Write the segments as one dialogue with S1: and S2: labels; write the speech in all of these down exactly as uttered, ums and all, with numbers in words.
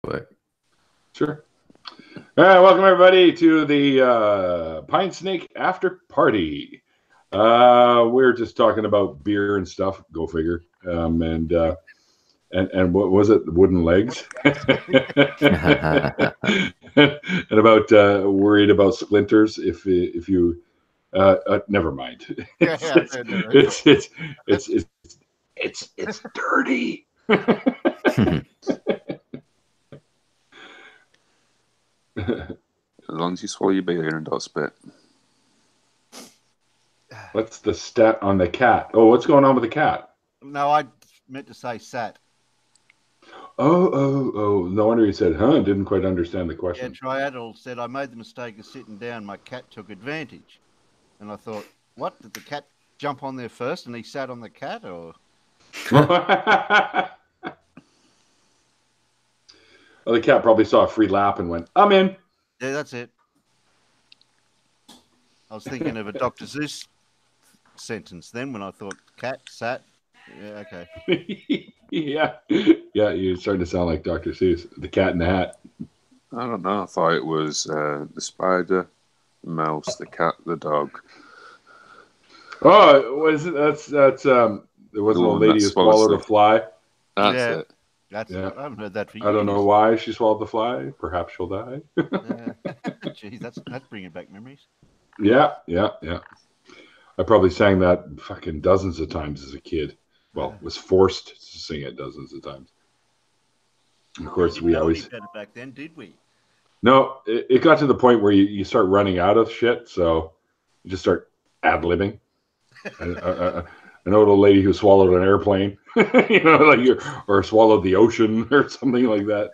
S1: quick.
S2: Sure. All right, welcome everybody to the uh, Pinesnake after party. Uh, we're just talking about beer and stuff. Go figure. Um, and uh, and and what was it? The wooden legs. And about uh, worried about splinters if if you. Uh, uh, never mind. It's
S3: Yeah,
S2: it's, it's, it's it's it's it's it's it's dirty.
S4: As long as you swallow your beer and don't spit.
S2: What's the stat on the cat? Oh, what's going on with the cat?
S3: No, I meant to say sat.
S2: Oh, oh, oh. No wonder he said, huh? Didn't quite understand the
S3: Yeah,
S2: question.
S3: Triadal said, I made the mistake of sitting down. My cat took advantage. And I thought, what? Did the cat jump on there first and he sat on the cat? Or
S2: Well, the cat probably saw a free lap and went, I'm in.
S3: yeah, that's it. I was thinking of a Doctor Seuss sentence then when I thought cat sat. Yeah, okay.
S2: Yeah. Yeah, you're starting to sound like Doctor Seuss, the cat in the hat.
S4: I don't know. I thought it was uh, the spider, the mouse, the cat, the dog.
S2: Oh, was it? That's, that's, um, there wasn't
S4: The
S2: a
S4: one
S2: lady
S4: that
S2: who
S4: swallows
S2: swallowed
S4: the-
S2: a fly.
S4: That's
S3: Yeah.
S4: it.
S3: That's
S2: Yeah.
S3: I haven't heard that for years.
S2: I don't know why she swallowed the fly. Perhaps she'll die.
S3: Yeah. Jeez, that's that's bringing back memories.
S2: Yeah, yeah, yeah. I probably sang that fucking dozens of times as a kid. Well, was forced to sing it dozens of times. Of course,
S3: Didn't
S2: we
S3: know
S2: always...
S3: any better back then, did we?
S2: No, it, it got to the point where you, you start running out of shit, so you just start ad-libbing. I, I, I, I know the lady who swallowed an airplane, you know, like you or swallowed the ocean or something like that.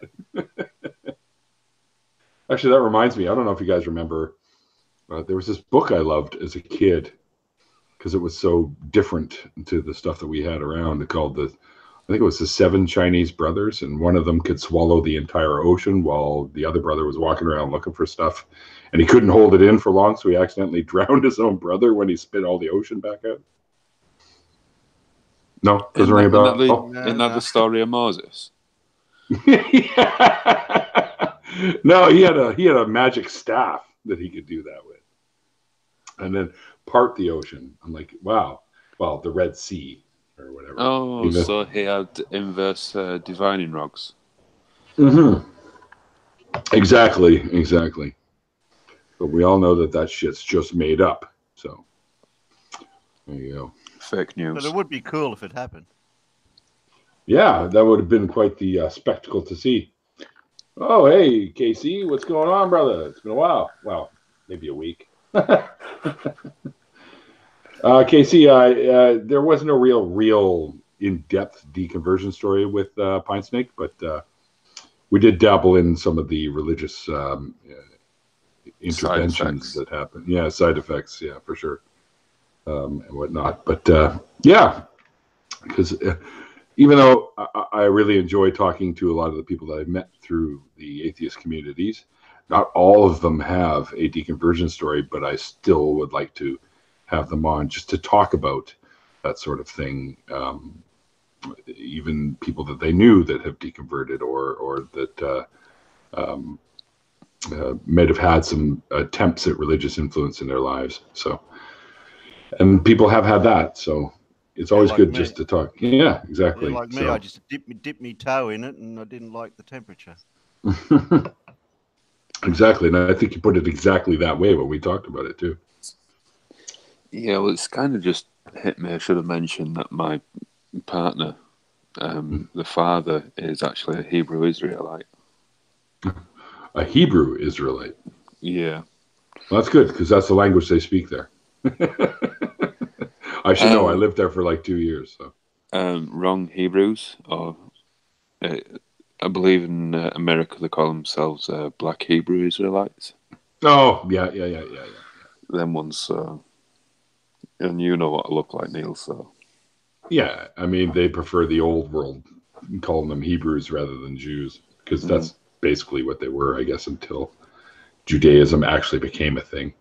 S2: Actually, that reminds me. I don't know if you guys remember. Uh, there was this book I loved as a kid because it was so different to the stuff that we had around. Called the, I think it was the Seven Chinese Brothers, and one of them could swallow the entire ocean while the other brother was walking around looking for stuff, and he couldn't hold it in for long, so he accidentally drowned his own brother when he spit all the ocean back out. No, doesn't ring a bell.
S4: Isn't that, the,
S2: Oh.
S3: No,
S4: isn't that
S3: no.
S4: the story of Moses?
S2: Yeah. No, he had a he had a magic staff that he could do that with, and then part the ocean. I'm like, wow. Well, the Red Sea or whatever.
S4: Oh,
S2: Even-
S4: so he had inverse uh, divining rods.
S2: Mm-hmm. Exactly, exactly. But we all know that that shit's just made up. So there you go.
S4: Fake news.
S3: But it would be cool if it happened.
S2: Yeah, that would have been quite the uh, spectacle to see. Oh, hey, K C, what's going on, brother? It's been a while. Well, maybe a week. uh, K C, uh, uh, there wasn't a real, real in-depth deconversion story with uh, Pinesnake, but uh, we did dabble in some of the religious um, uh, interventions that happened. Yeah, side effects. Yeah, for sure, um, and whatnot. But uh, yeah, because. Uh, Even though I, I really enjoy talking to a lot of the people that I've met through the atheist communities, not all of them have a deconversion story, but I still would like to have them on just to talk about that sort of thing. Um, even people that they knew that have deconverted or or that uh, um, uh, might have had some attempts at religious influence in their lives. So, and people have had that. So. It's always
S3: like
S2: good
S3: me.
S2: just to talk. Yeah, exactly.
S3: Yeah, like me,
S2: So-
S3: I just dipped me dip me toe in it, and I didn't like the temperature.
S2: Exactly, and I think you put it exactly that way when we talked about it too.
S4: Yeah, well, it's kind of just hit me. I should have mentioned that my partner, um, the father, is actually a Hebrew Israelite.
S2: A Hebrew Israelite.
S4: Yeah.
S2: Well, that's good because that's the language they speak there. I should know. I
S4: Um,
S2: lived there for like two years. So
S4: Um, wrong Hebrews, or uh, I believe in uh, America they call themselves uh, Black Hebrew Israelites.
S2: oh yeah, yeah, yeah, yeah, yeah.
S4: Them ones, uh, and you know what I look like, Neil. So
S2: Yeah, I mean they prefer the old world, calling them Hebrews rather than Jews because that's basically what they were, I guess, until Judaism actually became a thing.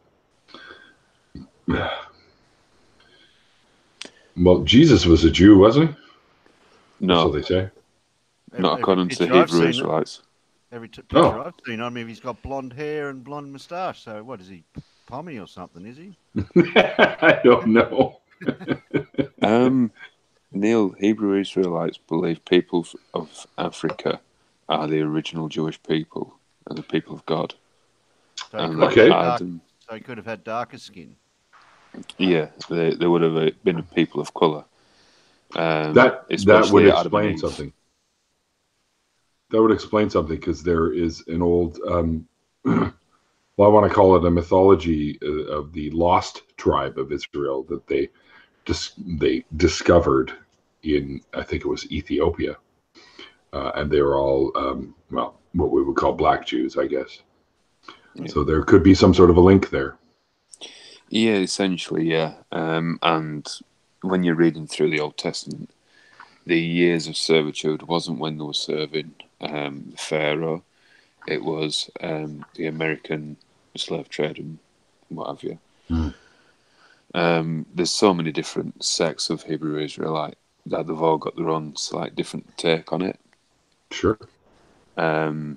S2: Well, Jesus was a Jew, wasn't he?
S4: no,
S2: So they say.
S4: not
S3: Every
S4: according to
S3: picture I've
S4: Hebrew
S3: seen it-
S4: Israelites.
S3: Every t picture
S2: Oh.
S3: I've seen on him, he's got blonde hair and blonde moustache. So what is he, Pommy or something? Is he?
S2: I don't know.
S4: Um, Neil, Hebrew Israelites believe people of Africa are the original Jewish people and the people of God.
S3: So he,
S4: And
S3: could have
S2: Okay.
S3: had
S4: had,
S3: dark,
S4: um,
S3: so he could have had darker skin.
S4: yeah, they, they would have been a people of colour. Um,
S2: That that would
S4: especially Adam and
S2: explain
S4: Eve.
S2: something. That would explain something because there is an old, um, well, I want to call it a mythology uh, of the lost tribe of Israel that they dis- they discovered in, I think it was Ethiopia, uh, and they were all um, well, what we would call black Jews, I guess.
S4: Yeah.
S2: So there could be some sort of a link there.
S4: Yeah, essentially, yeah. Um, and when you're reading through the Old Testament, the years of servitude wasn't when they were serving um, the Pharaoh. It was um, the American slave trade and what have you.
S2: Mm.
S4: Um, there's so many different sects of Hebrew Israelite that they've all got their own slight different take on it.
S2: Sure.
S4: Um,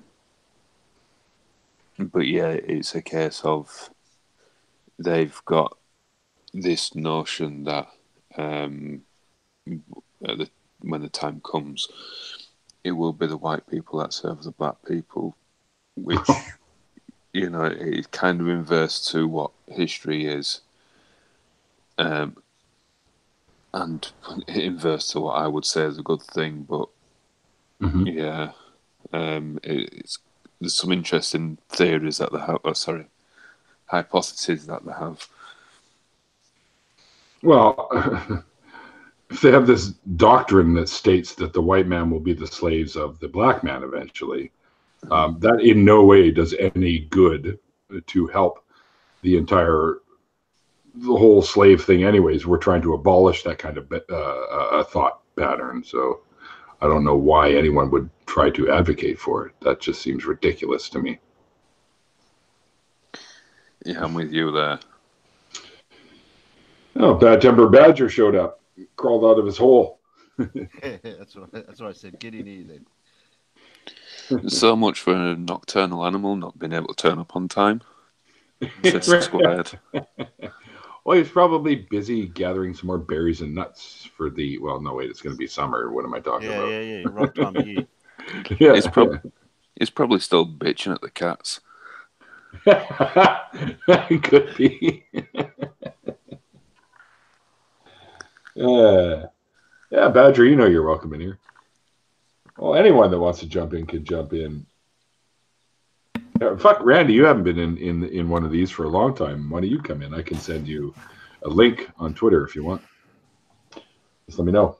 S4: but yeah, it's a case of they've got this notion that um, at the, when the time comes, it will be the white people that serve the black people, which, you know, it kind of inverse to what history is, um, and inverse to what I would say is a good thing. But
S2: Mm-hmm.
S4: yeah, um, it, it's there's some interesting theories that they have. Oh, sorry, hypotheses that they have.
S2: Well, if they have this doctrine that states that the white man will be the slaves of the black man eventually, um, that in no way does any good to help the entire, the whole slave thing. Anyways, we're trying to abolish that kind of uh, uh, thought pattern. So I don't know why anyone would try to advocate for it. That just seems ridiculous to me.
S4: Yeah, I'm with you there.
S2: Oh, Bad Temper Badger showed up, crawled out of his hole.
S3: that's what that's what I said. Get in here then.
S4: So much for a nocturnal animal not being able to turn up on time. Just squared.
S2: Well, he's probably busy gathering some more berries and nuts for the. Well, no, wait, it's going to be summer. What am I talking
S3: Yeah,
S2: about?
S3: yeah, yeah. Rock time of year.
S2: Yeah,
S4: He's, prob- he's probably still bitching at the cats.
S2: It could be. uh, yeah, Badger, you know you're welcome in here. Well, anyone that wants to jump in could jump in. Uh, fuck, Randy, you haven't been in, in in one of these for a long time. Why don't you come in? I can send you a link on Twitter if you want. Just let me know.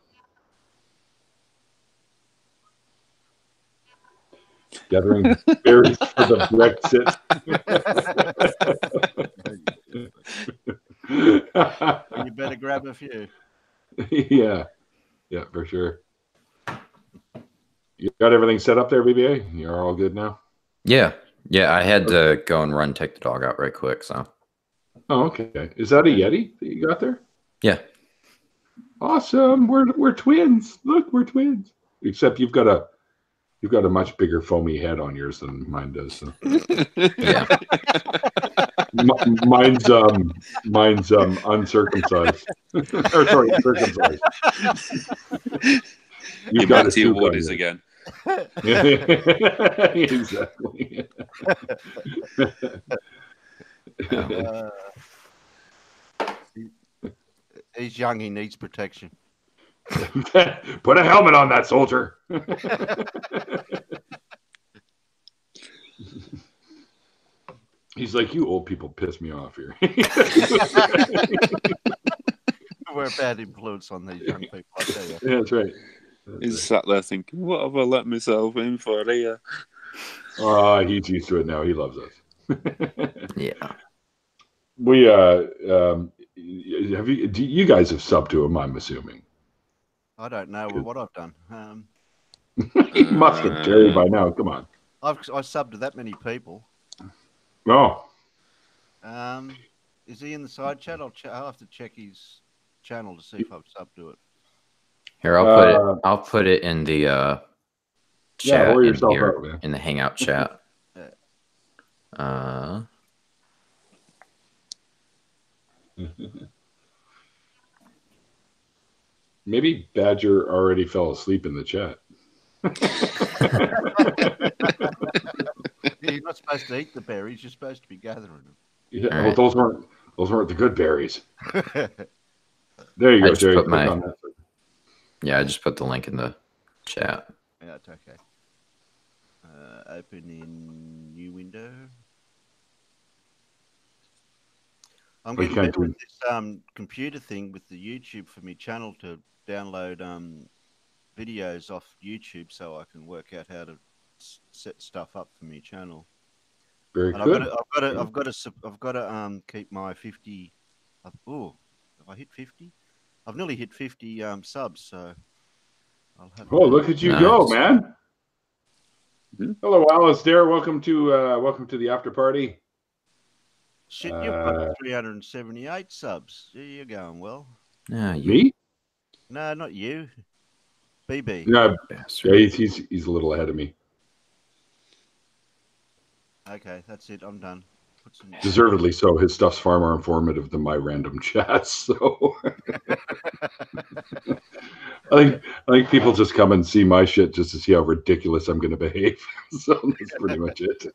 S2: Gathering berries for the Brexit.
S3: Well, you better grab a few.
S2: Yeah, yeah, for sure. You got everything set up there, B B A? You're all good now?
S1: Yeah, yeah. I had to go and run, take the dog out right quick. So.
S2: Oh, okay. Is that a Yeti that you got there?
S1: Yeah.
S2: Awesome. We're we're twins. Look, we're twins. Except you've got a you've got a much bigger foamy head on yours than mine does. So.
S1: Yeah.
S2: M- mine's um mine's um uncircumcised. Or sorry, circumcised. You've
S4: You're
S2: got
S4: back
S2: a
S4: to your
S2: suit on
S4: woodies
S2: you.
S4: again.
S2: Exactly.
S3: Uh, he, he's young. He needs protection.
S2: Put a helmet on that soldier. He's like, you old people piss me off here.
S3: We're a bad influence on these young people, I tell you.
S2: Yeah, that's right. That's
S4: He's
S2: right.
S4: sat there thinking, what have I let myself in for here?
S2: Oh, he's used to it now. He loves us.
S1: Yeah.
S2: We uh um have you do you guys have subbed to him, I'm assuming.
S3: I don't know what I've done. Um,
S2: He must have, Jerry, by now. Come on.
S3: I've I subbed to that many people.
S2: Oh.
S3: Um, is he in the side chat? I'll, ch- I'll have to check his channel to see if I've subbed to it.
S1: Here, I'll put
S2: Uh,
S1: it. I'll put it in the uh, chat
S2: whore
S1: in
S2: yourself
S1: here
S2: out, man.
S1: in the Hangout chat.
S3: Yeah.
S1: Uh,
S2: Maybe Badger already fell asleep in the chat.
S3: Yeah, you're not supposed to eat the berries. You're supposed to be gathering
S2: Yeah,
S1: All
S2: oh,
S1: right.
S2: those weren't those weren't the good berries.
S3: them.
S2: There you
S1: I
S2: go,
S1: just
S2: Jerry.
S1: put
S2: Click
S1: my-
S2: on that.
S1: yeah, I just put the link in the chat.
S3: Yeah, it's okay. Uh, open in new window. I'm
S2: Oh, you
S3: getting
S2: can't
S3: better with
S2: do-
S3: this um, computer thing with the YouTube for my channel to download um, videos off YouTube so I can work out how to s- set stuff up for my channel.
S2: Very
S3: And I've got
S2: good.
S3: to, I've got to, I've got to, sup- I've got to um, keep my fifty. Oh, have I hit fifty? I've nearly hit fifty um, subs, so I'll have.
S2: Oh,
S3: to-
S2: look at you
S1: Nice.
S2: go, man.
S4: Hmm?
S2: Hello, Alistair. Welcome to uh, welcome to the after party.
S3: Shit, you've got
S2: Uh,
S3: three hundred seventy-eight subs. Yeah, you're going well.
S1: Yeah, you
S2: Me?
S3: No, not you. B B.
S2: Yeah,
S1: bastard.
S2: yeah. He's, he's he's a little ahead of me.
S3: Okay, that's it. I'm done. Put some...
S2: Deservedly so. His stuff's far more informative than my random chats. So I think I think people just come and see my shit just to see how ridiculous I'm going to behave. So that's pretty much it.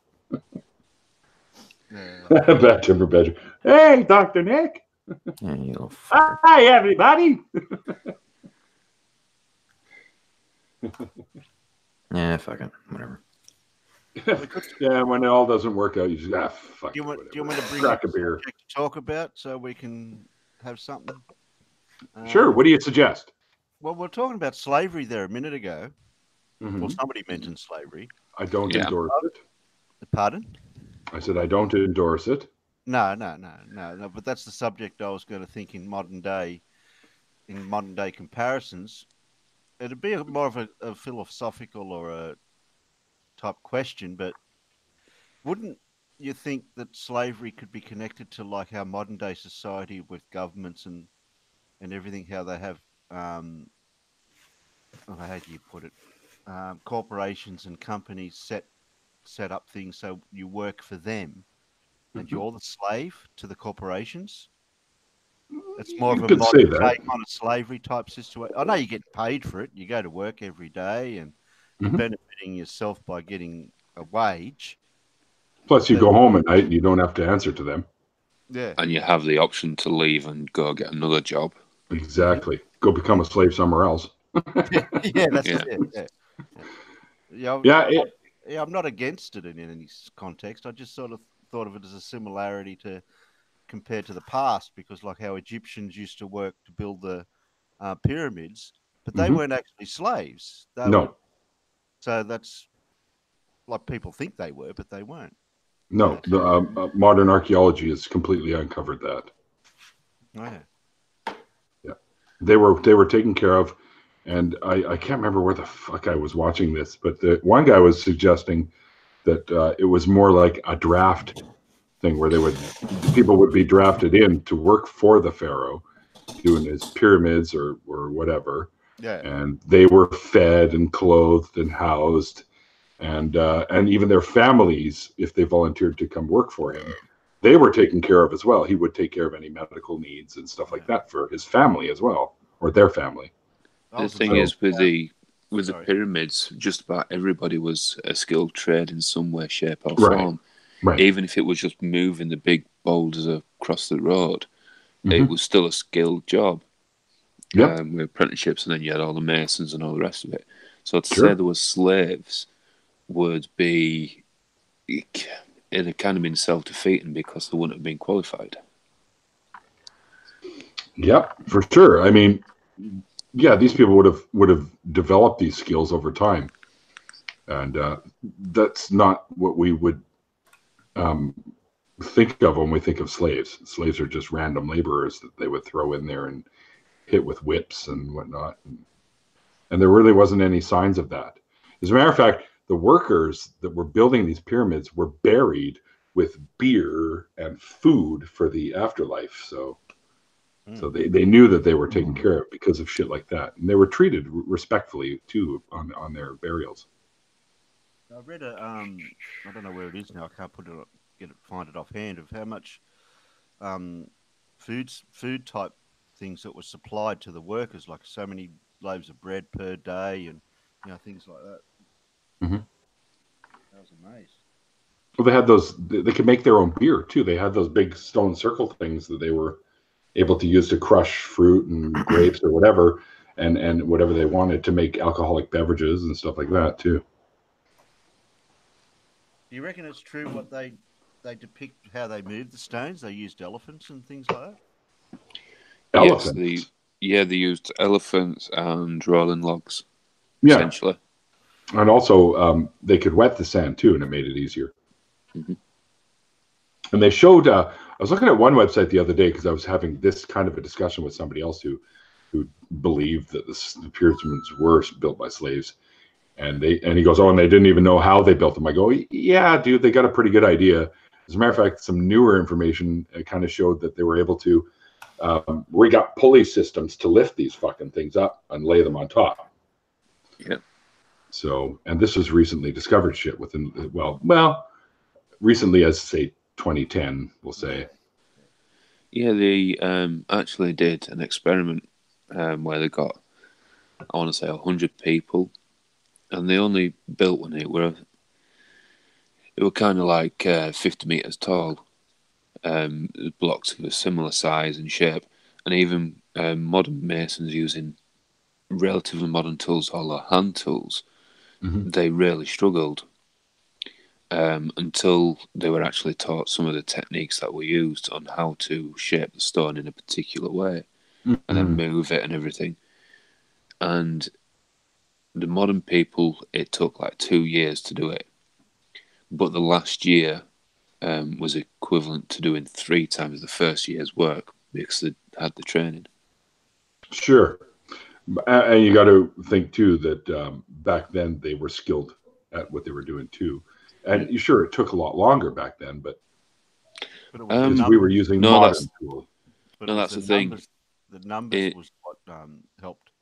S3: Yeah.
S2: Bad timber badger. Hey, Doctor Nick.
S1: Yeah, you little fucker.
S2: Hi, everybody.
S1: Yeah, fuck it. Whatever.
S2: Yeah, when it all doesn't work out, you just ah fuck.
S3: Do you
S2: it,
S3: want? Do you
S2: whatever.
S3: want to bring
S2: Crack
S3: a
S2: a beer?
S3: subject to talk about so we can have something?
S2: Sure.
S3: Um,
S2: What do you suggest?
S3: Well, we we're talking about slavery there a minute ago.
S2: Mhm.
S3: Well, somebody mentioned slavery.
S2: I don't
S4: Yeah.
S2: endorse it.
S3: Pardon?
S2: I said I don't endorse it.
S3: No, no, no, no, no. But that's the subject I was going to think in modern day, in modern day comparisons. It'd be a, more of a, a philosophical or a type question, but wouldn't you think that slavery could be connected to like our modern day society with governments and and everything, how they have, um, oh, how do you put it, um, corporations and companies set set up things so you work for them and
S2: Mhm.
S3: you're the slave to the corporations? It's more
S2: You
S3: of a
S2: could say
S3: modern
S2: that.
S3: take on a slavery type situation. I know you get paid for it. You go to work every day and you're
S2: Mhm.
S3: benefiting yourself by getting a wage.
S2: Plus, you
S3: But-
S2: go home at night and you don't have to answer to them.
S3: Yeah.
S4: And you have the option to leave and go get another job.
S2: Exactly. Go become a slave somewhere else.
S3: yeah, that's
S4: Yeah.
S3: it. Yeah. Yeah, I'm-
S2: Yeah. It,
S3: yeah, I'm not against it in any s- context. I just sort of thought of it as a similarity to compared to the past, because like how Egyptians used to work to build the uh, pyramids, but they
S2: Mhm.
S3: weren't actually slaves. They
S2: no.
S3: were, so that's like people think they were, but they weren't.
S2: No. The um, uh, modern archaeology has completely uncovered that.
S3: Oh, yeah.
S2: They were they were taken care of, and I, I can't remember where the fuck I was watching this, but the one guy was suggesting that uh, it was more like a draft thing where they would people would be drafted in to work for the pharaoh, doing his pyramids or or whatever,
S3: Yeah.
S2: and they were fed and clothed and housed, and uh, and even their families, if they volunteered to come work for him, they were taken care of as well. He would take care of any medical needs and stuff like
S3: Yeah.
S2: that for his family as well, or their family.
S3: I
S4: The
S3: was
S4: thing
S3: about-
S4: is, with the with the
S3: Sorry.
S4: pyramids, just about everybody was a skilled trade in some way, shape, or
S2: Right.
S4: form.
S2: Right.
S4: Even if it was just moving the big boulders across the road,
S2: Mhm.
S4: it was still a skilled job.
S2: Yep.
S4: Um, with apprenticeships, and then you had all the masons and all the rest of it. So to
S2: Sure.
S4: say there was slaves would be, it'd have kind of been self-defeating because they wouldn't have been qualified.
S2: Yep, for sure. I mean, yeah, these people would have would have developed these skills over time, and uh, that's not what we would um, think of when we think of slaves. Slaves are just random laborers that they would throw in there and hit with whips and whatnot, and, and there really wasn't any signs of that. As a matter of fact, the workers that were building these pyramids were buried with beer and food for the afterlife. So. So they, they knew that they were taken care of because of shit like that, and they were treated respectfully too on on their burials.
S3: I read a um, I don't know where it is now. I can't put it, get it, find it offhand of how much um, foods, food type things that were supplied to the workers, like so many loaves of bread per day, and you know things like that.
S2: Mhm.
S3: I was amazed.
S2: Well, they had those. They they could make their own beer too. They had those big stone circle things that they were able to use to crush fruit and grapes or whatever, and and whatever they wanted to make alcoholic beverages and stuff like that too.
S3: Do you reckon it's true what they they depict how they moved the stones? They used elephants and things like that.
S2: Elephants.
S4: Yes, the yeah they used elephants and rolling logs,
S2: Yeah,
S4: essentially.
S2: and also um, they could wet the sand too, and it made it easier.
S4: Mhm.
S2: And they showed. Uh, I was looking at one website the other day because I was having this kind of a discussion with somebody else who who believed that the, the Puritans were built by slaves, and they and he goes, oh, and they didn't even know how they built them. I go, yeah, dude, they got a pretty good idea. As a matter of fact, some newer information kind of showed that they were able to um, rig up pulley systems to lift these fucking things up and lay them on top.
S4: Yeah.
S2: So, and this was recently discovered shit within, well, well, recently as say twenty ten, we'll say.
S4: Yeah, they um, actually did an experiment um, where they got, I want to say, a hundred people, and they only built one. It were it were kind of like uh, fifty meters tall, um, blocks of a similar size and shape, and even um, modern masons using relatively modern tools, all their hand tools,
S2: Mhm.
S4: they really struggled um, until they were actually taught some of the techniques that were used on how to shape the stone in a particular way and then
S2: Mhm.
S4: move it and everything. And the modern people, it took like two years to do it, but the last year um, was equivalent to doing three times the first year's work because they had the training.
S2: Sure. A- And you got to think too that um, back then they were skilled at what they were doing too. And you sure it took a lot longer back then, but
S3: But it was
S4: Um,
S3: the
S2: because we were
S3: numbers.
S2: using
S4: no,
S2: modern
S4: that's
S2: tools.
S3: But
S4: no,
S3: it was
S4: that's
S3: the
S4: the thing.
S3: numbers. The numbers
S4: It,
S3: was what um, helped.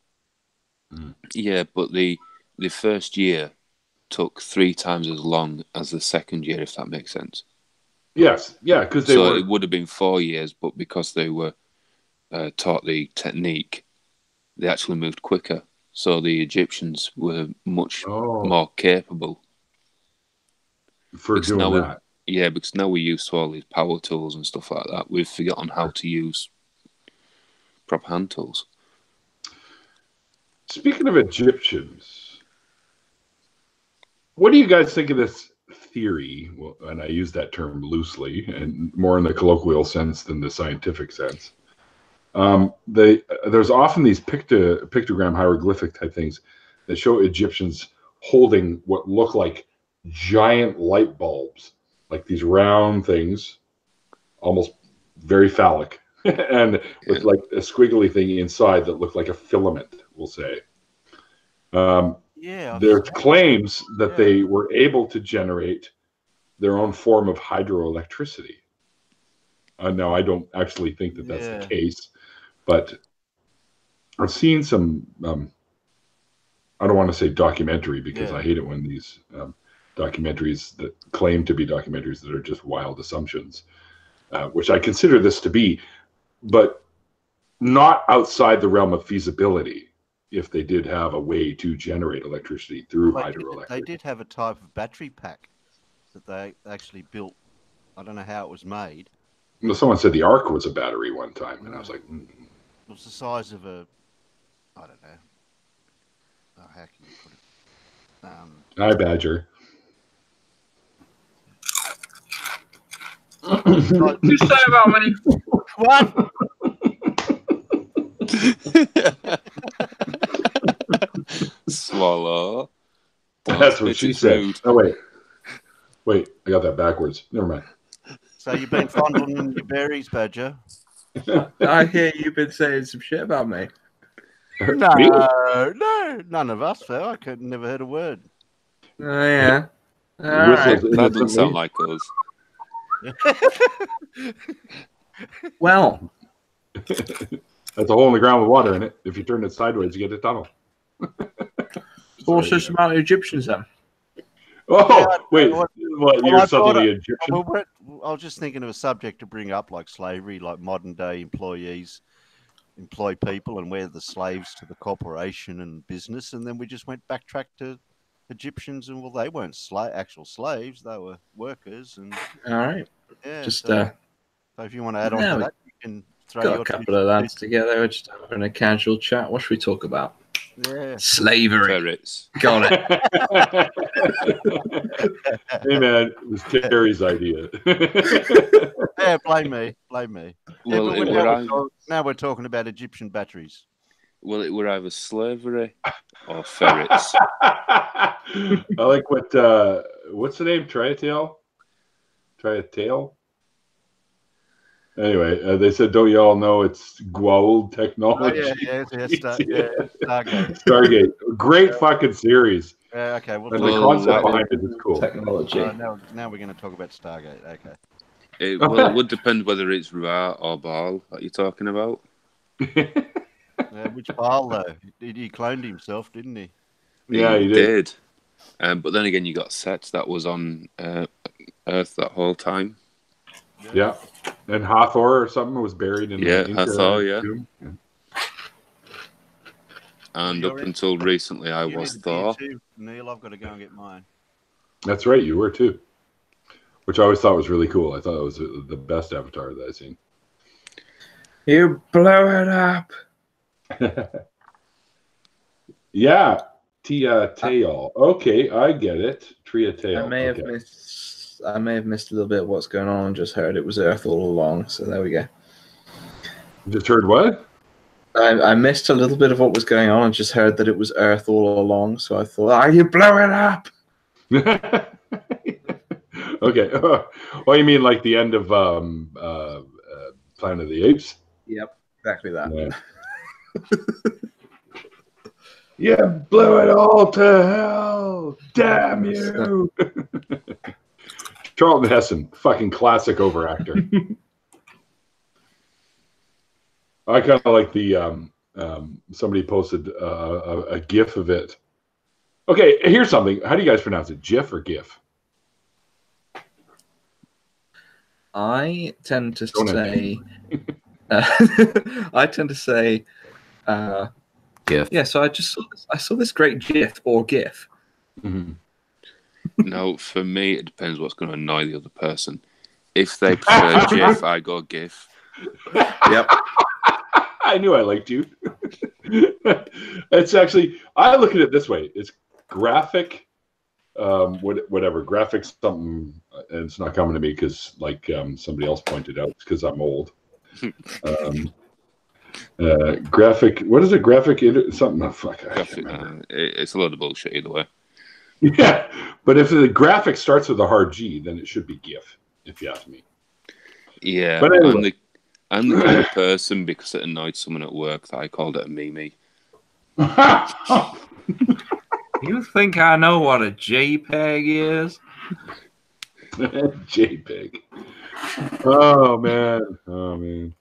S4: yeah, but the the first year took three times as long as the second year, if that makes sense.
S2: Yes, yeah, because they
S4: So
S2: were.
S4: it would have been four years, but because they were uh, taught the technique, they actually moved quicker. So the Egyptians were much
S2: Oh,
S4: more capable
S2: for
S4: because
S2: doing
S4: now we,
S2: that.
S4: yeah, because now we're used to all these power tools and stuff like that. We've forgotten how to use proper hand tools.
S2: Speaking of Egyptians, what do you guys think of this theory? Well, and I use that term loosely and more in the colloquial sense than the scientific sense. Um, they there's often these picto, pictogram hieroglyphic type things that show Egyptians holding what look like giant light bulbs, like these round things, almost very phallic, and with
S4: Yeah.
S2: like a squiggly thing inside that looked like a filament, we'll say. Um,
S3: Yeah, I've
S2: there's
S3: seen
S2: claims that
S3: Yeah.
S2: they were able to generate their own form of hydroelectricity. Uh, now, I don't actually think that that's the
S3: Yeah.
S2: case, but I've seen some. Um, I don't want to say documentary because
S3: Yeah.
S2: I hate it when these um, documentaries that claim to be documentaries that are just wild assumptions, uh, which I consider this to be, but not outside the realm of feasibility. If they did have a way to generate electricity through
S3: Well, they did,
S2: hydroelectric,
S3: they did have a type of battery pack that they actually built. I don't know how it was made.
S2: you know, someone said the Ark was a battery one time, and I was
S3: Yeah.
S2: like, mm.
S3: It was the size of a, I don't know. Oh, how can you put it? Um,
S2: "Hi, Badger."
S3: size-
S5: You say about me.
S3: what?
S4: Swallow. Don't
S2: That's what
S4: spit,
S2: she
S4: it's
S2: said.
S4: rude.
S2: Oh wait, wait, I got that backwards. Never mind.
S3: So you've been fondling your berries, Badger?
S5: I hear you've been saying some shit about me.
S3: No,
S2: Me?
S3: no, none of us, fell. I could never heard a word.
S5: Oh, yeah. All
S2: Whistles
S5: right.
S4: That doesn't sound
S2: innocently.
S4: like us.
S5: Well,
S2: That's a hole in the ground with water in it. If you turn it sideways, you get a tunnel.
S5: also
S2: Sorry.
S5: some about the Egyptians then.
S2: Oh,
S3: Yeah,
S2: wait.
S3: what-
S2: What,
S3: well,
S2: you're
S3: I thought
S2: suddenly
S3: it-
S2: Egyptian?
S3: Well, we're- I was just thinking of a subject to bring up, like slavery, like modern day employees employ people, and we're the slaves to the corporation and business. And then we just went backtrack to Egyptians, and well, they weren't sla- actual slaves; they were workers. And
S5: All right.
S3: yeah,
S5: Just
S3: so,
S5: uh,
S3: so if you want to add on
S5: yeah,
S3: to
S5: we
S3: that, you can throw
S5: got
S3: your
S5: a
S3: two
S5: couple of lads
S3: cents.
S5: together. We're just having a casual chat. What should we talk about?
S3: Yeah.
S5: Slavery.
S4: Ferrets.
S5: Got it.
S2: Hey, man, it was Terry's idea.
S3: Yeah, blame me, blame me. Yeah,
S4: Well,
S3: but
S4: it
S3: we're-
S4: were
S3: now, we're
S4: I-
S3: talk- now we're talking about Egyptian batteries.
S4: well, it were either slavery or ferrets.
S2: I like what, uh, what's the name? Try a tail? Try a tail? Anyway, uh, they said, don't you all know it's Goa'uld
S3: Oh,
S2: technology?
S3: yeah, yeah, yeah, Star, yeah, Stargate.
S2: Stargate. Great fucking series.
S3: Yeah, okay, we'll
S2: And
S3: talk
S2: the
S4: Well,
S2: concept
S4: like-
S2: behind it is cool.
S5: Technology.
S3: Uh, now, now we're going to talk about Stargate. Okay.
S4: It, well, it would depend whether it's Ra or Baal that you're talking about.
S3: Uh, which Baal though? He, he cloned himself, didn't he?
S2: Yeah,
S4: he
S2: you did.
S4: did. Um, but then again, you got Set that was on uh, Earth that whole time.
S2: Yeah. And Hathor or something was buried in
S4: Yeah,
S2: the Inca
S4: Hathor, yeah.
S2: tomb.
S4: And
S3: You're
S4: up
S3: in-
S4: until recently, I
S3: You
S4: was
S3: need a beer
S4: Thor.
S3: too, Neil. I've got to go and get mine.
S2: That's right, you were too. Which I always thought was really cool. I thought it was the best Avatar that I've seen.
S5: You blow it up.
S2: Yeah, Tia Tail. Okay, I get it. Tria Tail.
S5: I may have
S2: Okay.
S5: missed. I may have missed a little bit of what's going on and just heard it was Earth all along. So there we go.
S2: Just heard what?
S5: I, I missed a little bit of what was going on and just heard that it was Earth all along. So I thought, ah, you blow it up.
S2: Okay. Oh, you mean like the end of um, uh, uh, Planet of the Apes?
S5: Yep, exactly that.
S2: Yeah. Yeah, blow it all to hell. Damn you. Charlton Heston, fucking classic overactor. I kind of like the, um, um, somebody posted uh, a, a GIF of it. Okay, here's something. How do you guys pronounce it? GIF or GIF?
S5: I tend to
S2: Don't
S5: say. Uh, I tend to say. Uh,
S1: GIF.
S5: yeah, so I just saw this, I saw this great GIF or GIF.
S2: Mm-hmm.
S4: No, for me, it depends what's going to annoy the other person. If they prefer GIF, I go GIF.
S5: Yep.
S2: I knew I liked you. It's actually, I look at it this way. It's graphic, um, what, whatever, graphic something, and it's not coming to me because, like um, somebody else pointed out, it's because I'm old. Um, uh, graphic, what is it? Graphic, inter- something, oh, fuck, I
S4: Graphic,
S2: can't remember.
S4: uh, it, it's a load of bullshit either way.
S2: Yeah, but if the graphic starts with a hard G, then it should be GIF, if you ask me.
S4: Yeah,
S2: But anyway.
S4: I'm the I'm the kind of person, because it annoyed someone at work, that I called it a meme.
S5: You think I know what a JPEG is?
S2: JPEG. Oh man. Oh man.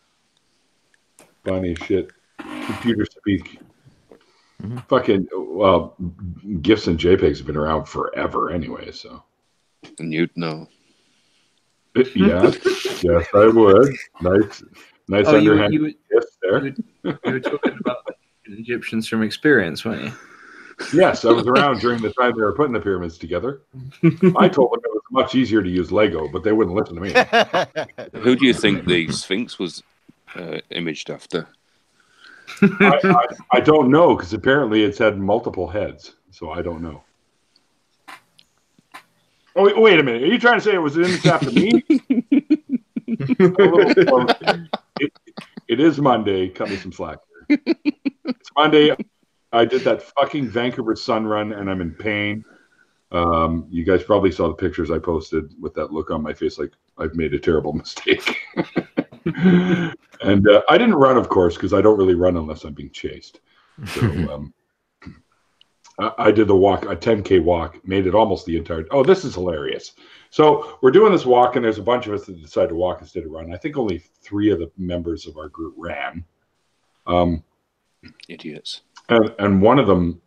S2: Funny shit. Computer speak.
S1: Mm-hmm.
S2: Fucking well, GIFs and JPEGs have been around forever anyway. So
S4: And you'd know.
S2: yeah, yes, I would. Nice, nice
S5: Oh, you,
S2: underhand
S5: you,
S2: GIFs there.
S5: you, you were talking about Egyptians from experience, weren't you?
S2: Yes, I was around during the time they were putting the pyramids together. I told them it was much easier to use Lego, but they wouldn't listen to me.
S4: Who do you think the Sphinx was uh, imaged after?
S2: I, I, I don't know, because apparently it's had multiple heads, so I don't know. Oh, wait, wait a minute. Are you trying to say it was an image after me? A little close. It, it is Monday. Cut me some slack here. It's Monday. I did that fucking Vancouver Sun run, and I'm in pain. Um, you guys probably saw the pictures I posted with that look on my face, like I've made a terrible mistake. And uh, I didn't run, of course, because I don't really run unless I'm being chased. So um, I, I did the walk, a ten K walk, made it almost the entire. Oh, this is hilarious. So we're doing this walk, and there's a bunch of us that decided to walk instead of run. I think only three of the members of our group ran. Um,
S4: Idiots.
S2: And, and one of them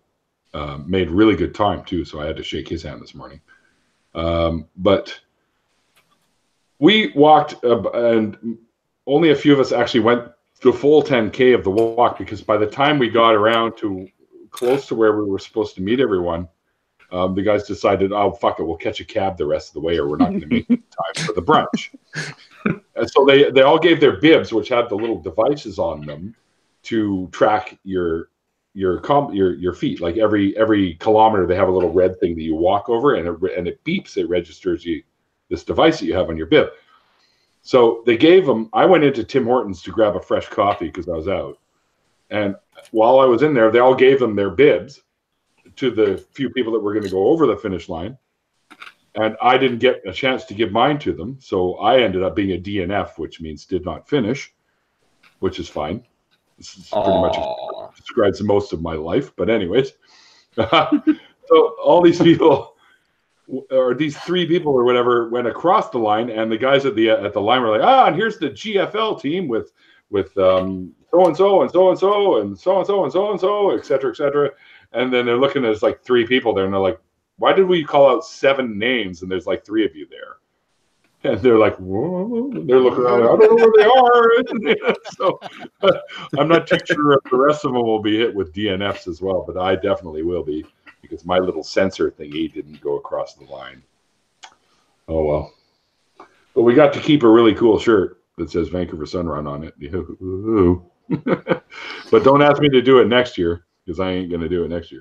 S2: uh, made really good time too. So I had to shake his hand this morning. Um, but we walked, uh, and only a few of us actually went the full ten K of the walk, because by the time we got around to close to where we were supposed to meet everyone, um, the guys decided, oh, fuck it, we'll catch a cab the rest of the way, or we're not going to make time for the brunch. And so they, they all gave their bibs, which had the little devices on them to track your your com your your feet. Like every every kilometer, they have a little red thing that you walk over, and it and it beeps. It registers you this device that you have on your bib. So they gave them. I went into Tim Hortons to grab a fresh coffee because I was out, and while I was in there, they all gave them their bibs to the few people that were going to go over the finish line. And I didn't get a chance to give mine to them. So I ended up being a D N F, which means did not finish, which is fine. This is pretty much describes most of my life. But anyways, so all these people, or these three people or whatever, went across the line, and the guys at the at the line were like, ah, and here's the G F L team with with um, so and so and so and so and so and so and so and so, et cetera, et cetera. And then they're looking at it's like three people there, and they're like, why did we call out seven names and there's like three of you there? And they're like, whoa. They're looking around, like, I don't know where they are. So uh, I'm not too sure if the rest of them will be hit with D N Fs as well, but I definitely will be, because my little sensor thingy didn't go across the line. Oh, well. But we got to keep a really cool shirt that says Vancouver Sunrun on it. But don't ask me to do it next year, because I ain't going to do it next year.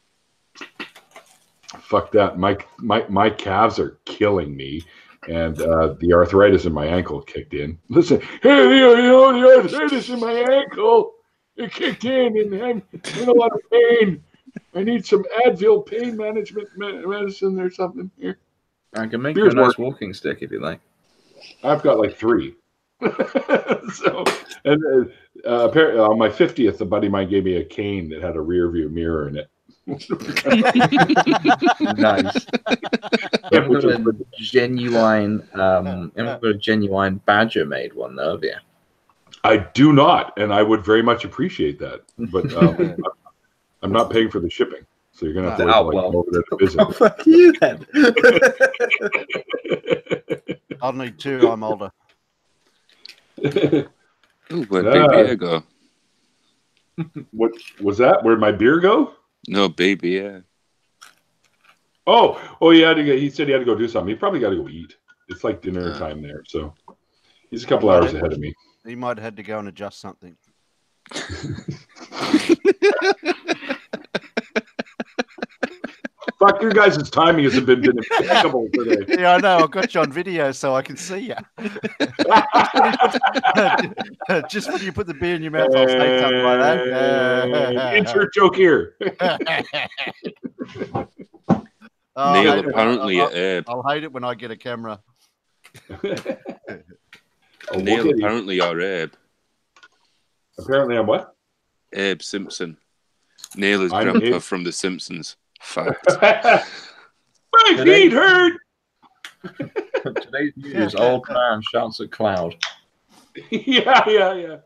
S2: Fuck that. My, my, my calves are killing me, and uh, the arthritis in my ankle kicked in. Listen, hey, you know, the arthritis in my ankle, it kicked in, and I'm in a lot of pain. I need some Advil pain management medicine or something here.
S5: I can make
S2: Beer's
S5: you a nice
S2: working.
S5: walking stick if you like.
S2: I've got like three. So, and uh, apparently on my fiftieth, a buddy of mine gave me a cane that had a rear view mirror in it.
S5: Nice. You haven't got a genuine, um, you haven't got a genuine badger made one though, have you?
S2: I do not, and I would very much appreciate that. But um, I'm not paying for the shipping, so you're gonna have to wait
S5: Oh,
S2: till I
S5: well.
S2: come over there to visit.
S5: Oh, fuck you then.
S3: I'll need two. I'm older.
S4: Oh, where'd
S2: Ah.
S4: Big Beer go?
S2: What was that? Where'd my beer go?
S4: No, Baby, yeah.
S2: Oh, oh, he had to get. He said he had to go do something. He probably got to go eat. It's like dinner
S4: Ah.
S2: time there, so he's a couple hours ahead of me.
S3: He might have had to go and adjust something.
S2: Fuck, your guys' timing has been, been impeccable today.
S3: Yeah, I know. I got you on video so I can see you. Just when you put the beer in your mouth, I'll say something like
S2: And
S3: that.
S2: insert joke here.
S3: Oh,
S4: Neil
S3: I hate it.
S4: apparently
S3: I'll,
S4: at Abe.
S3: I'll hate it when I get a camera.
S2: Oh,
S4: Neil
S2: look at you.
S4: apparently are Abe.
S2: Apparently, I'm what?
S4: Abe Simpson. Neil is
S2: I'm
S4: grandpa
S2: Abe.
S4: from The Simpsons. Fact.
S2: My feet hurt.
S5: Today's news, old man shouts at cloud.
S2: Yeah, yeah, yeah.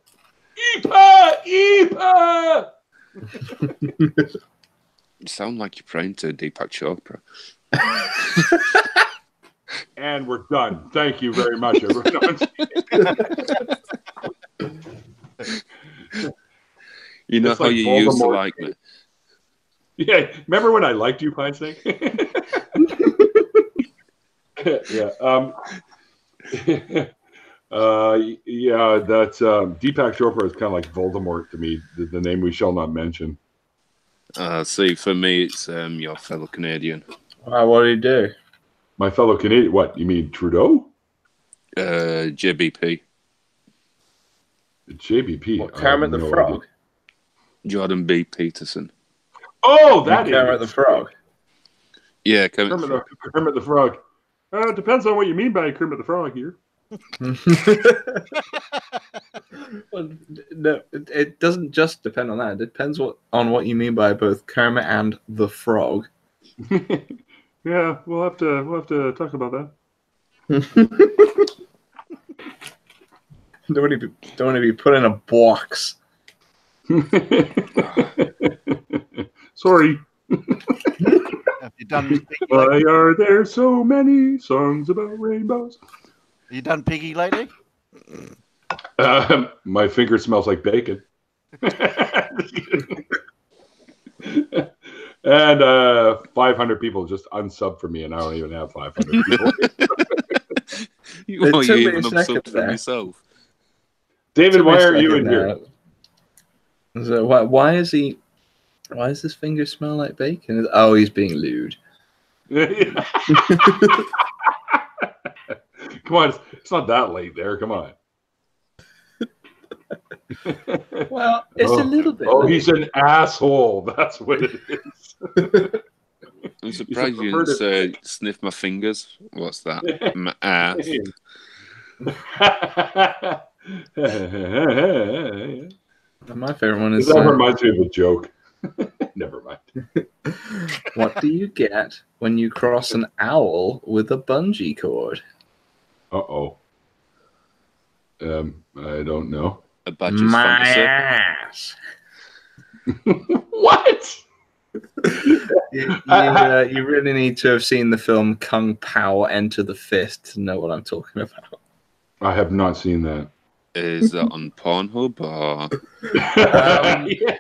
S2: Eepa, Eepa.
S4: You sound like you're praying to Deepak Chopra.
S2: And we're done. Thank you very much, everyone.
S4: You know
S2: It's
S4: how
S2: like
S4: you used to
S2: Voldemort.
S4: like me.
S2: Yeah, remember when I liked you, Pinesnake? Yeah. Um, uh, yeah, that's um, Deepak Chopra is kind of like Voldemort to me, the, the name we shall not mention.
S4: Uh, see, for me, it's um, your fellow Canadian.
S5: Wow, what did he do?
S2: My fellow Canadian, what, you mean Trudeau?
S4: Uh, J B P.
S2: J B P.
S5: What,
S2: I have
S5: Kermit the
S2: no
S5: Frog?
S2: idea.
S4: Jordan B. Peterson.
S2: Oh, that is
S5: Kermit the Frog.
S4: Yeah, Kermit
S2: Kermit
S4: the
S2: the, Kermit the Frog. Uh, it depends on what you mean by Kermit the Frog here.
S5: Well, no, it, it doesn't just depend on that. It depends what on what you mean by both Kermit and the Frog.
S2: Yeah, we'll have to we'll have to talk about that.
S5: Don't want to be, don't want to be put in a box.
S2: Sorry.
S3: Have you done Piggy
S2: Why
S3: lately?
S2: are there so many songs about rainbows?
S3: Have you done Piggy lately?
S2: Um, my finger smells like bacon. And uh, five hundred people just unsub for me, and I don't even have five hundred people.
S4: You
S5: It
S4: are
S5: took
S4: you
S5: me a
S4: even
S5: second
S4: upset from
S5: there.
S4: yourself?
S2: David,
S5: Took me
S2: why
S5: a
S2: are you
S5: second
S2: in here?
S5: there. So why, why is he? Why does his finger smell like bacon? Oh, he's being lewd.
S2: Come on, it's, it's not that late there. Come on.
S5: Well, it's
S2: oh,
S5: a little bit.
S2: Oh,
S5: late.
S2: he's an asshole. That's what it is.
S4: I'm surprised you didn't say sniff my fingers. What's that? My ass.
S5: My favorite one is.
S2: That
S5: Uh,
S2: reminds me of a joke. Never mind.
S5: what do you get when you cross an owl with a bungee cord?
S2: Uh oh. Um, I don't know.
S4: A badger's
S5: My
S4: fantasy.
S5: ass.
S2: What?
S5: You, you, uh, you really need to have seen the film Kung Pao Enter the Fist to know what I'm talking about.
S2: I have not seen that.
S4: Is that on Pornhub or?
S5: Um,
S2: Yeah.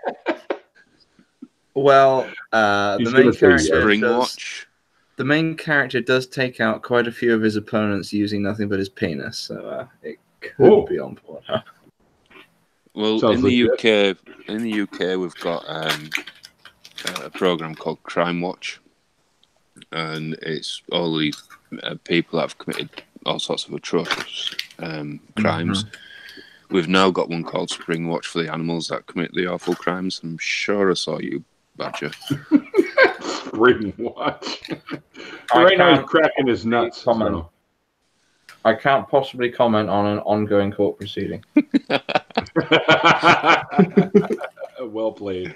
S5: Well, uh, the
S2: He's
S5: main
S2: gonna say
S5: character
S2: yes.
S4: Spring
S5: does,
S4: Watch?
S5: the main character does take out quite a few of his opponents using nothing but his penis, so uh, it could
S2: Oh.
S5: be on Pornhub.
S4: Well,
S2: Sounds
S4: in the
S2: legit.
S4: U K, in the U K, we've got um, a program called Crime Watch, and it's all the uh, people that have committed all sorts of atrocious um, crimes. We've now got one called Spring Watch for the animals that commit the awful crimes. I'm sure I saw you, Badger.
S2: Spring Watch.
S5: I
S2: right now he's
S5: can't
S2: cracking his nuts.
S5: comment.
S2: So.
S5: I can't possibly comment on an ongoing court proceeding.
S2: Well played.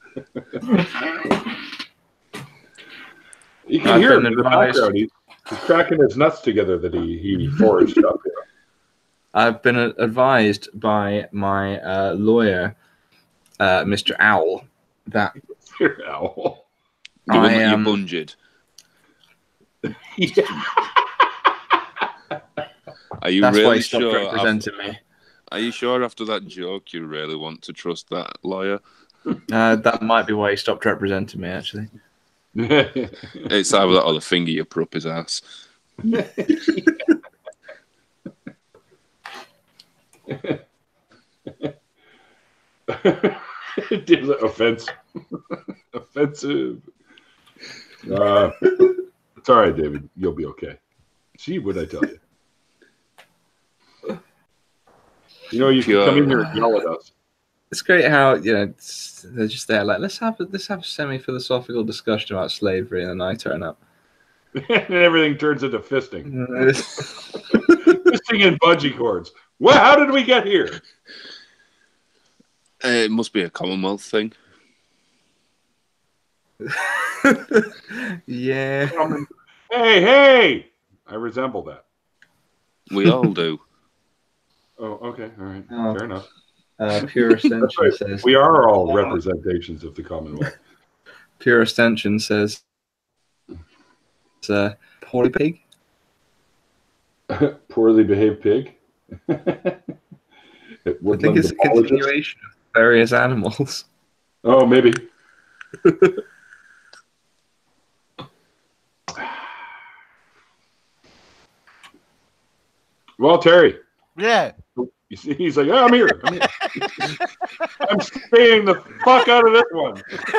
S2: You can
S5: I've
S2: hear him
S5: been
S2: in the
S5: advised-
S2: background. He's, he's cracking his nuts together that he, he foraged up.
S5: I've been advised by my uh, lawyer, uh, Mister Owl, that
S2: Here, owl.
S4: The one
S5: I
S4: that you
S5: am-
S4: bunged.
S2: Yeah.
S4: Are you
S5: that's why
S4: really
S5: he stopped
S4: sure?
S5: representing me.
S4: Are you sure after that joke you really want to trust that lawyer?
S5: Uh, that might be why he stopped representing me, actually.
S4: It's either that or the finger you put up his ass.
S2: Offense. Offensive. Uh, it's all right, David. You'll be okay. See what I tell you. You know, you can
S4: Pure.
S2: come in here and yell at us.
S5: It's great how, you know, it's, they're just there like, let's have a, let's have a semi-philosophical discussion about slavery, and then I turn up.
S2: And everything turns into fisting.
S5: Uh,
S2: Fisting and bungee cords. Well, how did we get here?
S4: Uh, it must be a Commonwealth thing.
S5: yeah.
S2: Hey, hey! I resemble that.
S4: We all do.
S2: Oh, okay. All right.
S5: Oh.
S2: Fair enough.
S5: Uh, Pure Extension says.
S2: We are all representations of the Commonwealth.
S5: Pure Extension says. It's a poorly pig.
S2: Poorly behaved pig.
S5: I think it's a continuation of various animals.
S2: Oh, maybe. Well, Terry.
S3: Yeah.
S2: He's like, oh, I'm here. I'm, here. I'm staying the fuck out of this one.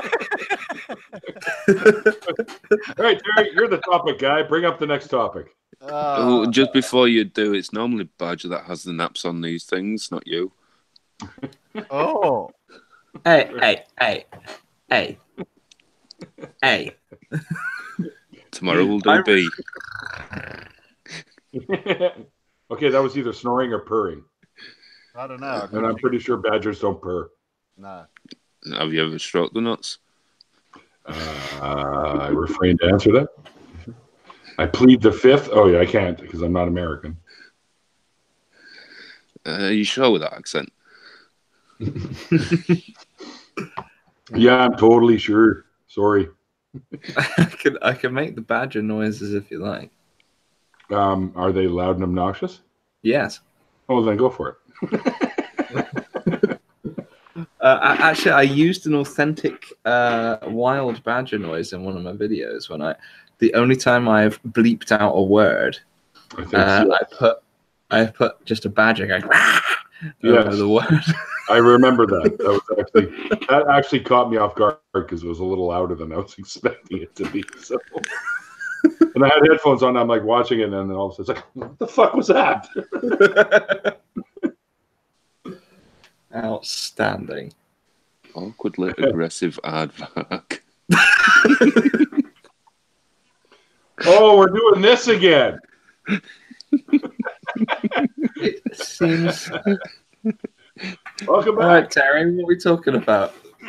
S2: All right, Terry, you're the topic guy. Bring up the next topic.
S3: Uh,
S4: Oh, just before you do, it's normally Badger that has the naps on these things, not you.
S3: oh.
S5: Hey, hey, hey, hey, hey.
S4: Tomorrow we'll do
S5: I-
S4: B.
S2: Okay, that was either snoring or purring.
S3: I don't know.
S2: And I'm pretty sure badgers don't purr.
S3: No.
S4: Have you ever stroked the nuts?
S2: Uh, I refrain to answer that. I plead the fifth. Oh, yeah, I can't because I'm not American.
S4: Uh, are you sure with that accent?
S2: Yeah, I'm totally sure. Sorry.
S5: I can I can make the badger noises if you like.
S2: Um, are they loud and obnoxious?
S5: Yes.
S2: Oh, then go for it.
S5: Uh, I, actually, I used an authentic uh, wild badger noise in one of my videos. When I, the only time I've bleeped out a word,
S2: I think
S5: uh,
S2: so.
S5: I put I put just a badger going "Rah!"
S2: Yes.
S5: over the word.
S2: I remember that. That was actually that actually caught me off guard because it was a little louder than I was expecting it to be. So, and I had headphones on. I'm like watching it, and then all of a sudden, it's like, "What the fuck was that?"
S5: Outstanding.
S4: Awkwardly aggressive aardvark.
S2: Oh, we're doing this again.
S5: It seems.
S2: Welcome
S5: All
S2: back.
S5: right, Terry, what are we talking about?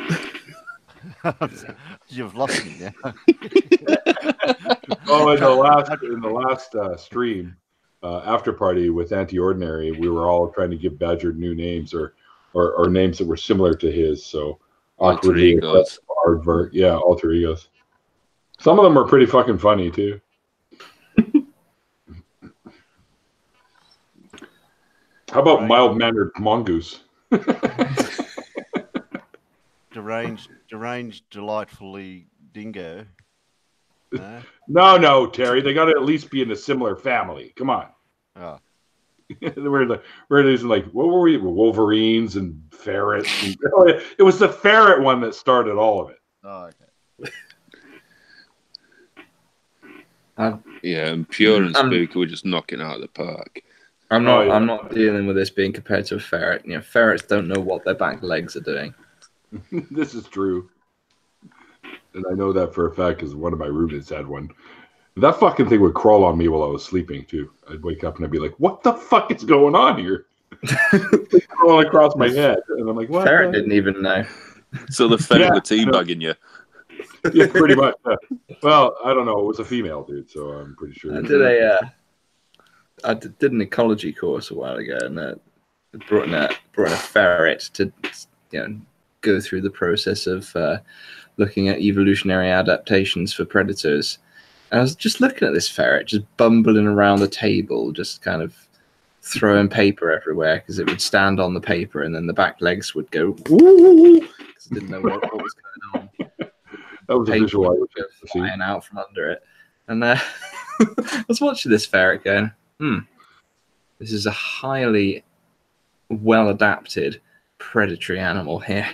S3: You've lost me now.
S2: Oh, in the last in the last uh, stream, uh, after party with Anti-Ordinary, we were all trying to give Badger new names or, or or names that were similar to his. So
S4: Alter
S2: awkwardly
S4: egos.
S2: aardvark, yeah, alter egos. Some of them are pretty fucking funny too. How about
S3: Right.
S2: mild-mannered mongoose?
S3: deranged, deranged, delightfully dingo. No?
S2: No, no, Terry. They got to at least be in a similar family. Come on.
S3: Oh.
S2: we're like, we're using like, what were we? Wolverines and ferrets. And, oh, yeah, it was the ferret one that started all of it.
S3: Oh, okay.
S5: I'm,
S4: Yeah, and pure and
S5: Um,
S4: spooky were just knocking out of the park.
S5: I'm not.
S2: Oh, yeah.
S5: I'm not dealing with this being compared to a ferret. You know, ferrets don't know what their back legs are doing.
S2: This is true. And I know that for a fact because one of my roommates had one. That fucking thing would crawl on me while I was sleeping, too. I'd wake up and I'd be like, what the fuck is going on here? It's crawling across my head. And I'm like, what?
S5: Ferret
S2: the-
S5: didn't even know.
S4: So the ferret
S2: Yeah,
S4: were teabagging you.
S2: Yeah, pretty much. Yeah. Well, I don't know. It was a female, dude, so I'm pretty sure.
S5: I did a. Uh, I did did an ecology course a while ago, and uh, brought in a brought in a ferret to, you know, go through the process of uh, looking at evolutionary adaptations for predators. And I was just looking at this ferret, just bumbling around the table, just kind of throwing paper everywhere because it would stand on the paper, and then the back legs would go woo because I didn't know what, what was going on.
S2: That was a
S5: Paper
S2: visual I
S5: would
S2: wish I
S5: go
S2: could see.
S5: flying out from under it, and uh, I was watching this ferret going, "Hmm, this is a highly well adapted predatory animal here."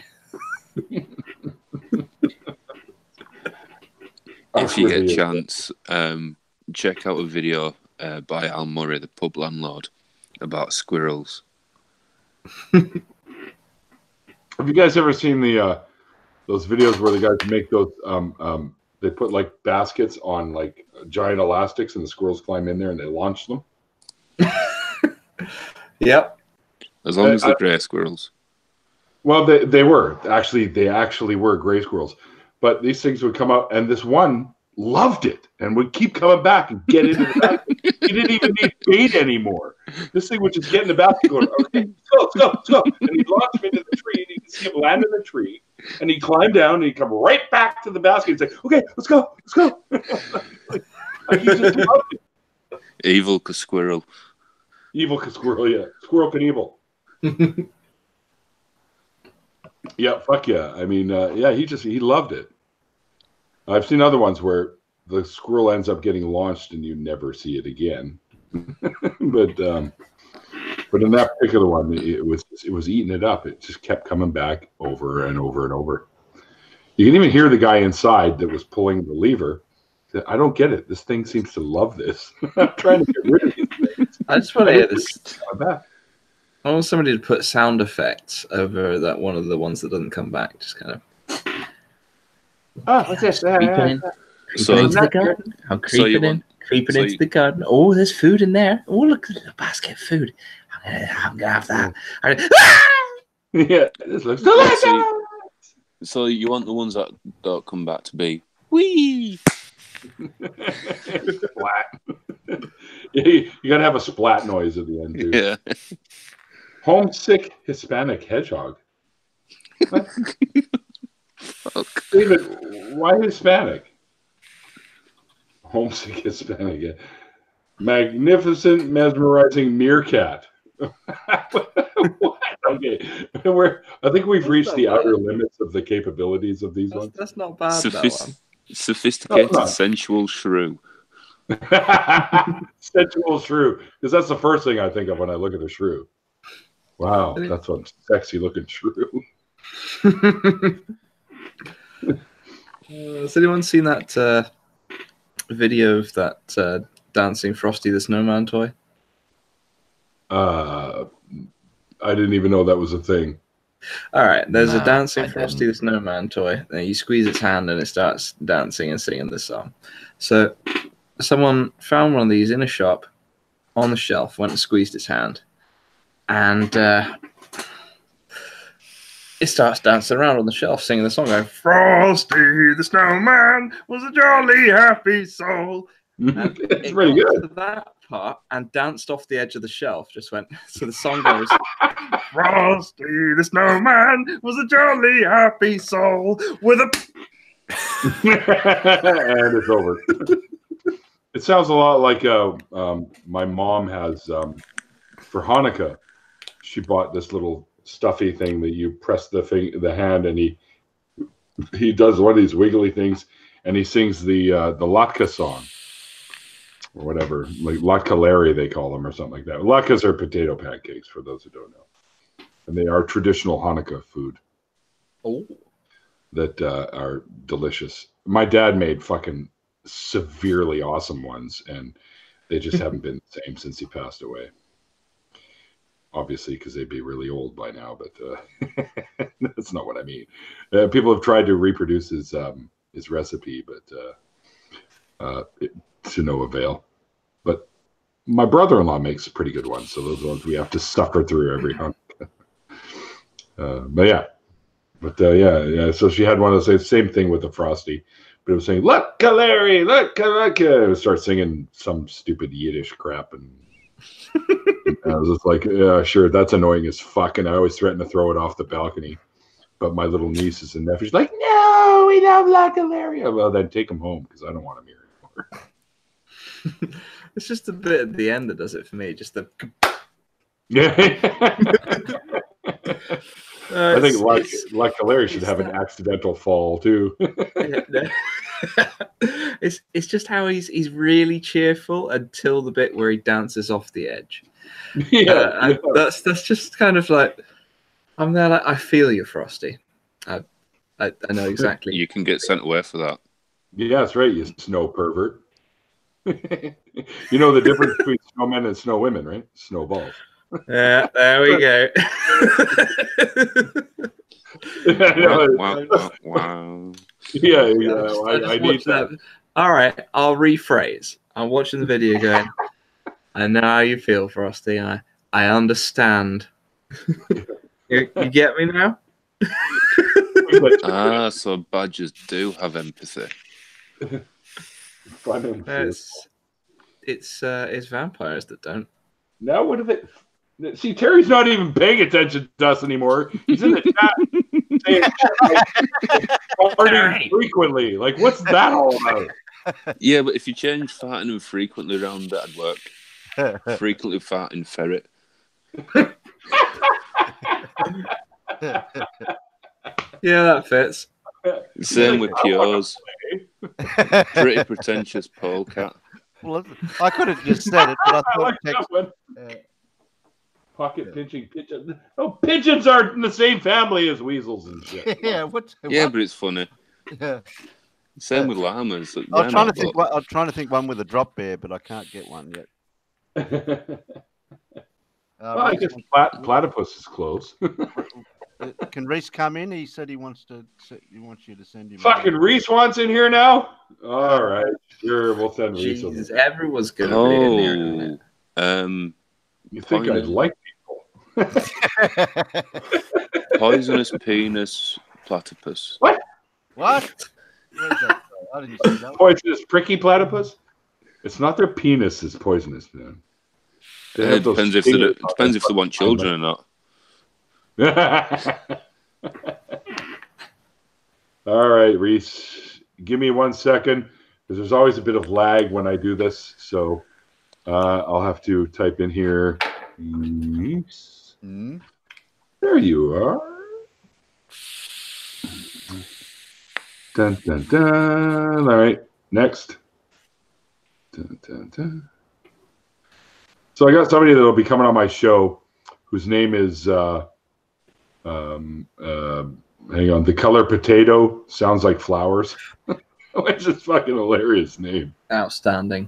S4: If you get a
S2: Awkwardly,
S4: chance, um, check out a video uh, by Al Murray, the pub landlord, about squirrels.
S2: Have you guys ever seen the uh, those videos where the guys make those? Um, um, they put like baskets on like giant elastics, and the squirrels climb in there and they launch them.
S5: Yep.
S4: As long
S2: Uh,
S4: as they're
S2: I-
S4: grey squirrels.
S2: Well, they they were actually they actually were gray squirrels, but these things would come out, and this one loved it and would keep coming back and get into the basket. He didn't even need bait anymore. This thing would just get in the basket, going, "Okay, let's go, let's go, let's go," and he'd launch him into the tree, and you could see him land in the tree, and he'd climb down, and he'd come right back to the basket and say, "Okay, let's go, let's go." Like, he just loved it.
S4: Evil cause squirrel.
S2: Evil can squirrel, yeah, squirrel can evil. Yeah, fuck yeah. I mean, uh, yeah, he just he loved it. I've seen other ones where the squirrel ends up getting launched and you never see it again. but um, but in that particular one, it was it was eating it up. It just kept coming back over and over and over. You can even hear the guy inside that was pulling the lever. That, I don't get it. This thing seems to love this. I'm trying to get rid of these things.
S5: I just want to hear this.
S2: Coming back.
S5: I want somebody to put sound effects over that one of the ones that doesn't come back. Just kind of
S2: Oh, what's this?
S5: creeping in, creeping
S4: So-
S5: into the garden. I'm
S4: So you
S5: creeping in,
S4: want-
S5: creeping
S4: so
S5: into
S4: you-
S5: the garden. Oh, there's food in there. Oh, look at the basket of food. I'm gonna, I'm gonna have that. I'm gonna-
S2: Yeah, this looks
S4: So
S2: delicious.
S4: you, so you want the ones that don't come back to be wee.
S2: Splat. Yeah, you, you gotta have a splat noise at the end too.
S4: Yeah.
S2: Homesick Hispanic hedgehog. What?
S4: Fuck.
S2: David, why Hispanic? Homesick Hispanic. Magnificent, mesmerizing meerkat. What? Okay, we're. I think we've
S5: That's
S2: reached
S5: not
S2: the
S5: bad.
S2: outer limits of the capabilities of these
S5: That's,
S2: ones.
S5: that's not bad,
S4: Sophis-
S5: that one.
S4: Sophisticated,
S2: No, no.
S4: sensual shrew.
S2: Sensual shrew, because that's the first thing I think of when I look at a shrew. Wow, that's one sexy looking shrew.
S5: Uh, has anyone seen that uh, video of that uh, dancing Frosty the Snowman toy?
S2: Uh, I didn't even know that was a thing.
S5: All right, there's
S1: Nah,
S5: a dancing
S1: I
S5: Frosty
S1: didn't.
S5: the Snowman toy. And you squeeze its hand and it starts dancing and singing this song. So someone found one of these in a shop on the shelf, went and squeezed its hand, and uh, it starts dancing around on the shelf, singing the song, going, Frosty the Snowman was a jolly happy soul. And
S2: It's
S5: it
S2: pretty
S5: got
S2: good.
S5: to that part and danced off the edge of the shelf. Just went. So the song goes, Frosty the Snowman was a jolly happy soul with a.
S2: And it's over. It sounds a lot like uh, um, my mom has um, for Hanukkah. She bought this little stuffy thing that you press the thing, the hand, and he he does one of these wiggly things, and he sings the uh, the Latka song or whatever, like Latka Larry they call them or something like that. Latkes are potato pancakes for those who don't know, and they are traditional Hanukkah food.
S5: Oh.
S2: That uh, are delicious. My dad made fucking severely awesome ones, and they just haven't been the same since he passed away. Obviously, because they'd be really old by now, but uh, that's not what I mean. Uh, people have tried to reproduce his um, his recipe, but uh, uh, it, to no avail. But my brother-in-law makes pretty good ones, so those ones we have to suffer through every Hanukkah. Uh, but yeah. But uh, yeah, yeah. So she had one of those same thing with the Frosty, but it was saying "Look, Larry, look, look." It would start singing some stupid Yiddish crap, and, and I was just like, "Yeah, sure, that's annoying as fuck." And I always threaten to throw it off the balcony, but my little nieces and nephews like, "No, we don't like Larry." Well, then take him home because I don't want him here anymore.
S5: It's just a bit at the end that does it for me. Just the.
S2: Yeah.
S5: Uh,
S2: I think
S5: it's-
S2: like
S5: it's-
S2: like Larry should
S5: it's
S2: have an
S5: that-
S2: accidental fall too.
S5: Yeah, no. it's it's just how he's he's really cheerful until the bit where he dances off the edge.
S2: yeah,
S5: Uh, and
S2: yeah.
S5: that's that's just kind of like I'm there. Like I feel you, Frosty. I I, I know exactly.
S4: You can get sent away for that.
S2: Yeah, that's right, you snow pervert. You know the difference between snowmen and snow women, right? Snowballs.
S5: Yeah, there we go.
S2: I know.
S4: Wow, wow, wow.
S2: Yeah,
S5: I
S2: yeah.
S5: just-
S2: I,
S5: I just
S2: I need
S5: watched
S2: that.
S5: that. All right, I'll rephrase. I'm watching the video going, I know how you feel, Frosty. I, I understand. you, you get me now?
S4: Ah, so badgers do have empathy.
S2: Fun and true.
S5: It's it's uh, it's vampires that don't.
S2: Now what if it? See, Terry's not even paying attention to us anymore. He's in the chat saying like, farting frequently. Like, what's that all about?
S4: Yeah, but if you change farting and frequently around, that'd work. Frequently farting ferret.
S5: Yeah, that fits.
S4: Same with Pures. Pretty pretentious polecat.
S3: Well, I could have just said it, but I
S2: I
S3: thought
S2: like
S3: text,
S2: that one.
S3: uh,
S2: Pocket pinching pigeons. No, pigeons are in the same family as weasels and shit.
S3: yeah, what?
S4: Yeah,
S3: what?
S4: but it's funny.
S3: Yeah.
S4: Same with llamas.
S3: I was
S4: They're
S3: trying to
S4: not,
S3: think.
S4: but-
S3: What, I'm trying to think one with a drop bear, but I can't get one yet. Uh,
S2: Well, I
S3: Reece
S2: guess
S3: wants-
S2: plat- platypus is close.
S3: uh, can Reese come in? He said he wants to. He wants you to send him.
S2: Fucking Reese wants in here now. All right, sure, we'll send Reese.
S5: Jesus,
S2: over.
S5: everyone's gonna be in here. in a minute.
S4: Oh, um,
S2: You think I'd
S4: Poison.
S2: like people?
S4: poisonous penis platypus.
S3: What? Where's that? I didn't see that.
S2: Poisonous pricky platypus? It's not their penis is poisonous, man. They
S4: It
S2: have those
S4: depends if they
S2: stingers
S4: it depends if they want children or not.
S2: All right, Reese. Give me one second. because there's always a bit of lag when I do this. So uh, I'll have to type in here.
S3: Mm.
S2: There you are. Dun, dun, dun. All right, next. Dun, dun, dun. So I got somebody that'll be coming on my show whose name is, uh, um, uh, hang on, The Color Potato Sounds Like Flowers. Which is fucking hilarious name.
S5: Outstanding.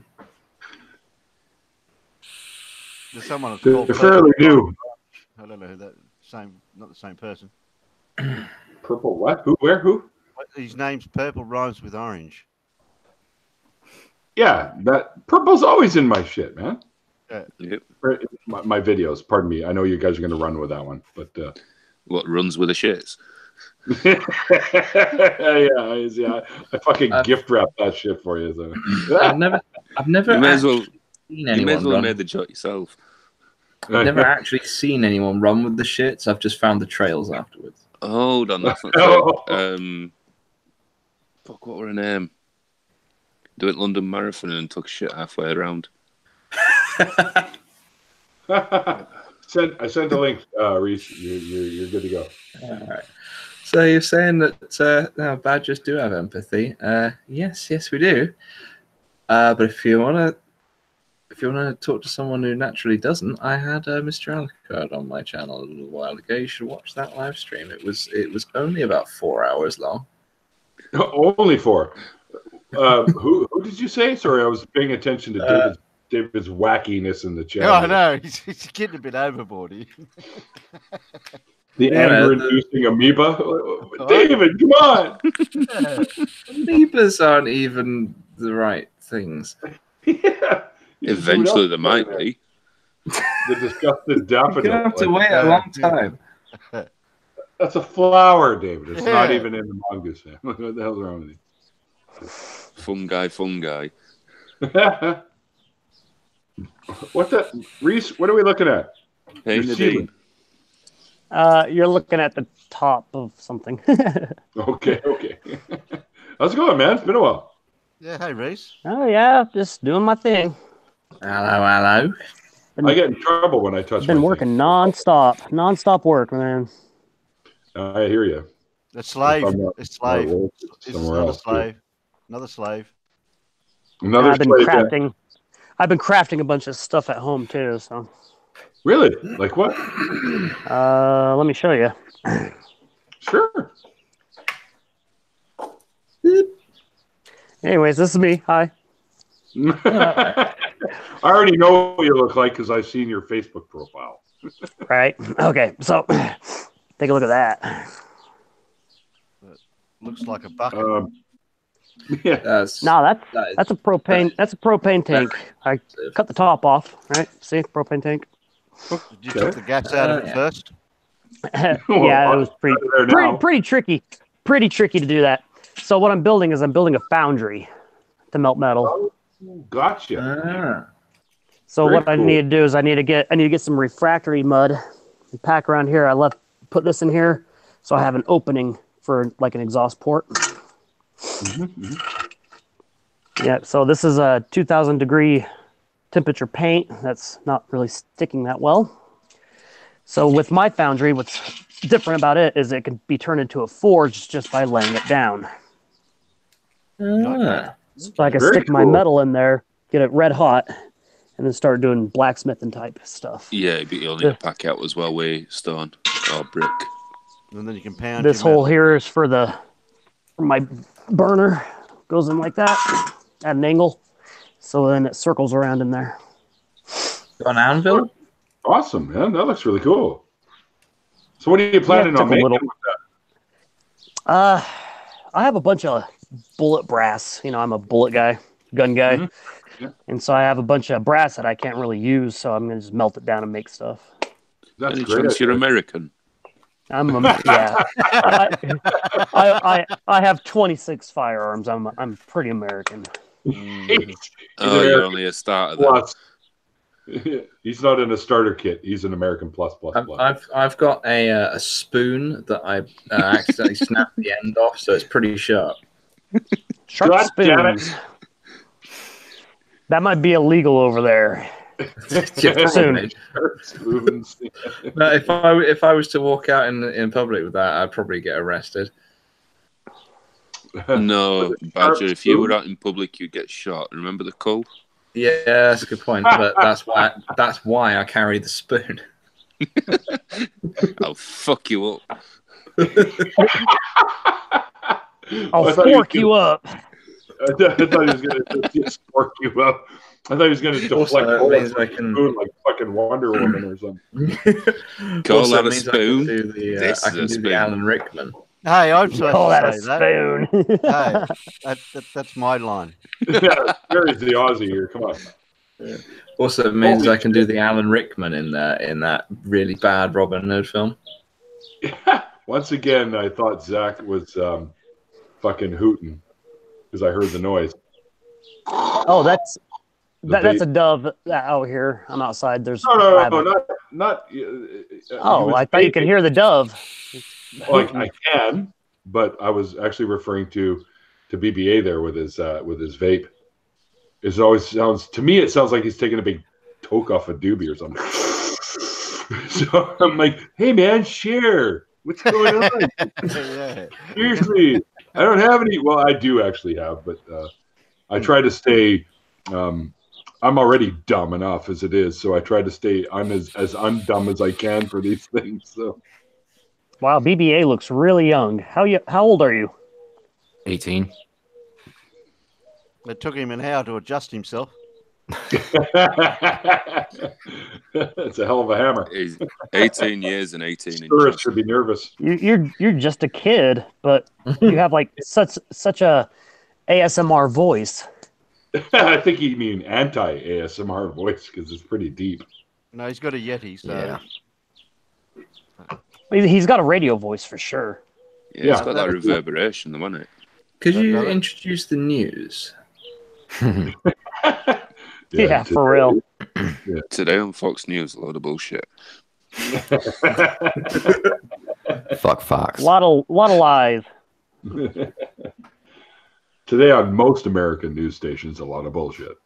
S3: There's someone
S2: They're
S3: called
S2: fairly new.
S3: I don't know who that same, not the same person.
S2: Purple what? Who? Where? Who?
S3: His name's Purple rhymes with orange.
S2: Yeah, that purple's always in my shit, man.
S3: Yeah.
S4: Yep.
S2: My, my videos. Pardon me. I know you guys are going to run with that one, but uh...
S4: What runs with the shits?
S2: yeah, yeah. I fucking
S5: I've,
S2: gift wrap that shit for you. So.
S5: I've never, I've never
S4: You may as well,
S5: seen
S4: you
S5: anyone
S4: may as well
S5: run.
S4: made the joke yourself.
S5: I've never actually seen anyone run with the shits. I've just found the trails afterwards.
S4: Hold on, that's not
S2: Oh.
S4: true. Um, fuck, what were her name? Doing London Marathon and took shit halfway around.
S2: send, I sent a link, uh, Reese. You're, you're, you're good to go.
S5: All right. So you're saying that uh, no, badgers do have empathy? Uh, yes, yes, we do. Uh, but if you wanna, if you wanna talk to someone who naturally doesn't, I had uh, Mister Alucard on my channel a little while ago. You should watch that live stream. It was it was only about four hours long.
S2: Only four. Uh, who, who did you say? Sorry, I was paying attention to
S5: Uh,
S2: David's, David's wackiness in the chat.
S3: Yeah, I know. He's, he's getting a bit overboard.
S2: The
S5: Yeah,
S2: anger-inducing amoeba. David, come on!
S5: Amoebas aren't even the right things.
S2: Yeah.
S4: Eventually, there might be.
S2: The disgusted
S5: You're
S2: daffodil.
S5: gonna have to
S2: Like,
S5: wait a long time.
S2: that's a flower, David. It's not
S3: Yeah.
S2: even in the mongoose family. What the hell's wrong with you?
S4: Fungi, fungi.
S2: What the Reese? What are we looking at?
S4: Hey,
S2: You're
S4: Nadine.
S2: sealing.
S6: Uh, you're looking at the top of something.
S2: Okay, okay. How's it going, man? It's been a while.
S3: Yeah, hey, Reese.
S6: Oh yeah, just doing my thing.
S5: Hello, hello.
S6: Been,
S2: I get in trouble when I touch.
S6: been
S2: my
S6: working
S2: thing.
S6: nonstop, nonstop work, man.
S2: I hear you.
S3: A slave.
S2: If I'm not-
S3: A slave.
S2: I work
S3: It's
S2: somewhere
S3: another
S2: else, too.
S3: slave. Another slave.
S2: Another
S6: I've been
S2: slave, yeah.
S6: crafting. I've been crafting a bunch of stuff at home too. So,
S2: Really? Like what?
S6: uh, let me show you.
S2: Sure.
S6: Anyways, this is me. Hi.
S2: I already know what you look like because I've seen your Facebook profile.
S6: Right. Okay. So, take a look at that.
S3: Looks like a bucket.
S2: Um, yeah.
S5: That's,
S6: No, that's
S5: that is
S6: that's a propane. That's a propane tank. I cut the top off. Right. See, propane tank.
S3: Did you take the gas out of it
S5: Uh,
S3: first?
S6: Yeah, it was pretty,
S2: There
S6: pretty,
S2: now.
S6: pretty tricky. Pretty tricky to do that. So what I'm building is I'm building a foundry to melt metal.
S2: Gotcha.
S5: ah.
S6: So
S2: Very
S6: what I
S2: cool.
S6: need to do is I need to get I need to get some refractory mud and pack around here. I left put this in here so I have an opening for like an exhaust port.
S2: Mm-hmm,
S6: Yeah, so this is a two thousand degree temperature paint that's not really sticking that well. So with my foundry, what's different about it is it can be turned into a forge just by laying it down.
S5: Ah.
S6: So I can
S2: Very
S6: stick my
S2: cool.
S6: metal in there, get it red hot, and then start doing blacksmithing type stuff.
S4: Yeah, but you'll need to pack out as well with stone or brick.
S3: And then you can pound
S6: This
S3: your
S6: hole
S3: metal.
S6: here is for the for my burner. Goes in like that at an angle. So then it circles around in there.
S5: Got an anvil?
S2: Awesome, man. That looks really cool. So what are you planning
S6: Yeah,
S2: on
S6: took a
S2: making
S6: little-
S2: with that?
S6: Uh I have a bunch of bullet brass. You know, I'm a bullet guy, gun guy.
S2: Mhm. Yeah.
S6: And so I have a bunch of brass that I can't really use, so I'm gonna just melt it down and make stuff.
S2: That's
S4: Any
S2: great.
S4: chance you're American?
S6: I'm a, yeah. I, I, I I have twenty-six firearms. I'm I'm pretty American.
S2: He's
S4: Oh, you're
S2: American
S4: only a starter then.
S2: plus. He's not in a starter kit. He's an American plus plus
S5: I've,
S2: plus.
S5: I've I've got a uh, a spoon that I uh, accidentally snapped the end off, so it's pretty sharp.
S6: Sharp
S2: God damn it.
S6: spoons. That might be illegal over there.
S5: Yeah,
S6: Soon.
S2: Spoons.
S5: No, if I if I was to walk out in in public with that, I'd probably get arrested.
S4: No, Badger, if you were out in public, you'd get shot. Remember the call?
S5: Yeah, that's a good point. But that's why that's why I carry the spoon.
S4: I'll fuck you up.
S6: I'll
S2: I thought
S6: fork
S2: you
S6: you up.
S2: I thought, I thought he was going to just fork you up. I thought he was going to deflect
S5: Also, that
S2: bullets
S5: means I
S2: with a
S5: can-
S2: spoon like fucking Wonder Woman or something.
S4: Call
S5: Also,
S4: that
S5: it
S4: a
S5: means
S4: spoon?
S5: I can do the, uh,
S4: This
S5: I
S4: is
S5: can
S4: a
S5: do
S4: spoon.
S5: the Alan Rickman.
S3: Hey, I'm supposed
S6: Call
S3: to
S6: that a
S3: say that.
S6: spoon.
S3: Hey, that, that, that's my line.
S2: Yeah, Gary's the Aussie here. Come on.
S5: Also, it means
S2: Holy
S5: I can do the Alan Rickman in that in that really bad Robin Hood film.
S2: Once again, I thought Zach was um, fucking hooting because I heard the noise.
S6: Oh, that's
S2: The
S6: that, that's a
S2: bait-
S6: dove out here. I'm outside. There's
S2: No, no, no,
S6: rabbit.
S2: not not. Uh, he
S6: Oh,
S2: was
S6: I thought you could
S2: vaping.
S6: hear the dove.
S2: Like I can, but I was actually referring to to B B A there with his uh, with his vape. It always sounds to me. It sounds like he's taking a big toke off a doobie or something. So I'm like, "Hey man, share. What's going on?
S3: Yeah.
S2: Seriously, I don't have any. Well, I do actually have, but uh, I try to stay. Um, I'm already dumb enough as it is, so I try to stay. I'm as as undumb as I can for these things. So
S6: Wow, B B A looks really young. How you? How old are you?
S1: eighteen.
S3: It took him an hour to adjust himself.
S2: it's a hell of a hammer.
S4: He's eighteen years and eighteen
S2: Tourists
S4: inches.
S2: should be nervous.
S6: You, you're you're just a kid, but you have like such such a A S M R voice.
S2: I think you mean anti-A S M R voice because it's pretty deep.
S3: No, he's got a Yeti, so
S1: Yeah.
S6: He's got a radio voice for sure.
S4: Yeah, it's
S2: Yeah.
S4: got that reverberation, though, hasn't it?
S5: Could you
S3: Another?
S5: introduce the news?
S6: Yeah, for real.
S4: Today on Fox News, a load of bullshit.
S1: Fuck Fox.
S6: A lot of lot of lies.
S2: Today on most American news stations, a lot of bullshit.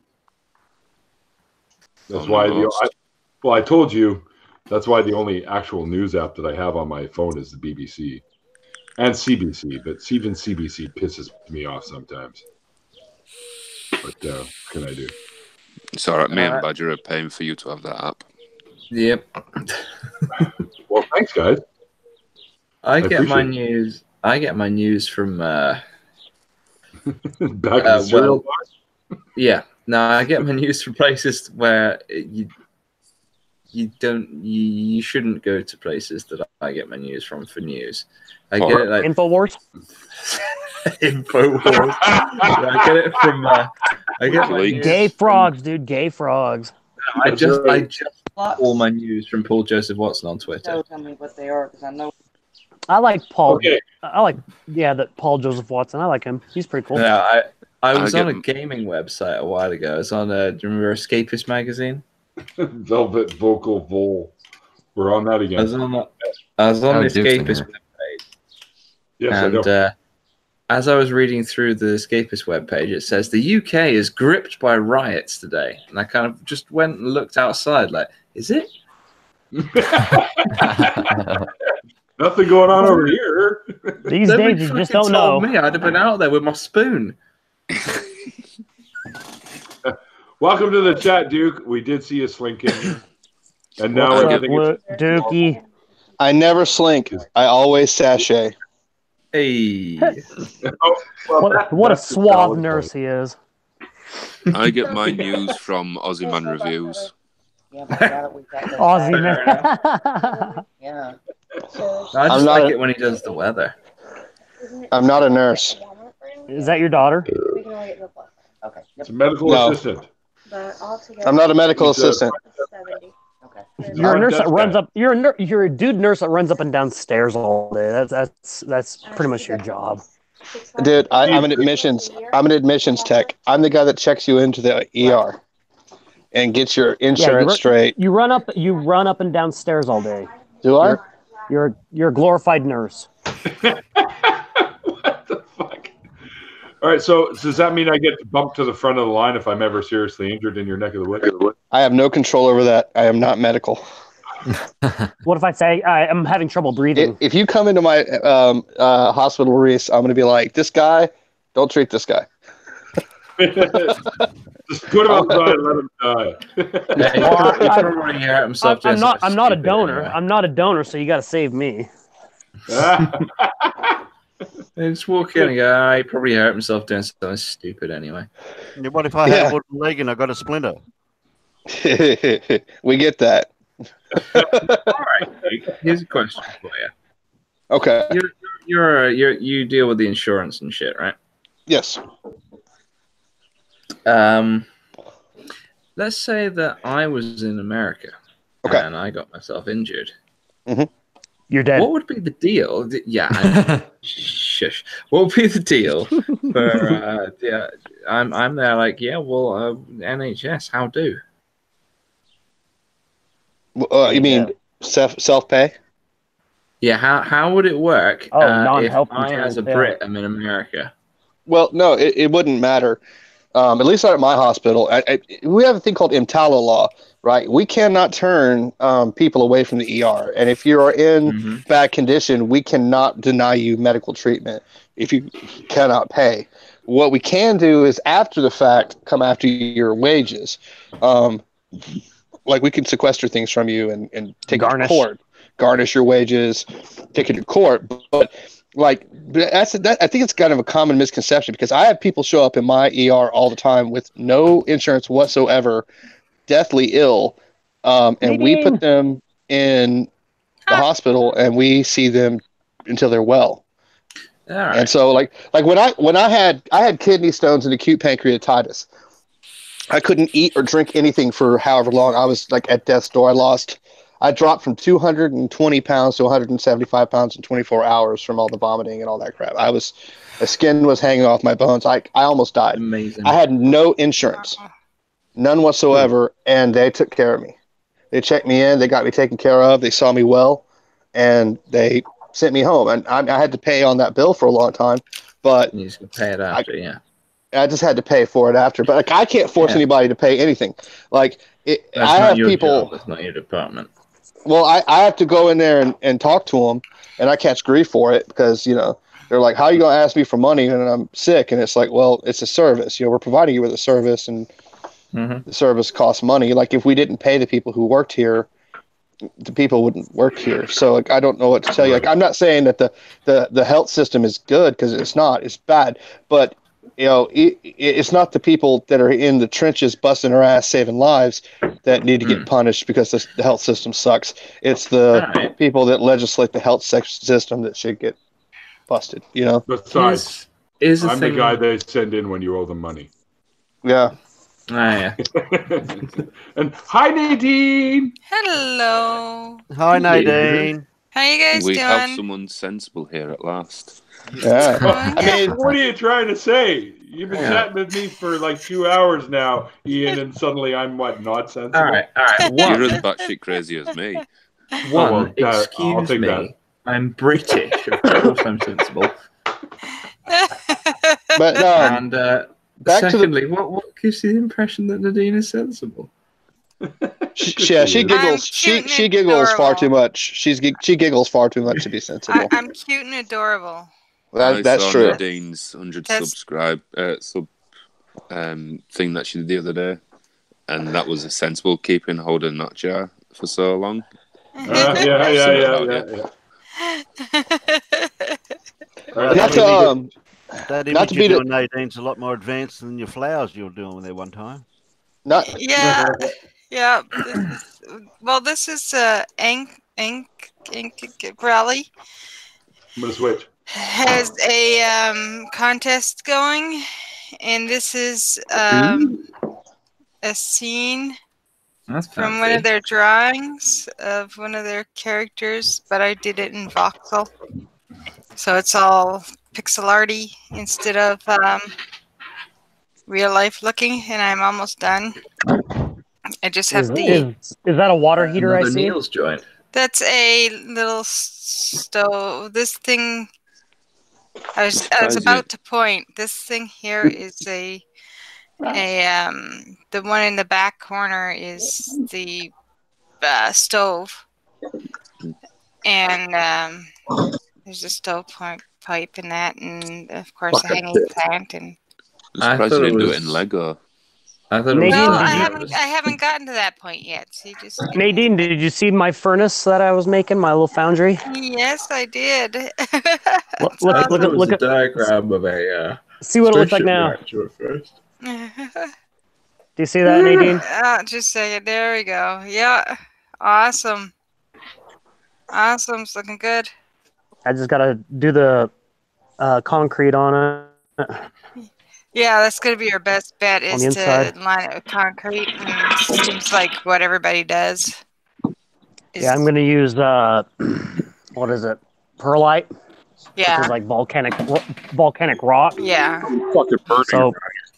S2: That's
S4: On
S2: why
S4: the
S2: the
S4: most.
S2: I, well, I told you that's why the only actual news app that I have on my phone is the B B C and C B C. But even C B C pisses me off sometimes. But uh, what can I do?
S4: It's all right. Me
S5: Uh,
S4: and Badger are paying for you to have that app.
S5: Yep.
S2: Well, thanks, guys.
S5: I
S2: I
S5: get my
S2: appreciate it.
S5: news. I get my news from. Uh,
S2: Back in
S5: Uh,
S2: the cereal
S5: well-
S2: box.
S5: yeah. No, I get my news from places where you you don't you, you shouldn't go to places that I get my news from for news. I get it like
S6: Infowars.
S5: Infowars. I get it from. Uh, I get my
S4: Leaks.
S5: news
S6: Gay
S5: from-
S6: frogs, dude. Gay frogs.
S5: I just I just
S7: Lots.
S5: all my news from Paul Joseph Watson on Twitter.
S7: Don't tell me what they are because I know.
S6: I like Paul.
S2: Okay.
S6: I like yeah, that Paul Joseph Watson. I like him. He's pretty cool.
S5: Yeah, I I
S4: I
S5: was
S4: get
S5: on a
S4: them.
S5: gaming website a while ago. I was on a. Do you remember Escapist magazine?
S2: Velvet Vocal Vol. We're on that
S5: I was
S2: again.
S5: on. A, I was on
S1: Oh,
S5: the
S1: Duke's in
S5: Escapist
S1: here.
S5: webpage,
S2: Yes, I know.
S5: and uh, as I was reading through the Escapist webpage, it says the U K is gripped by riots today, and I kind of just went and looked outside. Like, is it?
S2: Nothing going on over here.
S6: These
S5: Nobody
S6: days, you just
S5: fucking
S6: don't know.
S5: told me. I'd have been out there with my spoon.
S2: Welcome to the chat, Duke. We did see you slinking. And now
S6: What's up,
S2: everything is
S6: Lu- Dookie?
S8: I never slink. I always sashay.
S5: Hey,
S2: oh, well,
S6: What,
S2: that-
S6: what a
S2: that's
S6: suave
S2: valid
S6: nurse he is.
S4: I get my news from Aussie Man Reviews.
S7: Yeah, but now that we've got those
S6: Aussie
S7: back-
S6: man.
S7: Yeah.
S5: I just
S8: I'm
S5: like
S8: not a-
S5: it when he does the weather.
S8: I'm not a nurse.
S6: Is that your daughter?
S9: We can only get the plus.
S7: Okay.
S2: It's a medical
S8: No.
S2: assistant.
S9: But altogether,
S8: I'm not a medical
S2: He's a-
S8: assistant.
S9: seventy.
S7: Okay.
S6: You're a
S2: Not
S6: nurse that
S2: desk
S6: runs
S2: guy.
S6: up. You're a ner- you're a dude nurse that runs up and down stairs all day. That's that's that's pretty much your job.
S8: Dude, I, I'm an admissions. I'm an admissions tech. I'm the guy that checks you into the E R and gets your insurance
S6: run-
S8: straight.
S6: You run up. You run up and down stairs all day.
S8: Do I?
S6: You're you're a glorified nurse.
S2: What the fuck? All right, so does that mean I get bumped to the front of the line if I'm ever seriously injured in your neck of the woods?
S8: I have no control over that. I am not medical.
S6: What if I say I am having trouble
S8: If,
S6: breathing?
S8: if you come into my um, uh, hospital, Reese, I'm going to be like, this guy, don't treat this guy.
S2: Just put him outside and let him die.
S5: Yeah, he
S6: Well,
S5: probably, he
S6: I-
S5: probably already hurt
S6: I'm,
S5: himself.
S6: I'm
S5: doing
S6: not.
S5: something
S6: I'm not a
S5: stupid
S6: donor.
S5: anyway.
S6: I'm not a donor. So you got to save me.
S5: They just walk in and go, ah, he probably hurt himself doing something stupid anyway.
S3: Yeah, what if I had
S8: Yeah.
S3: a wooden leg and I got a splinter?
S8: We get that.
S5: All right, Luke, here's a question for you.
S8: Okay.
S5: You're, you're, you're, you deal with the insurance and shit, right?
S8: Yes.
S5: Um, let's say that I was in America
S8: Okay.
S5: and I got myself injured.
S6: You're dead.
S5: What would be the deal? D- Yeah, I- shush. What would be the deal for? Uh, yeah, I'm I'm there like, yeah, well, uh, N H S, how do?
S8: Uh, you mean self self pay?
S5: Yeah, how how would it work
S6: Oh,
S5: uh, if
S6: non-health
S5: I, as a
S6: insurance, yeah.
S5: Brit, am in America?
S8: Well, no, it, it wouldn't matter. Um, at least not at my hospital. I, I, we have a thing called EMTALA law, right? We cannot turn um, people away from the E R. And if you are in
S5: Mhm.
S8: bad condition, we cannot deny you medical treatment if you cannot pay. What we can do is after the fact, come after your wages. Um, like we can sequester things from you and, and take it to
S6: Garnish.
S8: court, garnish your wages, take it to court. But like that's that, I think it's kind of a common misconception because I have people show up in my E R all the time with no insurance whatsoever, deathly ill, um, and we put them in the hospital and we see them until they're well.
S5: All right.
S8: And so like like when I when I had I had kidney stones and acute pancreatitis. I couldn't eat or drink anything for however long. I was like at death's door. I lost I dropped from two hundred twenty pounds to one hundred seventy-five pounds in twenty-four hours from all the vomiting and all that crap. I was, the skin was hanging off my bones. I, I almost died.
S5: Amazing.
S8: I had no insurance, none whatsoever, and they took care of me. They checked me in. They got me taken care of. They saw me well, and they sent me home. And I, I had to pay on that bill for a long time, but
S5: You just pay it after, yeah.
S8: I just had to pay for it after. But like I can't force
S5: Yeah.
S8: anybody to pay anything. Like it,
S5: That's
S8: I
S5: not
S8: have
S5: your
S8: people.
S5: job. That's not your department.
S8: Well, I, I have to go in there and, and talk to them, and I catch grief for it because, you know, they're like, how are you going to ask me for money when I'm sick? And it's like, well, it's a service. You know, we're providing you with a service, and
S5: Mhm.
S8: the service costs money. Like, if we didn't pay the people who worked here, the people wouldn't work here. So, like, I don't know what to tell you. Like, I'm not saying that the, the, the health system is good because it's not. It's bad. But, you know, it, it's not the people that are in the trenches busting their ass saving lives that need to get
S5: Mm.
S8: punished because the, the health system sucks. It's the
S5: All right.
S8: people that legislate the health sex system that should get busted, you know?
S2: Besides,
S5: Is the
S2: I'm
S5: thing.
S2: the guy they send in when you owe them money.
S8: Yeah.
S5: Ah, yeah.
S2: And hi, Nadine.
S10: Hello.
S3: Hi, Nadine.
S10: How you guys
S4: We
S10: doing?
S4: have someone sensible here at last.
S8: Yeah.
S10: Oh,
S8: I
S10: yeah.
S8: mean,
S2: What are you trying to say? You've been
S5: Yeah.
S2: chatting with me for like two hours now, Ian, and suddenly I'm what, not sensible?
S5: All right, all right.
S4: You're as
S5: One,
S4: batshit crazy as me.
S5: one
S2: well, uh, I'll
S5: excuse
S2: take
S5: me.
S2: that.
S5: I'm British. Of course I'm sensible.
S8: but um,
S5: and uh,
S8: back to the-
S5: secondly, what, what gives you the impression that Nadine is sensible?
S8: she, yeah, she
S2: I'm
S8: giggles. She
S10: cute and
S8: she giggles far
S10: adorable.
S8: too much. She's gi- she giggles far too much to be sensible.
S10: I, I'm cute and adorable.
S8: That,
S4: I
S8: that's
S4: saw
S8: true.
S4: Nadine's one hundred
S10: That's-
S4: subscribe uh, sub um, thing that she did the other day, and that was a sensible keeping hold of Notjar for so long.
S2: Uh, yeah, yeah, yeah, yeah, yeah. Uh,
S8: Not to um,
S3: That
S8: Not
S3: image
S8: to
S3: you're
S8: be the-
S3: doing, Nadine's a lot more advanced than your flowers you were doing there one time.
S8: not
S10: yeah, yeah. This is, well, this is uh, Ink Ink Ink Rally
S2: I'm gonna switch.
S10: has a um, contest going, and this is um, a scene
S5: That's
S10: from one
S5: fancy.
S10: of their drawings of one of their characters, but I did it in voxel, so it's all pixel arty instead of um, real life looking, and I'm almost done. I just have
S6: Is,
S10: the.
S6: is, is that a water heater I
S5: Another
S6: see?
S5: Neil's joint.
S10: That's a little s- stove. This thing I was, I was
S4: Surprised you-
S10: about to point. This thing here is a a um the one in the back corner is the uh, stove, and um there's a stove pipe pipe in that, and of course a
S2: Fucking
S10: hanging
S2: pit.
S10: plant. And
S4: I'm
S5: I
S4: surprised
S5: thought
S4: you
S5: it
S4: didn't do it
S5: was-
S4: in Lego.
S5: I thought it
S6: Nadine,
S5: was
S10: no,
S6: did
S10: I
S6: you-
S10: haven't I haven't gotten to that point yet. So you just give me a
S6: Nadine,
S10: second.
S6: did you see my furnace that I was making, my little foundry?
S10: Yes, I did.
S6: Look,
S5: I
S6: look,
S5: thought
S6: look,
S5: it
S6: at,
S5: was
S6: look
S5: a
S6: at,
S5: diagram of a uh,
S6: see what it looks like
S5: spaceship
S6: now.
S5: reactor at first.
S6: Do you see that, Nadine?
S10: Uh, just a second. There we go. Yeah. Awesome. Awesome. It's looking good.
S6: I just gotta do the uh, concrete on it.
S10: Yeah, that's going to be your best bet
S6: On
S10: is
S6: the inside.
S10: to line it with concrete. And it seems like what everybody does. Is,
S6: Yeah, I'm gonna use uh, what is it? Perlite, which
S10: yeah.
S6: is like volcanic ro- volcanic rock.
S10: Yeah.
S2: Fucking burning.
S6: So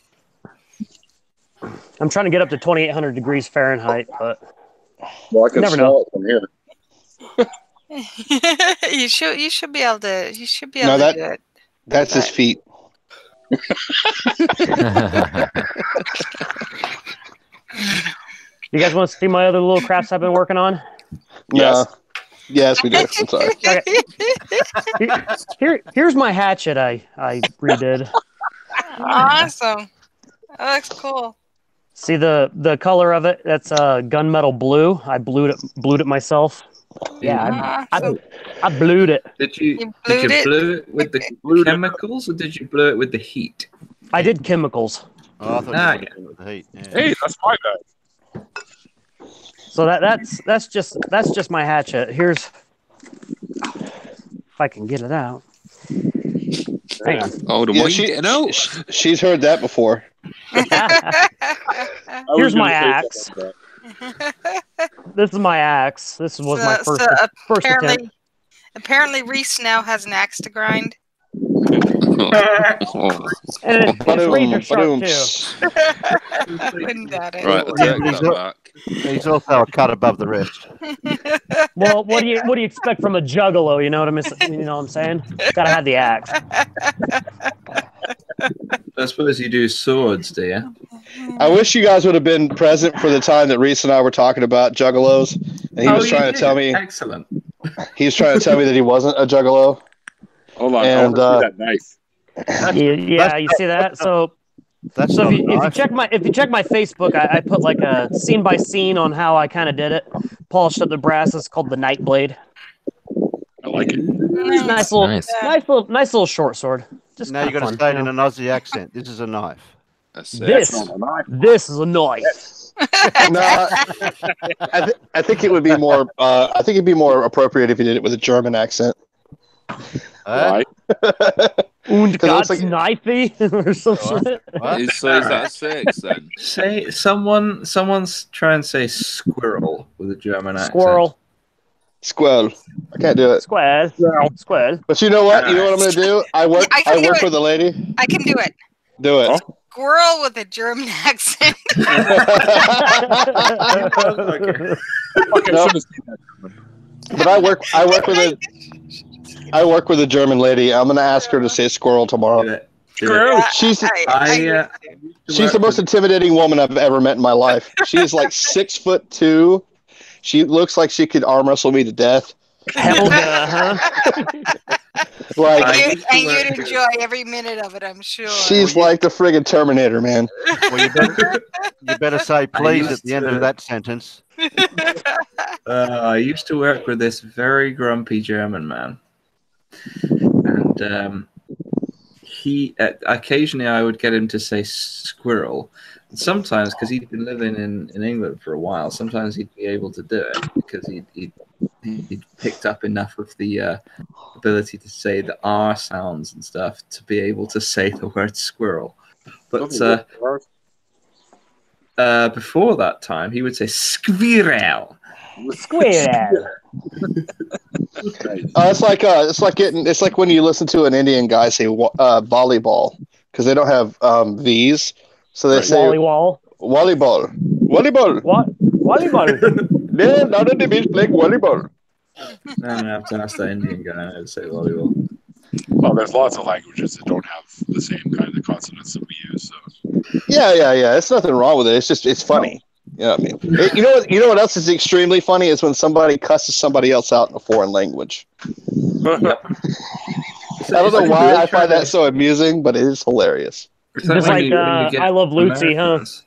S6: I'm trying to get up to twenty-eight hundred degrees Fahrenheit, but
S2: well, I can
S6: never
S2: smell
S6: know.
S2: it from here.
S10: you should you should be able to you should be
S8: No,
S10: able
S8: that-
S10: to do it.
S8: That's his
S10: Right.
S8: feet.
S6: you guys want to see my other little crafts I've been working on?
S8: No. Yes, we do. I'm sorry.
S6: Here, here here's my hatchet I I redid.
S10: Awesome. That looks cool.
S6: See the the color of it? That's uh gunmetal blue. I blued it blued it myself. Yeah, I, I,
S10: Awesome.
S6: I blued it.
S5: Did you,
S10: You
S5: did
S10: blued
S5: you
S10: it?
S5: blow it with the
S2: Blued it.
S5: chemicals or did you blow it with the heat?
S6: I did chemicals.
S3: Oh, I thought
S5: Ah,
S3: you were doing it with the heat. Yeah.
S2: Hey, that's my guy.
S6: So that that's that's just that's just my hatchet. Here's if I can get it out. Hang on.
S4: Oh, the
S8: Yeah,
S4: one
S8: she-
S4: getting out.
S8: sh- She's heard that before.
S2: I was
S6: Here's
S2: gonna
S6: my
S2: say
S6: axe.
S2: something like that.
S6: This is my axe. This was
S10: So-
S6: my first
S10: so
S6: first attempt.
S10: apparently, apparently Reese now has an axe to grind.
S4: Oh.
S6: And it, it's
S8: Ba-doom,
S6: razor sharp
S8: ba-doom.
S6: too.
S10: Wouldn't doubt it.
S4: Right, I take that back.
S3: He's also a cut above the rest.
S6: Well, what do you what do you expect from a juggalo? You know what I'm you know what I'm saying? Gotta have the axe.
S5: I suppose you do swords, do you?
S8: I wish you guys would have been present for the time that Reese and I were talking about juggalos, and he
S5: Oh,
S8: was
S5: you
S8: trying
S5: did?
S8: to tell me
S5: Excellent.
S8: he was trying to tell me that he wasn't a juggalo.
S2: Hold on.
S8: And,
S2: I
S8: uh,
S2: want to see that knife.
S6: Yeah, yeah, you see that? So
S3: That's
S6: so
S3: not
S6: if you, if you
S3: nice.
S6: check my if you check my Facebook, I, I put like a scene by scene on how I kind of did it. Polished up the brass. It's called the Night Blade.
S2: I like it.
S6: It's a nice little
S1: Nice.
S6: nice little nice little short sword. Just
S3: Now you got to
S6: fun,
S3: say it
S6: you
S3: in
S6: know?
S3: an Aussie accent. This is a knife.
S4: That's it.
S6: This
S2: Not a knife.
S6: this is a knife.
S8: No, I, th- I think it would be more. Uh, I think it'd be more appropriate if you did it with a German accent.
S3: Uh,
S2: Why?
S6: Und
S8: Because it looks
S6: Gott
S8: like-
S6: knifey or some
S3: What?
S6: shit.
S3: what?
S4: Is, so is that a six then?
S5: Say someone someone's try and say squirrel with a German accent.
S6: Squirrel.
S8: Squirrel. I can't do it.
S6: Square. Square.
S8: But you know what? You know what I'm going to do? I work.
S10: I can
S8: I
S10: do
S8: work
S10: it.
S8: with a lady.
S10: I can do it.
S8: Do it.
S10: Squirrel with a German accent.
S2: Fucking
S8: No.
S2: should've seen that coming.
S8: But I work. I work with a. I work with a German lady. I'm going to ask her to say squirrel
S5: Do
S8: tomorrow.
S5: it. Do it.
S8: She's
S10: I,
S5: I, uh,
S8: she's the most intimidating woman I've ever met in my life. She's like six foot two. She looks like she could arm wrestle me to death.
S6: Helga, huh?
S8: Like
S5: I
S10: you,
S5: used to
S10: and
S5: work
S10: you'd
S5: with-
S10: enjoy every minute of it, I'm sure.
S8: she's like the friggin' Terminator, man.
S3: Well, you better, you better say please
S5: used
S3: at the end
S5: to-
S3: of that sentence.
S5: Uh, I used to work with this very grumpy German man, and um, he uh, occasionally I would get him to say squirrel. And sometimes, because he'd been living in, in England for a while, sometimes he'd be able to do it because he'd he'd, he'd picked up enough of the uh, ability to say the R sounds and stuff to be able to say the word squirrel. But uh, uh, before that time, he would say squirrel.
S6: Square.
S8: Uh, it's like uh, it's like getting it's like when you listen to an Indian guy say wa- uh, volleyball because they don't have um, V's, so they say
S6: Wally Wall.
S8: volleyball, volleyball.
S6: What? Volleyball.
S8: Yeah, now that they means playing volleyball.
S5: No, no, I have to ask that Indian guy how to say volleyball.
S2: Well, there's lots of languages that don't have the same kind of consonants that we use. So.
S8: Yeah, yeah, yeah. It's nothing wrong with it. It's just it's funny. You know what I mean? It- you know what? You know what else is extremely funny is when somebody cusses somebody else out in a foreign language.
S5: Yep.
S8: I don't know why I find that so amusing, but it is hilarious.
S5: It's like
S6: Just
S5: when
S6: like
S5: you- when you
S6: uh,
S5: get
S6: I love Lucy, huh?
S5: Americans.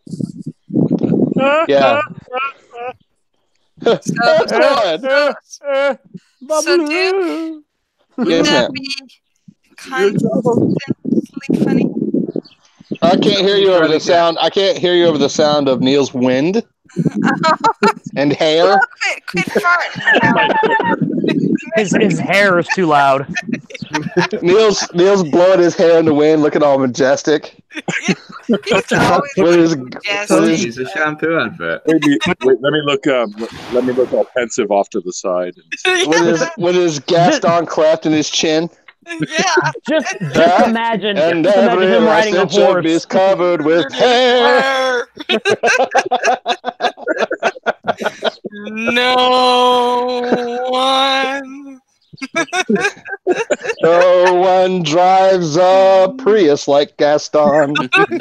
S8: Yeah.
S10: So, so,
S6: Uh,
S10: so do would
S8: Yes,
S10: that
S8: ma'am.
S10: be constantly funny?
S8: I can't hear you over the sound. I can't hear you over the sound of Neil's wind and hair.
S10: Quit, quit farting.
S6: his his hair is too loud.
S8: Neil's Neil's blowing his hair in the wind, looking all majestic.
S10: He's always
S8: With his,
S10: majestic.
S8: with
S5: It's
S8: his,
S5: a shampoo advert.
S2: Maybe, wait, let me look. Um, let me look all pensive off to the side.
S8: with his with his Gaston cleft in his chin.
S10: Yeah.
S6: Just just
S8: Yeah.
S6: imagine,
S8: And
S6: just imagine
S8: every
S6: him riding a
S8: inch of
S6: horse.
S8: me is covered with hair.
S10: No one.
S8: No one drives a Prius like Gaston.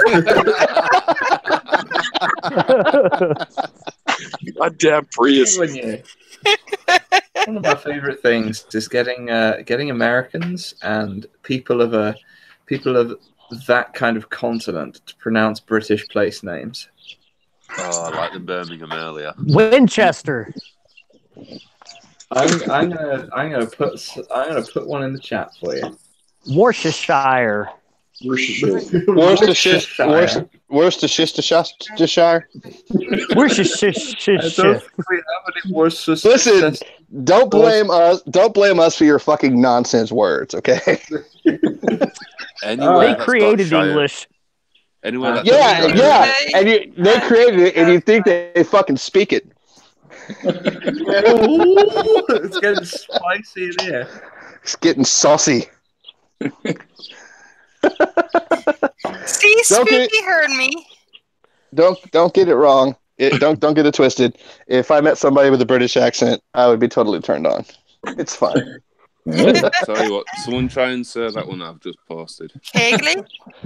S2: Goddamn Prius.
S5: When you- One of my favorite things is getting uh, getting Americans and people of a people of that kind of continent to pronounce British place names.
S4: Oh, I like the Birmingham earlier.
S6: Winchester.
S5: I'm I'm gonna I'm gonna put s- I'm gonna put one in the chat for you.
S6: Worcestershire.
S8: Worcestershire.
S5: Worcestershire.
S8: Worcester- Worcestershire.
S6: Worcestershire.
S5: I don't think we have any Worcestershire.
S8: Listen, don't blame us. Don't blame us for your fucking nonsense words, okay?
S4: Anywhere
S6: They
S4: that's
S6: created
S4: got Shire-
S6: English.
S4: Anywhere that's
S8: Yeah,
S4: got Shire-
S8: yeah. And you, they created it, and you think that they fucking speak it.
S5: Ooh, it's getting spicy in here.
S8: It's getting saucy.
S10: See,
S8: Don't get
S10: Spooky heard me.
S8: Don't don't get it wrong. It, don't don't get it twisted. If I met somebody with a British accent, I would be totally turned on. It's fine.
S4: Tell you what, someone try and say that one I've just posted.
S10: Kegley?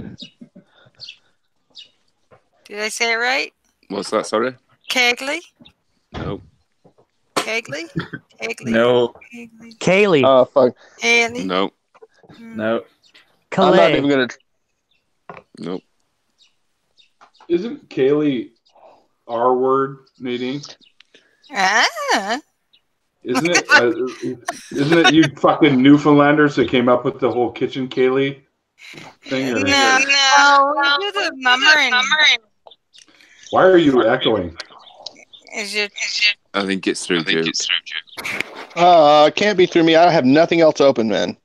S10: Did I say it right?
S4: What's that? Sorry.
S10: Kegley?
S4: No.
S10: Kegley? Kegley?
S5: No,
S10: Kegley?
S6: Kaylee.
S8: Oh fuck!
S10: Haley?
S4: No.
S5: no.
S8: I'm not
S6: Calais.
S8: even gonna.
S4: Nope.
S2: Isn't Kaylee our word, Nadine?
S10: Ah.
S2: Isn't it? Uh, isn't it you fucking Newfoundlanders that came up with the whole kitchen Kaylee thing? Or-
S10: No, no. We do the murmuring.
S2: Why are you echoing?
S10: Is it?
S4: I think it's through Duke.
S8: Uh, can't be through me. I have nothing else open, man.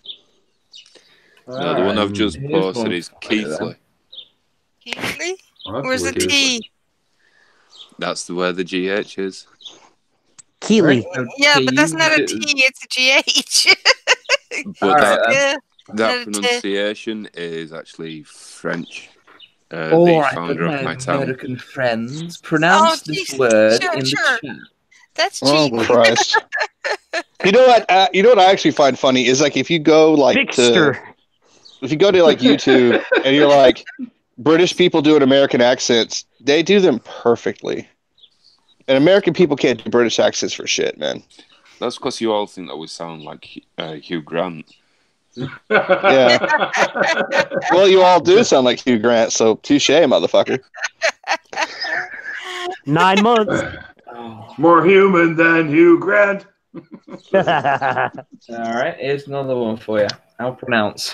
S4: No, the one I've just
S5: Here's
S4: posted
S5: one
S4: is
S5: for you then.
S4: Keithley.
S10: Kegley?
S2: Oh, that's
S10: Where's the
S2: weird.
S10: T?
S4: That's the where the G H is.
S6: Keeley.
S10: Yeah, but that's not a T, it's a G H.
S4: But
S5: All
S4: that,
S5: right,
S10: Yeah.
S4: that
S10: Not a T.
S4: pronunciation is actually French. Uh,
S5: All
S4: the
S5: right,
S4: founder
S5: but
S4: of my
S5: my
S4: town.
S5: American friends, pronounce
S10: Oh,
S5: this
S10: geez,
S5: word
S10: sure,
S5: in
S10: sure.
S5: the chat.
S10: That's
S8: Oh
S10: cheap.
S8: Christ! You know what? Uh, you know what I actually find funny is like if you go like to
S6: Bixter.
S8: if you go to like YouTube and you're like British people doing American accents, they do them perfectly. And American people can't do British accents for shit, man.
S4: That's because you all think that we sound like uh, Hugh Grant.
S8: Yeah. Well, you all do sound like Hugh Grant, so touche, motherfucker.
S6: Nine months.
S5: Oh.
S2: More human than Hugh Grant.
S5: All right, here's another one for you. I'll pronounce.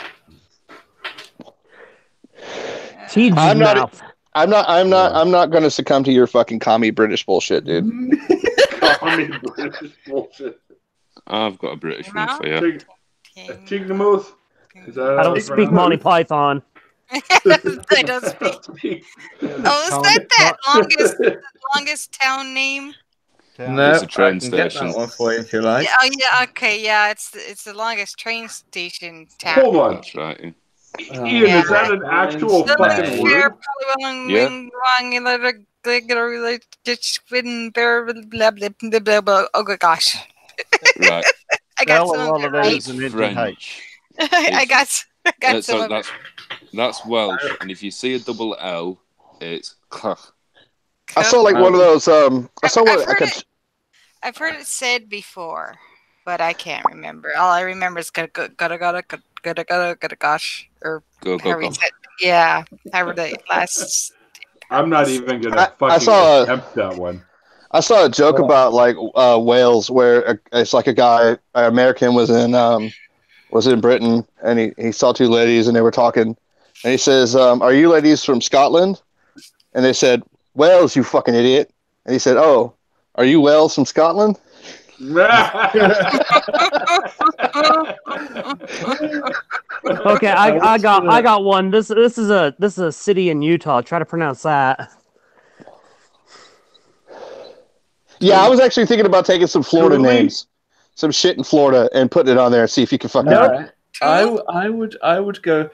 S6: Cheese's
S8: I'm not-
S6: mouth.
S8: I'm not. I'm not. I'm not going to succumb to your fucking commie British bullshit, dude.
S2: I mean, British bullshit.
S4: I've got a British one for you.
S2: Tig- Tignamuth? Is that
S6: I
S2: how
S6: don't
S2: it's
S6: speak Monty
S2: pronounced?
S6: Python.
S10: I don't speak. Oh, is that that longest longest town name?
S5: No,
S4: It's a train
S5: I can get
S4: station.
S5: that one for you if you like.
S10: Yeah, oh yeah, okay, yeah. It's the, it's the longest train station town.
S2: Hold on.
S4: That's right. yeah.
S5: Oh,
S2: Ian,
S10: Yeah.
S2: is that an actual
S5: Still
S2: fucking
S5: in
S10: Fair,
S2: word?
S10: probably
S4: Yeah.
S10: wrong, wrong, you let it- like, it really just win, blah, blah, blah, blah, blah, blah, blah. Oh, good gosh.
S4: Right.
S10: I got
S3: Hell, a
S10: some
S3: lot
S10: of
S3: of
S10: it
S3: that
S10: right.
S3: is an empty H.
S4: French.
S10: I got, I got
S4: Uh,
S10: some
S4: so
S10: of
S4: that's that's Welsh, and if you see a double L, it's Clch.
S8: I saw like one of those. Um, I saw
S10: I've,
S8: one.
S10: I've
S8: I
S10: heard
S8: could,
S10: it. I've heard it said before, but I can't remember. All I remember is gotta gotta gotta gotta gotta gotta gotta gosh or
S4: Go go
S10: however you
S4: go.
S10: said. Yeah, however the last.
S2: I'm not even gonna
S8: I- I
S2: fucking
S8: saw a-
S2: attempt that one.
S8: I saw a joke about like uh, Wales, where uh, it's like a guy, an American, was in um, was in Britain, and he, he saw two ladies, and they were talking, and he says, um, "Are you ladies from Scotland?" And they said, "Wales, you fucking idiot." And he said, "Oh, are you Wales from Scotland?"
S6: Okay, I, I got I got one. This this is a this is a city in Utah. Try to pronounce that.
S8: Yeah, I was actually thinking about taking some Florida
S5: Truly?
S8: names, some shit in Florida, and putting it on there and see if you can fucking.
S5: Alright. I, w- I would I would go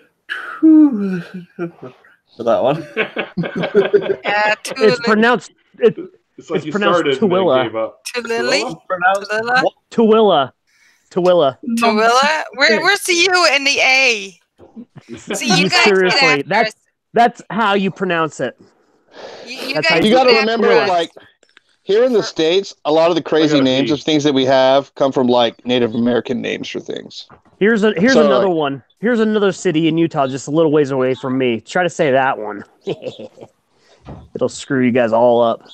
S5: for that one.
S10: Yeah,
S6: It's pronounced it,
S2: It's like
S6: it's
S2: you
S6: pronounced
S2: started and then
S6: Tooele.
S2: gave up.
S10: Tulili,
S5: Pronounced
S10: Tooele,
S5: what?
S6: Tooele. Tooele.
S10: Tooele. Where, where's the U and the A? See, you
S6: You
S10: guys
S6: seriously,
S10: did after
S6: that's
S10: us.
S6: that's how you pronounce it.
S10: You, you
S6: That's how
S10: guys
S8: You
S6: you
S8: got to
S10: did
S8: remember,
S10: after us.
S8: like here in the states, a lot of the crazy
S2: gotta
S8: names
S2: pee.
S8: of things that we have come from like Native American names for things.
S6: Here's a here's
S8: So,
S6: another
S8: like-
S6: one. Here's another city in Utah, just a little ways away from me. Try to say that one. It'll screw you guys all up.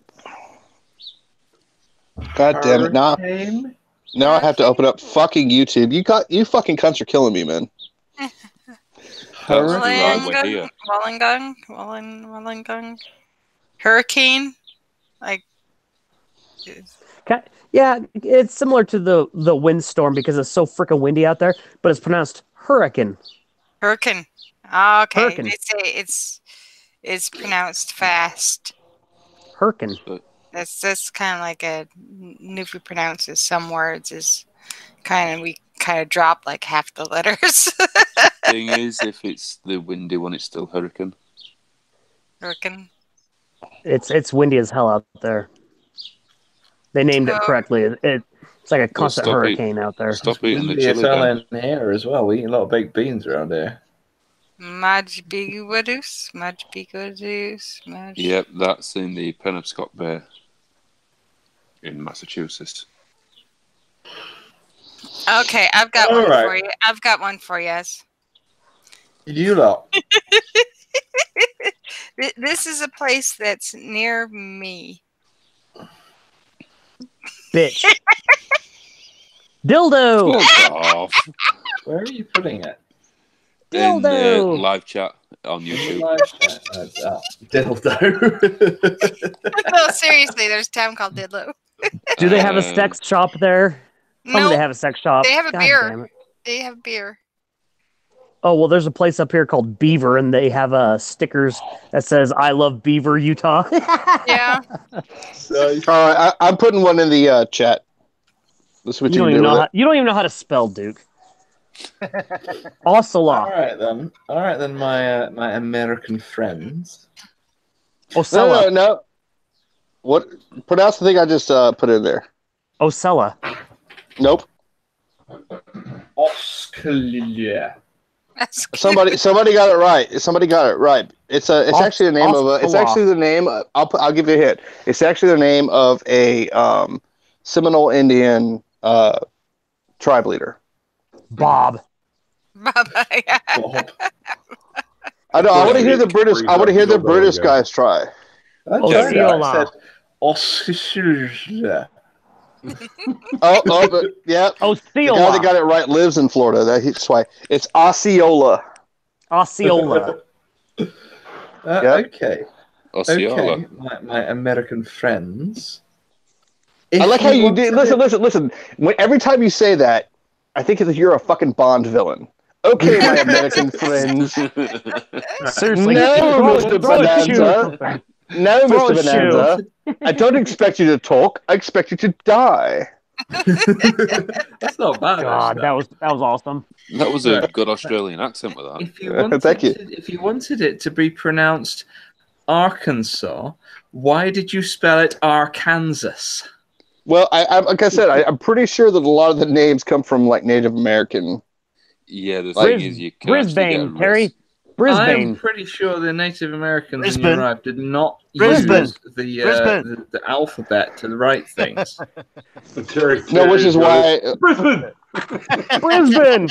S8: God damn it! Now,
S5: Hurricane?
S8: now I have to open up fucking YouTube. You got you fucking cunts are killing me, man.
S4: That's the right way
S10: Wollongong,
S4: here.
S10: Wollongong, Wollong- Wollongong, hurricane, like
S6: Ki- Yeah, it's similar to the the windstorm because it's so freaking windy out there, but it's pronounced hurricane.
S10: hurricane. Oh, okay,
S6: Hurricane.
S10: they say it's it's pronounced fast.
S6: Hurricane.
S10: That's that's kind of like a if we pronounce it, some words is kind of we kind of drop like half the letters.
S4: Thing is, if it's the windy one, it's still hurricane.
S10: Hurricane.
S6: It's it's windy as hell out there. They named it
S10: Oh.
S6: correctly. It, it- it's like a
S4: Well,
S6: constant
S4: stop it.
S6: hurricane out there.
S4: Stop eating the
S5: Windy as
S4: chili.
S5: hell
S4: then.
S5: in here as well. We eat a lot of baked beans around here.
S10: Majbigwadus, Majbigwadus, Maj.
S4: Yep, that's in the Penobscot Bay in Massachusetts.
S10: Okay, I've got
S5: All
S10: one
S5: right.
S10: for you. I've got one for you. Yes.
S5: You lot.
S10: Th- This is a place that's near me.
S6: Bitch. Dildo.
S4: Fuck off.
S5: Where are you putting it?
S4: In the
S6: Dildo.
S4: live chat on YouTube.
S5: Live chat. Oh, oh, dildo.
S10: No, seriously, there's a town called Didlow.
S6: Do they have a
S4: Um,
S6: sex shop there? Tell me
S10: No,
S6: they have a sex shop.
S10: they have a
S6: God
S10: beer.
S6: damn it.
S10: they have beer.
S6: Oh well, there's a place up here called Beaver, and they have uh, stickers that says "I love Beaver, Utah."
S10: Yeah.
S5: So,
S8: All right, I, I'm putting one in the uh, chat. This is what
S6: you
S8: you,
S6: don't
S8: do
S6: even know
S8: with
S6: how,
S8: it.
S6: you don't even know how to spell Duke.
S5: all
S6: Osceola.
S5: right then. All right then, my uh, my American friends.
S8: No,
S6: Osella.
S8: no, no. What? Pronounce the thing I just uh, put in there.
S6: Osella.
S8: Nope.
S5: Australia.
S10: That's good.
S8: Somebody, somebody got it right. Somebody got it right. It's a. It's
S6: Os-
S8: actually the name of a. It's
S6: Osceola.
S8: actually the name. Of, I'll put. I'll give you a hint. It's actually the name of a um, Seminole Indian uh, tribe leader.
S6: Bob.
S10: Bye-bye.
S5: Bob.
S8: I know. I want to hear the British. I want to hear the
S2: Dildo
S8: British
S2: again.
S8: guys try.
S5: I
S6: Oh,
S5: just
S6: Osceola.
S5: said Australia.
S8: Oh, oh, but yeah. The guy
S6: Osceola.
S8: that got it right lives in Florida. That's why it's Osceola.
S6: Osceola.
S5: Uh,
S8: Yep.
S5: Okay.
S4: Osceola.
S5: Okay. My, my American friends.
S8: I
S5: If
S8: like how you
S5: want
S8: did.
S5: to-
S8: Listen, listen, listen. When, every time you say that, I think that you're a fucking Bond villain. Okay, my American friends.
S6: Seriously.
S8: No,
S6: throw-
S8: Mister
S6: throw a shoe.
S8: Bonanza. No,
S6: Throw
S8: Mister
S6: a shoe.
S8: Bonanza. I don't expect you to talk. I expect you to die.
S5: That's not bad.
S6: God,
S5: actually.
S6: that was that was awesome.
S4: That was a good Australian accent with that.
S5: If you
S8: Uh,
S5: wanted
S8: thank you.
S5: To, if you wanted it to be pronounced Arkansas, why did you spell it Arkansas?
S8: Well, I, I like I said, I, I'm pretty sure that a lot of the names come from like Native American.
S4: Yeah, the
S8: Like-
S4: thing is, you can actually get
S6: Brisbane,
S4: a
S6: Terry.
S4: res-
S6: Brisbane.
S5: I'm pretty sure the Native Americans in
S3: Brisbane.
S5: Europe did not
S3: Brisbane.
S5: use the, uh,
S3: Brisbane.
S5: the the alphabet to write things.
S2: Terry,
S8: No, which is why.
S2: Brisbane.
S6: Brisbane.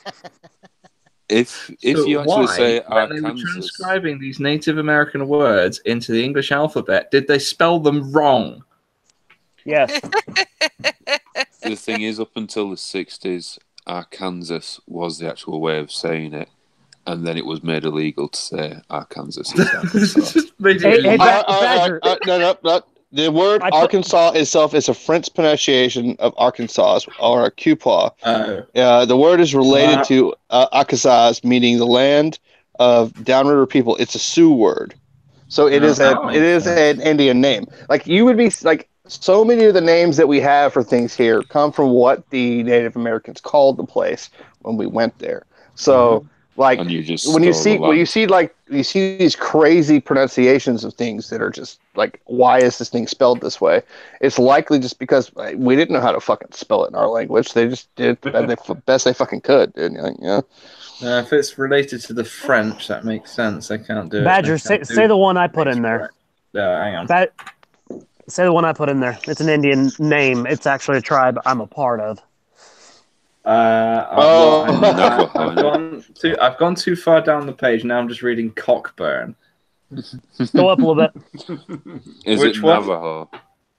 S4: If if
S5: So
S4: you actually
S5: why,
S4: say
S5: when they were
S4: Arkansas,
S5: transcribing these Native American words into the English alphabet, did they spell them wrong?
S6: Yes.
S4: the thing is, up until the sixties, Arkansas was the actual way of saying it, and then it was made illegal to say Arkansas. is Arkansas.
S5: Just made it
S6: Hey, hey,
S5: illegal.
S6: Ba-
S8: Uh, uh,
S6: Badger.
S8: uh, uh, no, no, no. The word
S6: I put-
S8: Arkansas itself is a French pronunciation of Arkansas or a Cupaw.
S5: Oh.
S8: Uh, the word is related
S5: Wow.
S8: to uh, Akazaz, meaning the land of downriver people. It's a Sioux word, so it
S5: Oh,
S8: is
S5: that
S8: a
S5: makes
S8: it is
S5: sense.
S8: an Indian name. Like you would be like so many of the names that we have for things here come from what the Native Americans called the place when we went there. So like
S4: and you just
S8: when you
S4: stole
S8: see
S4: the
S8: when you
S4: land.
S8: see like you see these crazy pronunciations of things that are just like, why is this thing spelled this way? It's likely just because uh, we didn't know how to fucking spell it in our language. They just did it the best they, best they fucking could. And, you know,
S5: Uh, if it's related to the French, that makes sense. I can't do it.
S6: Badger,
S5: I
S6: say,
S5: can't
S6: say
S5: do
S6: the one I put in there.
S5: Uh, hang on.
S6: Ba- say the one I put in there. It's an Indian name. It's actually a tribe I'm a part of.
S5: Uh,
S8: Oh.
S5: well, I'm-
S4: Navajo,
S5: I've,
S4: innit?
S5: gone too, I've gone too far down the page. Now I'm just reading Cockburn.
S6: Go up a little bit.
S4: Is
S5: Which
S4: it
S5: one?
S4: Navajo?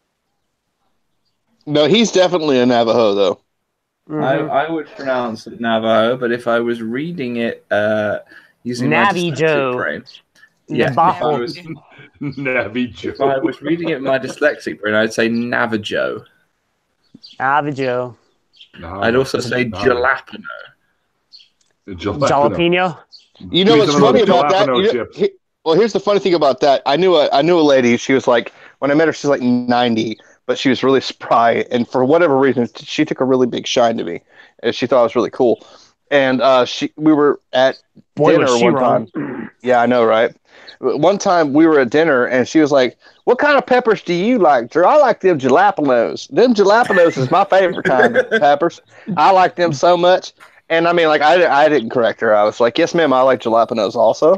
S8: no, he's definitely a Navajo though.
S6: Mhm.
S5: I, I would pronounce it Navajo, but if I was reading it uh, using my
S6: Navi
S5: dyslexic
S6: Joe.
S5: brain, yeah, if I,
S6: Navajo.
S5: was,
S2: Navi Joe.
S5: if I was reading it with my dyslexic brain, I'd say Navajo.
S6: Navajo.
S2: No,
S5: I'd also say
S2: no.
S5: Jalapeno.
S2: Jalapeno.
S6: Jalapeno.
S8: You know
S2: Give me
S8: what's
S2: some of
S8: funny
S2: those
S8: about that?
S2: jalapeno
S8: You know-
S2: chips.
S8: he- well, here's the funny thing about that. I knew a I knew a lady. She was like, when I met her, she was like ninety, but she was really spry, and for whatever reason, she took a really big shine to me, and she thought I was really cool. And uh, she we were at
S6: Boy,
S8: dinner
S6: was she
S8: one
S6: wrong.
S8: time. Yeah, I know, right? One time we were at dinner, and she was like, "What kind of peppers do you like, Drew? I like them jalapenos. Them jalapenos is my favorite kind of peppers. I like them so much." And I mean, like, I, I didn't correct her. I was like, "Yes, ma'am, I like jalapenos also."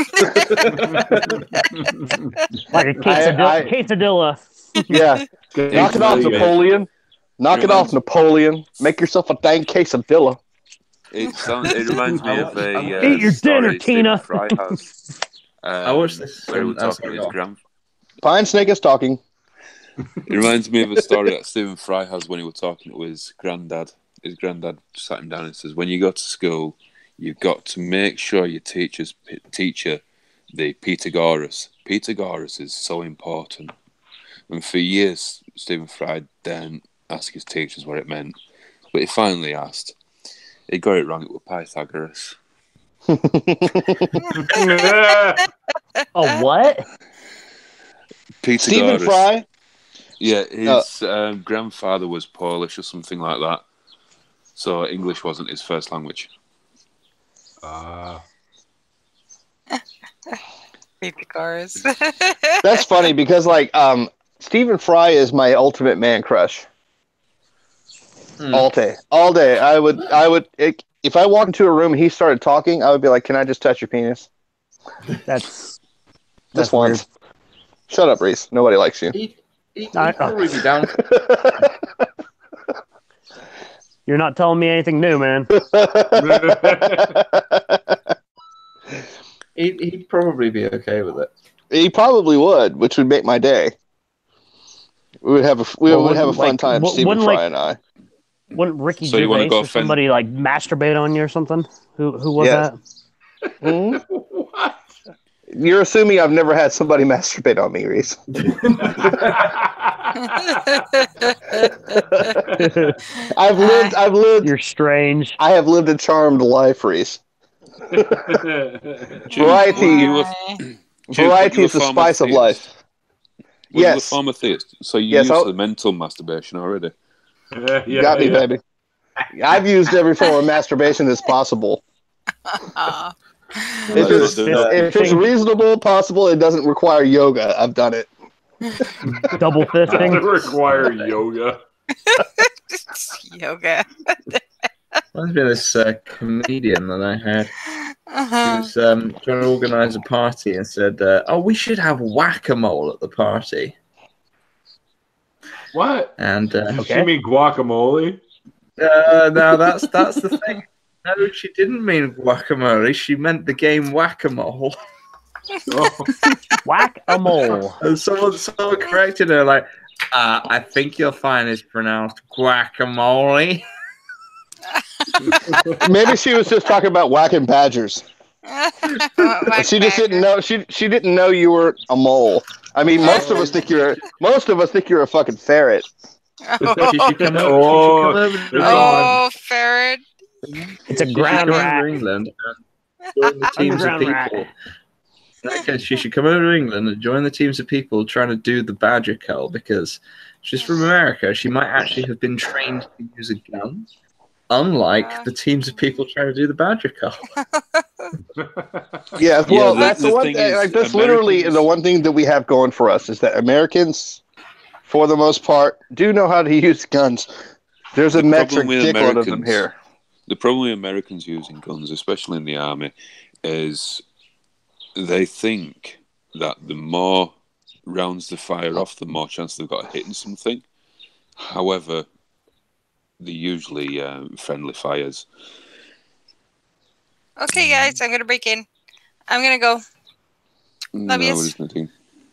S6: Like a quesadilla.
S8: I-
S6: quesadilla.
S8: Yeah, knock it off,
S4: Exactly.
S8: Napoleon. Knock it off,
S4: Reminds-
S8: Napoleon. Make yourself a dang quesadilla.
S4: It sounds. It reminds me of a. Uh,
S6: Eat your dinner,
S4: story Stephen
S6: Tina.
S4: Fry has. Um,
S5: I watched this,
S4: Where he
S5: um,
S4: was talking
S5: as
S4: to
S5: well.
S4: his grand.
S8: Pinesnake is talking.
S4: It reminds me of a story that Stephen Fry has when he was talking to his granddad. His granddad sat him down and says, "When you go to school, you've got to make sure your teachers teacher the Pythagoras. Pythagoras is so important." And for years, Stephen Fry didn't ask his teachers what it meant, but he finally asked. He got it wrong. It was Pythagoras.
S6: Oh, what?
S4: Pythagoras.
S8: Stephen Fry.
S4: Yeah, his um, grandfather was Polish or something like that. So English wasn't his first language.
S2: Uh,
S10: Pythagoras.
S8: That's funny because, like, um, Stephen Fry is my ultimate man crush.
S5: Hmm.
S8: All day, all day. I would, I would. It, if I walked into a room and he started talking, I would be like, "Can I just touch your penis?"
S6: That's
S8: Just
S6: That's
S8: once. Shut up, Reese. Nobody likes you.
S5: He'd, he'd, he'd
S6: I-
S5: probably be down.
S6: You're not telling me anything new, man.
S5: He'd, he'd probably be okay with it.
S8: He probably would, which would make my day. We would have a we
S6: Well,
S8: would have a
S6: wouldn't,
S8: fun
S6: like,
S8: time,
S6: wou-
S8: Stephen
S6: wouldn't,
S8: Fry
S6: like-
S8: and I.
S6: Wouldn't Ricky
S4: So you wanna
S6: Gervais
S4: go
S6: or somebody like masturbate on you or something? Who who was
S8: Yes.
S6: that?
S8: Mhm.
S2: what?
S8: You're assuming I've never had somebody masturbate on me, Reese. I've lived. I've lived.
S6: You're strange.
S8: I have lived a charmed life, Reese.
S4: Jude,
S8: Variety.
S4: were you a-
S10: Why?
S4: Jude,
S8: Variety
S4: were you a
S8: is the
S4: former
S8: spice of
S4: theist?
S8: life.
S4: Were you a
S8: Yes.
S4: former theist? So you
S8: Yes,
S4: used
S8: I'll-
S4: the mental masturbation already.
S2: yeah,
S8: You got me,
S2: yeah.
S8: baby. I've used every form of masturbation that's possible.
S10: Aw.
S8: If it's,
S4: Uh,
S8: if it's reasonable, possible, it doesn't require yoga. I've done it.
S6: Double
S2: Doesn't
S6: fisting.
S2: require yoga.
S10: Yoga.
S5: Reminds me of this uh, comedian that I had.
S10: Uh-huh.
S5: He was um, trying to organise a party and said, uh, "Oh, we should have whack-a-mole at the party."
S2: What?
S5: And uh,
S2: Did
S6: Okay.
S2: she mean guacamole?
S5: uh, now that's that's the thing. No, she didn't mean guacamole. She meant the game whack-a-mole.
S2: Oh.
S6: Whack a mole.
S5: And someone, someone corrected her, like, uh, "I think you'll find it's pronounced guacamole."
S8: Maybe she was just talking about whacking badgers. She just didn't know. She she didn't know you were a mole. I mean, most of us think you're. Most of us think you're a fucking ferret.
S5: She should come over,
S2: Oh,
S5: she should come over to
S2: it's
S10: Oh, ferret.
S6: It's a
S5: She should
S6: ground
S5: come over
S6: rat.
S5: to England and join the teams of
S6: Underground rat.
S5: people. In that case, she should come over to England and join the teams of people trying to do the badger cull, because she's from America. She might actually have been trained to use a gun, unlike the teams of people trying to do the badger cull.
S8: Yeah, well,
S4: the-
S8: that's the,
S4: the
S8: one
S4: thing
S8: thing.
S4: is,
S8: Like, that's literally
S4: Americans-
S8: the one thing that we have going for us is that Americans, for the most part, do know how to use guns. There's a
S4: The
S8: metric
S4: problem with
S8: dickload of them
S4: Americans-
S8: here.
S4: The problem with Americans using guns, especially in the army, is they think that the more rounds they fire off, the more chance they've got of hitting something. However, they're usually uh, friendly fires.
S10: Okay, guys, I'm gonna break in. I'm gonna go. Love
S4: no,
S10: yous.
S4: there's nothing.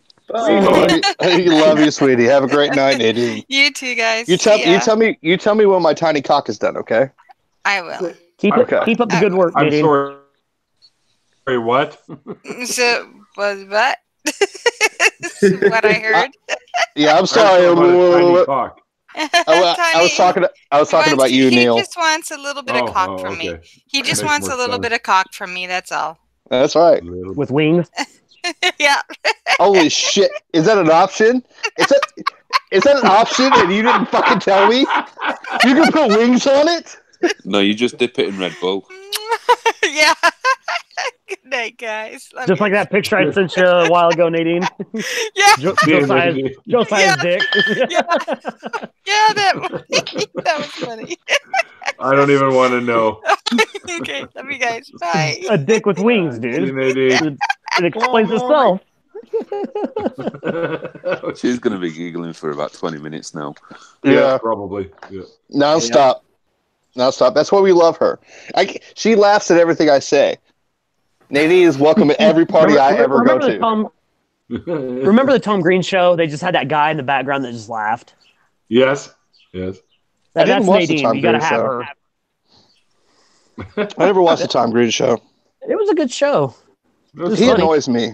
S8: I love you, sweetie. Have a great night, Nadine.
S10: You too, guys.
S8: You tell
S10: See ya.
S8: you tell me you tell me when my tiny cock is done, okay?
S10: I will.
S6: Keep
S8: Okay.
S6: it, keep up the good work,
S2: I'm
S6: Nadine.
S2: sorry. Sorry, what?
S10: So, was what? What I heard.
S8: Yeah, I'm sorry.
S2: I'm talking about a tiny cock.
S8: I, I was
S10: Tiny.
S8: talking. I was talking
S10: He
S8: about
S10: wants-
S8: you,
S10: he
S8: Neil.
S10: just wants a little bit
S2: Oh,
S10: of cock
S2: oh,
S10: from me.
S2: okay.
S10: He just
S2: Makes
S10: wants a
S2: more
S10: little
S2: sense.
S10: bit of cock from me. That's all.
S8: That's right.
S2: Little-
S6: With wings.
S10: Yeah.
S8: Holy shit! Is that an option? Is that is that an option? And you didn't fucking tell me. You can put wings on it.
S4: No, you just dip it in Red Bull.
S10: Yeah. Good night, guys. Love
S6: Just
S10: you.
S6: like that picture I sent you a while ago, Nadine.
S10: Yeah.
S6: Jo-
S2: Yeah,
S6: Josiah's,
S2: Nadine.
S6: Josiah's
S10: Yeah.
S6: dick.
S10: Yeah. Yeah, that, that was funny.
S2: I don't even want to know.
S10: Okay, love you guys. Bye.
S6: A dick with wings,
S2: See,
S6: dude.
S2: Nadine.
S6: It explains itself.
S4: She's going to be giggling for about twenty minutes now.
S8: Yeah,
S2: probably. Yeah.
S8: non-stop, non-stop. That's why we love her. I, she laughs at everything I say. Nadine is welcome at every party I ever go
S6: remember the
S8: to.
S6: Tom, remember the Tom Green show? They just had that guy in the background that just laughed.
S2: Yes. Yes.
S6: That,
S8: I didn't
S6: that's
S8: watch the
S6: Nadine.
S8: Tom
S6: You gotta
S8: Green
S6: have
S8: show.
S6: her.
S8: I never watched the Tom Green show.
S6: It was a good show.
S2: That's
S8: He
S2: funny.
S8: annoys me.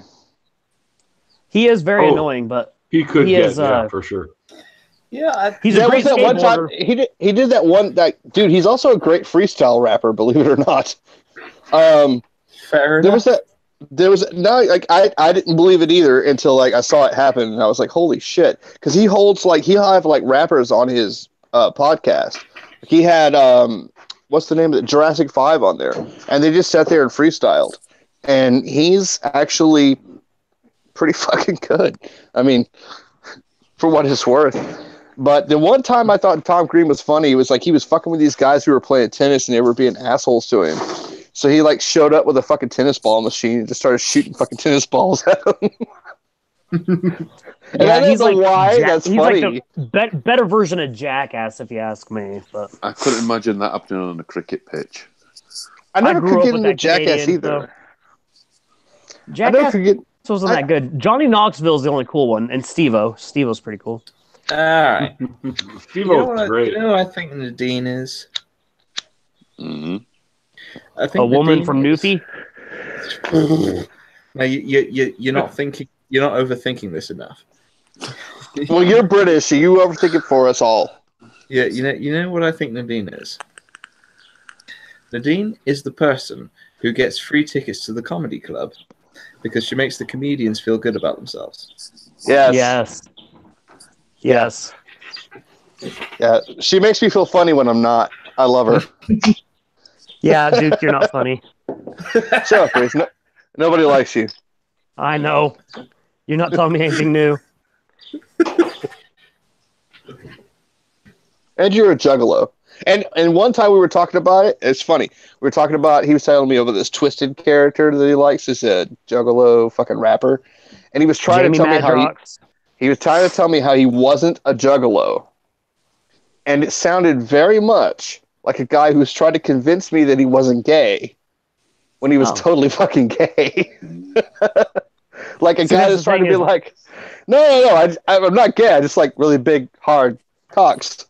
S6: He is very
S2: Oh.
S6: annoying, but
S2: He could
S6: He
S2: get,
S6: is,
S2: yeah,
S6: uh,
S2: for sure.
S5: Yeah, I,
S6: he's a
S8: There
S6: great
S8: was that one time
S6: skateboarder.
S8: he did. He did that one. That dude. He's also a great freestyle rapper. Believe it or not. Um,
S5: fair
S8: there
S5: enough.
S8: was that. There was no like I. I didn't believe it either until like I saw it happen, and I was like, holy shit! Because he holds like he'll have like rappers on his uh, podcast. He had um, what's the name of it? Jurassic Five on there, and they just sat there and freestyled. And he's actually pretty fucking good. I mean, for what it's worth. But the one time I thought Tom Green was funny, it was like he was fucking with these guys who were playing tennis and they were being assholes to him. So he like showed up with a fucking tennis ball machine and just started shooting fucking tennis balls at them. And I don't know why.
S6: Jack-
S8: That's
S6: he's
S8: funny.
S6: like the be- better version of Jackass, if you ask me. But
S4: I couldn't imagine that happening on a cricket pitch.
S8: I never
S6: grew
S8: could
S6: up
S8: get
S6: with
S8: into
S6: that
S8: Jackass
S6: Canadian,
S8: either.
S6: so-
S8: I never
S6: Jackass
S8: could get.
S6: wasn't
S8: I-
S6: that good. Johnny Knoxville's the only cool one, and Steve-O. Steve-O's pretty cool.
S5: All right.
S2: Steve
S5: You know, what
S2: O's
S5: I,
S2: great.
S5: you know what I think Nadine is?
S4: hmm
S5: I think
S6: A woman
S5: Nadine
S6: from
S5: is-
S6: Newfie.
S5: No, you, you, you, you're not thinking. You're not overthinking this enough.
S8: Well, you're British, so you overthink it for us all.
S5: Yeah, you know, you know what I think Nadine is. Nadine is the person who gets free tickets to the comedy club because she makes the comedians feel good about themselves.
S8: Yes.
S6: Yes. Yes.
S8: Yeah. She makes me feel funny when I'm not. I love her.
S6: Yeah, Duke, you're not funny.
S8: Shut up, Grace. No, nobody likes you.
S6: I know. You're not telling me anything new.
S8: And you're a juggalo. And and one time we were talking about it. It's funny. We were talking about. He was telling me over this Twisted character that he likes. This a Juggalo fucking rapper, and he was trying
S6: Jamie
S8: to tell me how he,
S6: Madrox.
S8: he was trying to tell me how he wasn't a Juggalo, and it sounded very much like a guy who was trying to convince me that he wasn't gay, when he was
S6: Oh.
S8: totally fucking gay. Like a
S6: See,
S8: guy
S6: that's
S8: that's
S6: the
S8: trying to
S6: thing
S8: be
S6: is-
S8: like, no, no, no, I, I'm not gay. I just like really big, hard cocks.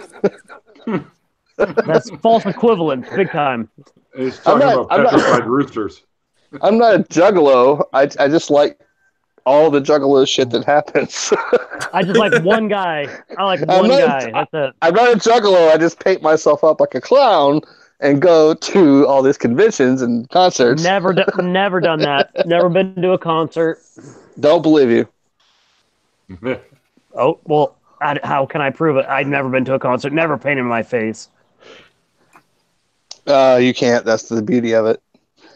S6: That's false equivalent, big time.
S2: He's talking
S8: not-
S2: about
S8: I'm not-
S2: petrified roosters.
S8: I'm not a juggalo. I, I just like all the juggalo shit that happens.
S6: I just like one guy. I like
S8: I'm
S6: one
S8: not-
S6: guy. That's it.
S8: I'm not a juggalo. I just paint myself up like a clown and go to all these conventions and concerts.
S6: Never, do, never done that. Never been to a concert.
S8: Don't believe you.
S6: Oh well, I, how can I prove it? I've never been to a concert. Never painted my face.
S8: Uh, you can't. That's the beauty of it.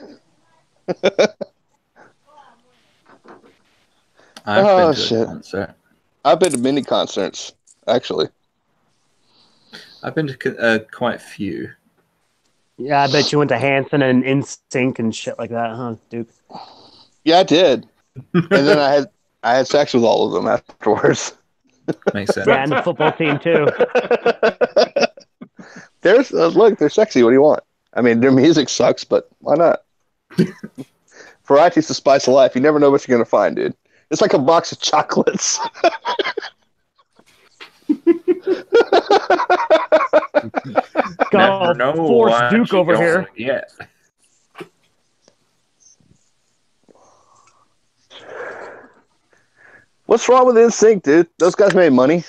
S5: I've
S8: Oh,
S5: been to
S8: shit.
S5: a concert.
S8: I've been to many concerts, actually.
S5: I've been to co- uh, quite a few.
S6: Yeah, I bet you went to Hanson and NSYNC and shit like that, huh, Duke?
S8: Yeah, I did. And then I had I had sex with all of them afterwards.
S5: Makes sense.
S6: Yeah, and the football team too.
S8: There's uh, look, they're sexy. What do you want? I mean, their music sucks, but why not? Variety's the spice of life. You never know what you're gonna find, dude. It's like a box of chocolates.
S6: Got all
S5: Never know
S6: force
S5: what
S6: Duke
S5: you're
S6: over here.
S5: gonna get.
S8: What's wrong with N Sync, dude? Those guys made money.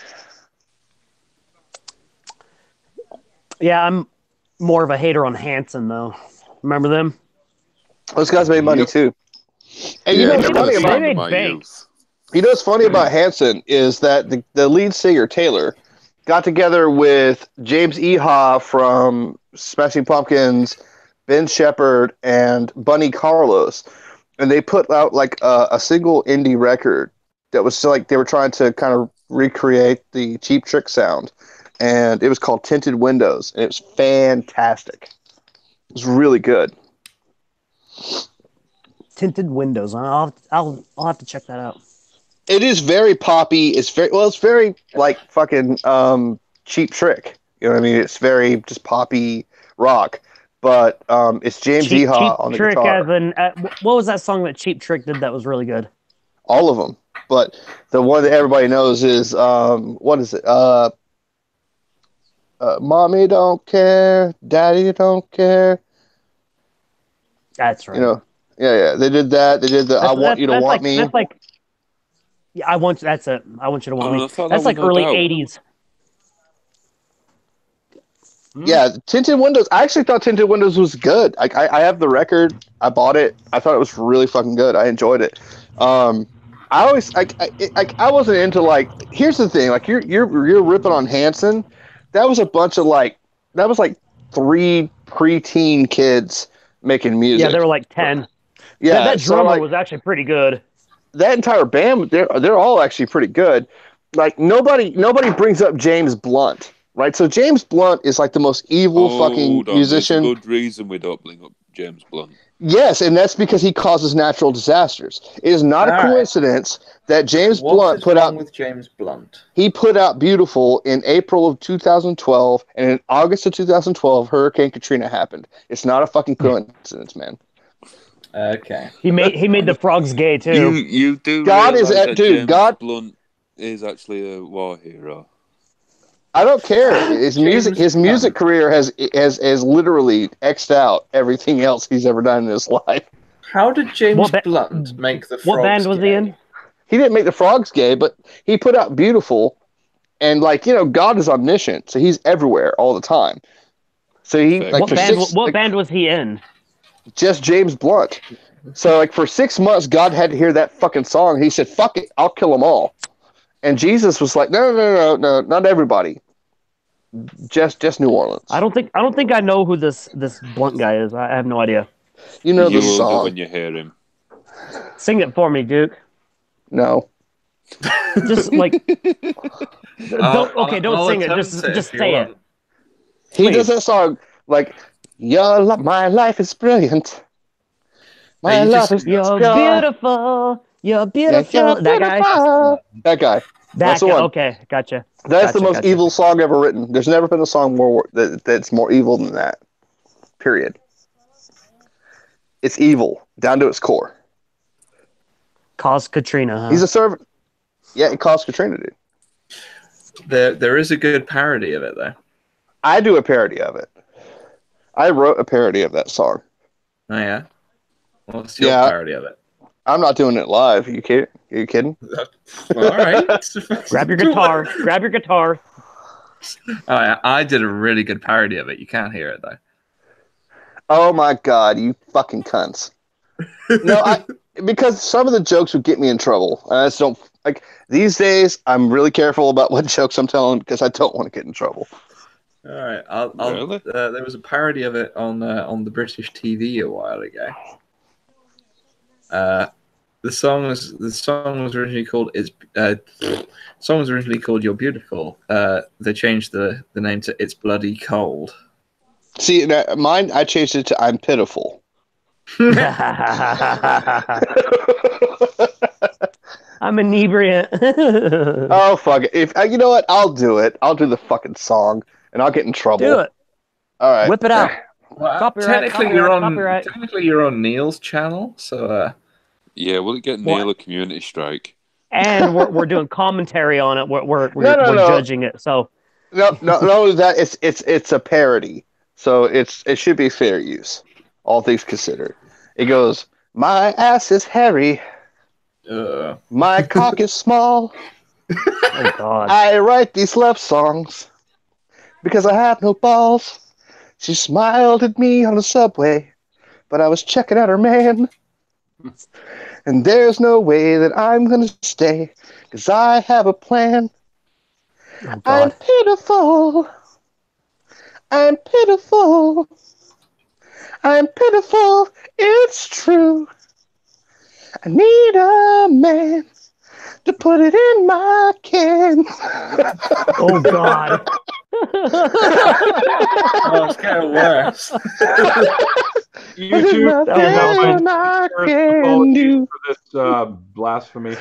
S6: Yeah, I'm more of a hater on Hanson though. Remember them?
S8: Those guys made money
S2: Yep.
S8: too. And you
S4: Yeah,
S8: know
S4: they
S8: what's
S4: were
S8: funny
S4: the
S8: about
S4: friend
S6: They
S4: of
S6: made
S4: my
S6: bank.
S4: youth.
S8: You know what's funny about Hanson is that the, the lead singer, Taylor, got together with James Eha from Smashing Pumpkins, Ben Shepherd, and Bunny Carlos. And they put out like a, a single indie record that was still like they were trying to kind of recreate the Cheap Trick sound. And it was called Tinted Windows. And it was fantastic. It was really good.
S6: Tinted windows. I'll I'll I'll have to check that out.
S8: It is very poppy. It's very well. It's very like fucking um, Cheap Trick. You know what I mean? It's very just poppy rock. But um, it's James
S6: Cheap,
S8: Eha
S6: Cheap
S8: on the
S6: Trick
S8: guitar.
S6: as in uh, what was that song that Cheap Trick did that was really good?
S8: All of them. But the one that everybody knows is um, what is it? Uh, uh, Mommy don't care, Daddy don't care.
S6: That's right.
S8: You know, yeah, yeah. They did that. They did the
S6: That's-
S8: I want
S6: that's-
S8: you to
S6: that's
S8: want
S6: like,
S8: me.
S6: That's like yeah, I want that's it. I want you to want
S4: Oh,
S6: me.
S4: I thought
S6: That's
S4: that
S6: like
S4: was No
S6: early
S4: Doubt.
S6: eighties.
S8: Yeah, Tinted Windows. I actually thought Tinted Windows was good. Like, I, I have the record. I bought it. I thought it was really fucking good. I enjoyed it. Um, I always like I, I I wasn't into like. Here's the thing. Like you're you're you're ripping on Hanson. That was a bunch of like. That was like three preteen kids making music.
S6: Yeah, they were like ten.
S8: Yeah,
S6: that, that
S8: so,
S6: drummer
S8: like,
S6: was actually pretty good.
S8: that entire band. They're they're all actually pretty good. Like nobody nobody brings up James Blunt. Right, so James Blunt is like the most evil fucking
S4: Hold on,
S8: musician.
S4: There's a good reason we don't bring up James Blunt.
S8: Yes, and that's because he causes natural disasters. It is not
S5: All
S8: a
S5: right.
S8: coincidence that James
S5: What
S8: Blunt
S5: is
S8: put
S5: wrong
S8: out
S5: with James Blunt?
S8: he put out Beautiful in April of two thousand twelve, and in August of two thousand twelve, Hurricane Katrina happened. It's not a fucking coincidence, man.
S5: Okay.
S6: He made he made the frogs gay
S4: You
S6: too.
S4: you do
S8: God is
S4: realise
S8: a-
S4: that
S8: dude,
S4: James
S8: God-
S4: Blunt is actually a war hero.
S8: I don't care. His
S5: James
S8: music his
S5: Blunt.
S8: music career has has has literally X'd out everything else he's ever done in his life.
S5: How did James
S6: What ba-
S5: Blunt make the
S6: What band
S5: Frogs
S6: was
S5: gay?
S6: he in?
S8: He didn't make the frogs gay, but he put out Beautiful, and like you know, God is omniscient, so he's everywhere all the time. So he
S4: Fair.
S8: like
S6: What
S8: for
S6: band?
S8: six,
S6: what
S8: like,
S6: band was he in?
S8: just James Blunt. So like for six months, God had to hear that fucking song. He said, "Fuck it, I'll kill them all." And Jesus was like, "No, no, no, no, no, not everybody. Just, just New Orleans."
S6: I don't think I don't think I know who this this Blunt guy is. I have no idea.
S8: You know
S4: you
S8: the
S4: will do
S8: song?
S4: when you hear him.
S6: Sing it for me, Duke.
S8: No.
S6: Just like
S5: I'll-
S6: don't okay, don't
S5: I'll
S6: sing it.
S5: attempt
S6: Just
S5: it
S6: just
S5: if you
S6: say
S5: want.
S6: it.
S8: He
S6: Please.
S8: does that song like, "Your li- my life is brilliant. My
S5: you
S8: love
S5: just-
S8: is
S6: You're
S8: pure."
S6: beautiful. You're
S8: Yeah,
S6: beautiful.
S8: you're
S6: that guy.
S8: beautiful. That guy.
S6: That
S8: That's the
S6: guy.
S8: one.
S6: Okay, gotcha.
S8: That's the
S6: Gotcha,
S8: most
S6: gotcha.
S8: evil song ever written. There's never been a song more that, that's more evil than that. Period. It's evil down to its core.
S6: Cause Katrina, huh?
S8: He's a servant. Yeah, it caused Katrina, dude.
S5: There, there is a good parody of it though.
S8: I do a parody of it. I wrote a parody of that song.
S5: Oh yeah. What's your
S8: Yeah.
S5: parody of it?
S8: I'm not doing it live. Are you kidding? Are you kidding?
S5: Well, all right.
S6: Grab your guitar. Grab your guitar.
S5: Oh, yeah, I did a really good parody of it. You can't hear it though.
S8: Oh my god, you fucking cunts. No, I because some of the jokes would get me in trouble. And I just don't like these days I'm really careful about what jokes I'm telling because I don't want to get in trouble.
S5: All right, I'll, I'll,
S4: Really?
S5: uh, there was a parody of it on uh, on the British T V a while ago. Uh, the song was the song was originally called "It's." Uh, the song was originally called "You're Beautiful." Uh, they changed the, the name to "It's Bloody Cold."
S8: See, now, mine I changed it to I'm pitiful.
S6: I'm inebriant.
S8: Oh fuck it! If uh, you know what, I'll do it. I'll do the fucking song, and I'll get in trouble.
S6: Do it.
S8: All right.
S6: Whip it out.
S5: Well,
S6: Copyright,
S5: technically,
S6: copyright,
S5: you're on
S6: copyright.
S5: technically you're on Neil's channel, so uh,
S4: Yeah, will it get
S6: What?
S4: Neil a community strike?
S6: And we're, we're doing commentary on it. We're we're, we're,
S8: No, no,
S6: we're
S8: no.
S6: judging it. So
S8: No, no, not only that, it's it's it's a parody, so it's it should be fair use, all things considered. It goes, "My ass is hairy,
S5: uh,
S8: my cock is small.
S6: oh god.
S8: I write these love songs because I have no balls." She smiled at me on the subway, but I was checking out her man. And there's no way that I'm gonna stay, cause I have a plan.
S6: Oh
S8: I'm
S6: god.
S8: pitiful. I'm pitiful. I'm pitiful. It's true. I need a man to put it in my can.
S6: Oh god.
S5: oh, it's getting worse.
S2: YouTube,
S8: There's nothing I can
S2: apologies
S8: do.
S2: for this uh, blasphemy.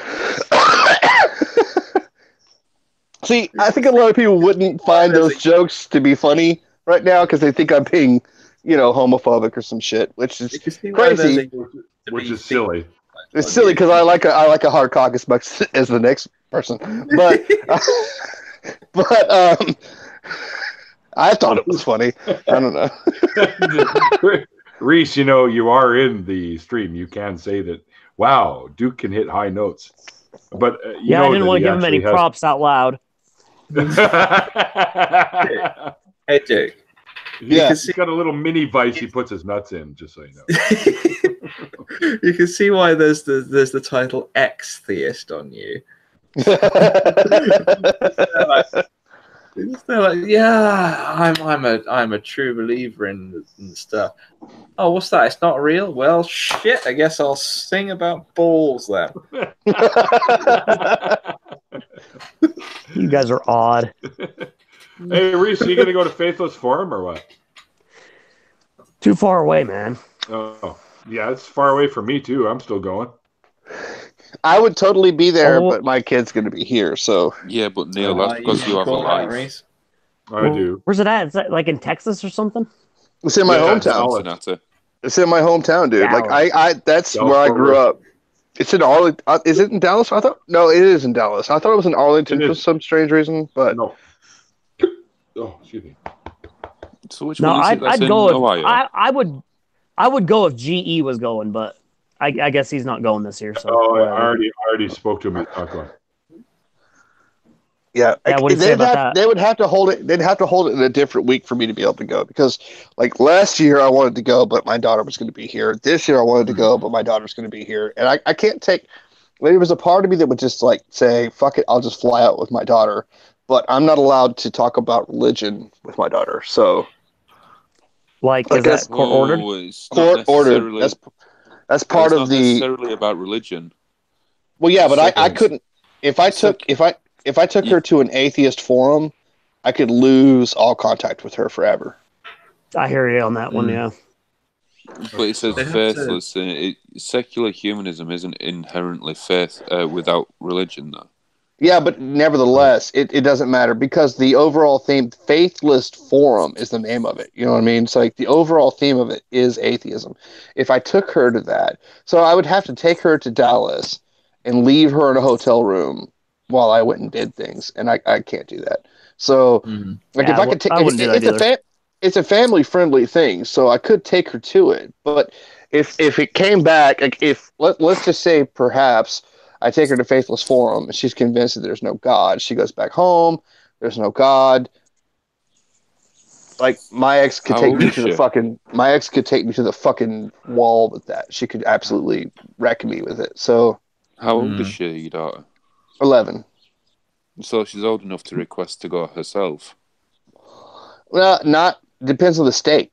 S8: See, I think a lot of people wouldn't find those jokes to be funny right now because they think I'm being, you know, homophobic or some shit, which is
S5: You can see why there's
S8: crazy.
S5: a-
S2: Which is silly.
S8: It's silly because I like a I like a hard cock as much as the next person, but but um, I thought it was funny. I don't know.
S2: Reese, you know, you are in the stream. You can say that, wow, Duke can hit high notes. But uh, you
S6: Yeah,
S2: know
S6: I didn't
S2: that
S6: want
S2: he
S6: to give him any
S2: actually has-
S6: props out loud.
S5: Hey, Duke.
S2: He-
S8: Yeah.
S2: He's got a little mini vice he puts his nuts in, just so you know.
S5: You can see why there's the there's the title Ex-Theist on you. They're like, they're like, yeah, I'm I'm a I'm a true believer in, in stuff. Oh, what's that? It's not real. Well, shit. I guess I'll sing about balls then.
S6: You guys are odd.
S2: Hey, Reese, you going to go to Faithless Forum or what?
S6: Too far away, man.
S2: Oh, yeah, it's far away from me, too. I'm still going.
S8: I would totally be there,
S6: Oh.
S8: but my kid's going to be here, so
S4: Yeah, but Neil,
S5: Uh,
S4: that's because you have a
S5: call that,
S4: life.
S5: Reese.
S2: I do.
S6: Where's it at? Is that like in Texas or something?
S8: it's in my
S2: Yeah,
S8: hometown.
S2: Dallas.
S4: Cincinnati.
S8: It's in my hometown, dude. Like I,
S6: Dallas.
S8: I that's
S2: Dallas
S8: where I
S2: Fort
S8: grew
S2: Worth.
S8: up. It's in Arlington. Uh, is it in Dallas? I thought no, it is in Dallas. I thought it was in Arlington
S2: It
S8: for
S2: is.
S8: some strange reason, but
S2: No. Oh, excuse me.
S4: So which
S6: No,
S4: one is
S6: I'd,
S4: it that's
S6: I'd
S4: in
S6: go if
S4: Ohio?
S6: I, I would I would go if G E was going, but I, I guess he's not going this year. So
S2: Oh, I
S6: whatever.
S2: already, I already spoke to him. He's not going.
S8: yeah,
S6: Yeah,
S8: like,
S6: what do you say
S8: they'd
S6: about
S8: have,
S6: that?
S8: they would have to hold it. They'd have to hold it in a different week for me to be able to go because, like last year, I wanted to go, but my daughter was going to be here. This year, I wanted to go, but my daughter's going to be here, and I, I can't take. There was a part of me that would just like say, "Fuck it, I'll just fly out with my daughter," but I'm not allowed to talk about religion with my daughter. So
S6: Like,
S8: I
S6: is
S8: guess-
S6: that court ordered?
S4: Oh, it's not
S8: court ordered.
S4: necessarily-
S8: That's that's
S4: well,
S8: part
S4: it's
S8: of
S4: not
S8: the.
S4: necessarily about religion.
S8: Well, yeah, but I, I
S4: Second.
S8: couldn't. If I took if I if I took
S4: You-
S8: her to an atheist forum, I could lose all contact with her forever.
S6: I hear you on that one.
S5: Mm.
S6: Yeah.
S4: But it says
S5: They have
S4: faithless. and It, secular humanism isn't inherently faith uh, without religion, though.
S8: Yeah, but nevertheless, it, it doesn't matter because the overall theme, Faithless Forum, is the name of it. You know what I mean? It's like the overall theme of it is atheism. If I took her to that, so I would have to take her to Dallas and leave her in a hotel room while I went and did things, and I, I can't do that. So,
S5: Mhm.
S8: like,
S6: Yeah,
S8: if I
S6: I
S8: could take,
S6: I wouldn't do that
S8: it's a
S6: either.
S8: fa- it's a family friendly thing, so I could take her to it. But if if it came back, like if let let's just say perhaps I take her to Faithless Forum and she's convinced that there's no God, she goes back home. There's no God. Like my ex could
S4: How
S8: take
S4: old
S8: me
S4: is
S8: to the
S4: she?
S8: fucking my ex could take me to the fucking wall with that. She could absolutely wreck me with it. So
S4: How old is
S5: Mm.
S4: she, your daughter?
S8: eleven.
S4: So she's old enough to request to go herself.
S8: Well, not depends on the state.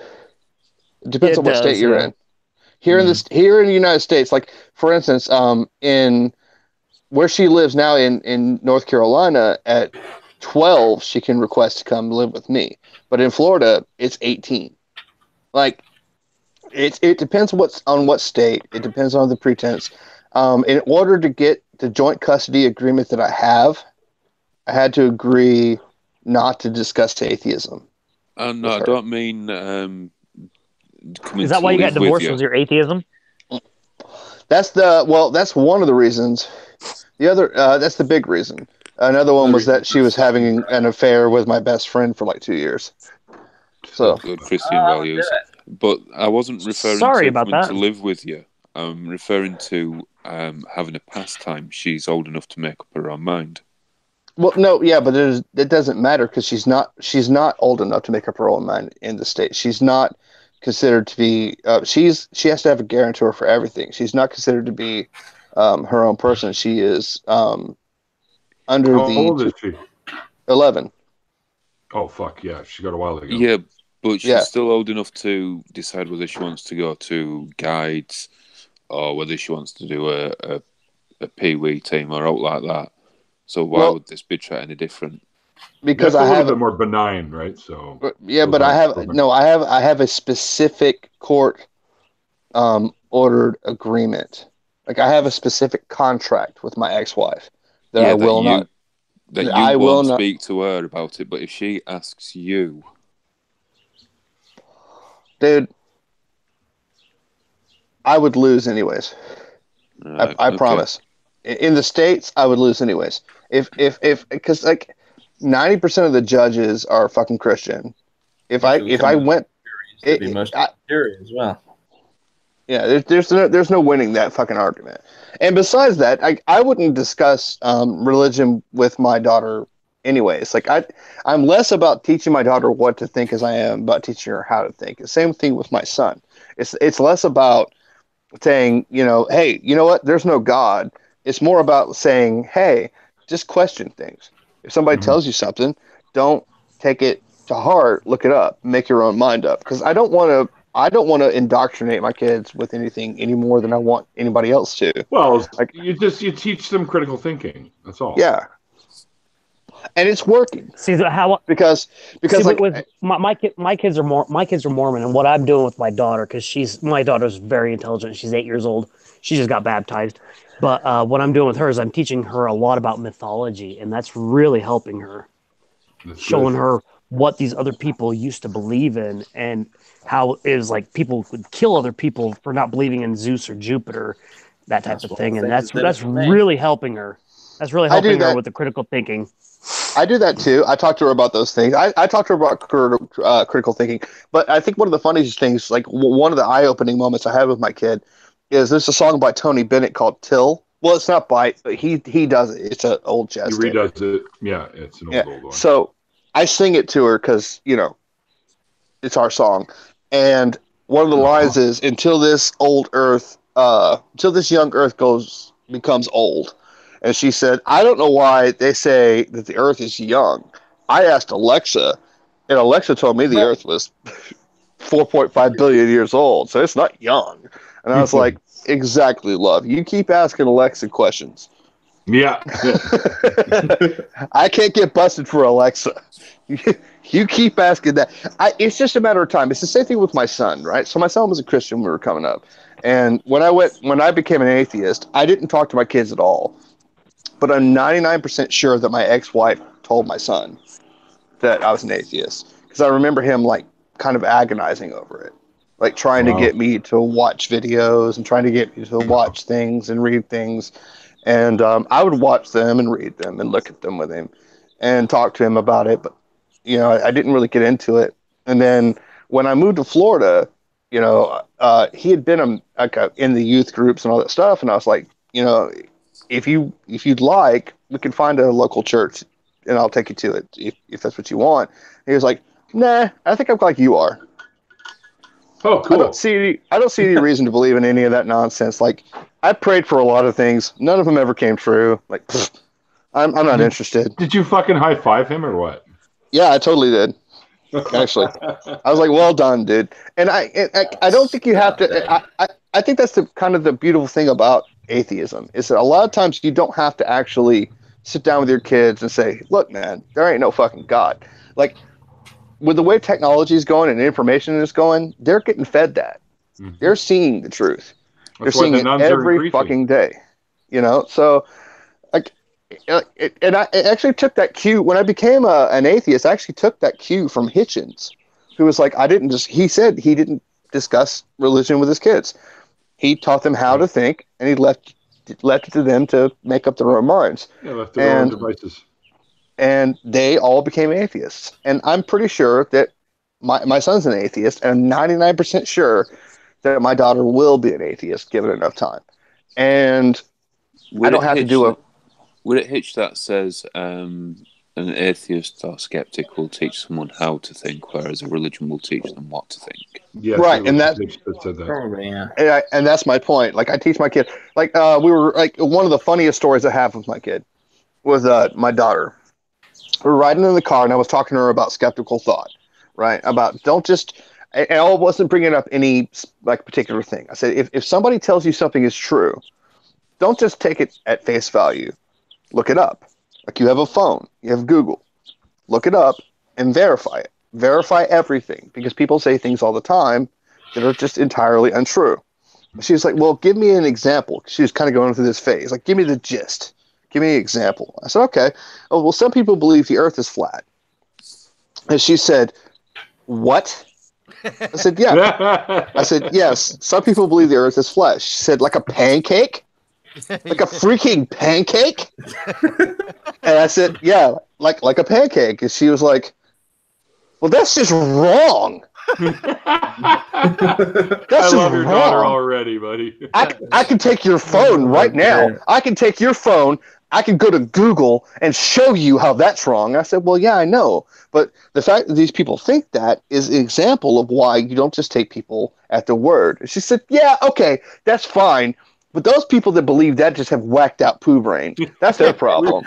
S8: It depends
S6: It
S8: on what state
S6: does,
S8: you're
S6: yeah.
S8: in. Here in
S5: Mm.
S8: this here in the United States, like for instance, um, in where she lives now in in North Carolina, at twelve she can request to come live with me. But in Florida, it's eighteen. Like it it depends what's on what state. It depends on the pretense. Um, in order to get the joint custody agreement that I have, I had to agree not to discuss atheism
S4: And
S8: with
S4: no, I
S8: her.
S4: don't mean um, coming
S6: Is that
S4: to
S6: why you got
S4: live with
S6: divorced?
S4: you.
S6: Was your atheism?
S8: That's the well. That's one of the reasons. The other, uh, that's the big reason. Another one was that she was having an affair with my best friend for like two years. So
S4: Good Christian values. But I wasn't referring
S6: Sorry
S4: to
S6: about
S4: coming
S6: that.
S4: to live with you. I'm referring to um, having a pastime. She's old enough to make up her own mind.
S8: well, no, yeah, but it, is, it doesn't matter because she's not she's not old enough to make up her own mind in the state. She's not considered to be. Uh, she's she has to have a guarantor for everything. She's not considered to be um, her own person. She is um, under
S2: How old
S8: the
S2: is she?
S8: eleven.
S2: Oh fuck yeah, she got a while ago.
S4: Yeah, but she's
S8: Yeah.
S4: still old enough to decide whether she wants to go to guides or whether she wants to do a, a, a Pee Wee team or out like that. So why
S8: Well,
S4: would this be treated any different?
S8: because
S2: That's a
S8: I
S2: little
S8: have
S2: bit more benign, right? So
S8: But- Yeah,
S2: those
S8: but I
S2: aren't-
S8: have
S2: those aren't-
S8: no. I have I have a specific court um, ordered agreement. Like I have a specific contract with my ex-wife that
S4: yeah,
S8: I will
S4: that you,
S8: not.
S4: that you
S8: I will
S4: won't
S8: not.
S4: speak to her about it. But if she asks you,
S8: Dude, I would lose anyways.
S4: right,
S8: I, I
S4: okay.
S8: promise. In in the states, I would lose anyways. If if if because like ninety percent of the judges are fucking Christian. If I if I went,
S5: It'd
S8: it,
S5: be
S8: it-
S5: most
S8: I,
S5: jury as well.
S8: Yeah, there's there's no, there's no winning that fucking argument. And besides that, I, I wouldn't discuss um, religion with my daughter anyways. Like I I'm less about teaching my daughter what to think as I am about teaching her how to think. The same thing with my son. It's it's less about saying, you know, hey, you know what? There's no God. It's more about saying, hey, just question things. If somebody
S2: Mhm.
S8: tells you something, don't take it to heart. Look it up. Make your own mind up. Because I don't want to. I don't want to indoctrinate my kids with anything any more than I want anybody else to.
S2: Well,
S8: Like-
S2: you just you teach them critical thinking. That's all.
S8: Yeah, and it's working
S6: See the- how
S8: because because
S6: See,
S8: like
S6: with, with my my, kid, my kids are more my kids are Mormon, and what I'm doing with my daughter because she's my daughter's very intelligent. She's eight years old. She just got baptized, but uh, what I'm doing with her is I'm teaching her a lot about mythology, and that's really helping her,
S2: That's
S6: showing
S2: good.
S6: her what these other people used to believe in, and how it was like people would kill other people for not believing in Zeus or Jupiter, that type
S5: That's
S6: of
S5: one
S6: thing,
S5: of the
S6: and
S5: things
S6: that's
S5: that did it
S6: that's
S5: for me.
S6: really helping her. That's really
S8: I do
S6: helping her
S8: that-
S6: with the critical thinking.
S8: I do that too. I talk to her about those things. I, I talk to her about critical, uh, critical thinking. But I think one of the funniest things, like w- one of the eye-opening moments I had with my kid, is there's a song by Tony Bennett called "Till." Well, it's not by but he he does it. It's an old jazz.
S2: He
S8: standard.
S2: redoes it. Yeah, it's an old
S8: Yeah.
S2: old one.
S8: So I sing it to her because you know it's our song, and one of the
S2: Uh-huh.
S8: lines is "Until this old Earth, uh, until this young Earth goes becomes old." And she said, "I don't know why they say that the Earth is young. I asked Alexa, and Alexa told me the Earth was four point five billion years old, so it's not young." And I was like, "Exactly, love. You keep asking Alexa questions."
S2: Yeah.
S8: I can't get busted for Alexa. You keep asking that. I, it's just a matter of time. It's the same thing with my son, right? So my son was a Christian when we were coming up, and when I went, when I became an atheist, I didn't talk to my kids at all. But I'm ninety-nine percent sure that my ex-wife told my son that I was an atheist, because I remember him like kind of agonizing over it, like trying
S2: Wow.
S8: to get me to watch videos and trying to get me to watch things and read things. And um, I would watch them and read them and look at them with him and talk to him about it. But, you know, I, I didn't really get into it. And then when I moved to Florida, you know, uh, he had been um, like uh, in the youth groups and all that stuff. And I was like, you know, if you if you'd like, we can find a local church and I'll take you to it if, if that's what you want. And he was like, nah, I think I'm like you are.
S2: Oh,
S8: I
S2: cool.
S8: don't see any, I don't see any reason to believe in any of that nonsense. Like, I prayed for a lot of things. None of them ever came true. Like, pfft, I'm I'm not
S2: Did-
S8: interested.
S2: Did you fucking high five him or what?
S8: Yeah, I totally did. Actually, I was like, well done, dude. And I and I, I don't think you have to. I, I, I think that's the kind of the beautiful thing about atheism is that a lot of times you don't have to actually sit down with your kids and say, look, man, there ain't no fucking God. Like, with the way technology is going and information is going, they're getting fed that.
S2: Mhm.
S8: They're seeing the truth. They're
S2: That's why
S8: seeing
S2: the
S8: it
S2: nuns are
S8: every
S2: increasing.
S8: fucking day. You know, so like, uh, it, and I it actually took that cue when I became a, an atheist. I actually took that cue from Hitchens, who was like, I didn't just. He said he didn't discuss religion with his kids. He taught them how to think, and he left left it to them to make up their own minds.
S2: Yeah, left to their own
S8: And
S2: devices.
S8: and they all became atheists. And I'm pretty sure that my, my son's an atheist, and I'm ninety-nine percent sure that my daughter will be an atheist given enough time. And
S4: Would
S8: I don't
S4: it
S8: have to
S4: hitch
S8: do a
S4: that- Would it hitch that says um, an atheist or skeptic will teach someone how to think, whereas a religion will teach them what to think?
S2: Yes,
S8: right,
S2: it
S8: and
S2: was
S8: that
S2: Mitch that said that.
S5: Probably, yeah.
S8: and, I, and that's my point. Like, I teach my kid. Like, uh, we were like one of the funniest stories I have with my kid was uh, my daughter. We were riding in the car, and I was talking to her about skeptical thought, right? About don't just. And I wasn't bringing up any like particular thing. I said, if if somebody tells you something is true, don't just take it at face value. Look it up. Like, you have a phone, you have Google. Look it up and verify it. Verify everything, because people say things all the time that are just entirely untrue. She was like, well, give me an example. She was kind of going through this phase. Like, give me the gist. Give me an example. I said, okay. Oh, well, some people believe the earth is flat. And she said, what? I said, yeah. I said, yes, some people believe the earth is flat. She said, like a pancake? Like a freaking pancake? And I said, yeah, like like a pancake. And she was like, well, that's just wrong.
S2: I
S8: That's
S2: love your daughter
S8: wrong.
S2: already, buddy.
S8: I, I can take your phone right now. I can take your phone. I can go to Google and show you how that's wrong. I said, well, yeah, I know. But the fact that these people think that is an example of why you don't just take people at the word. And she said, yeah, okay, that's fine. But those people that believe that just have whacked out poo brain. That's their problem.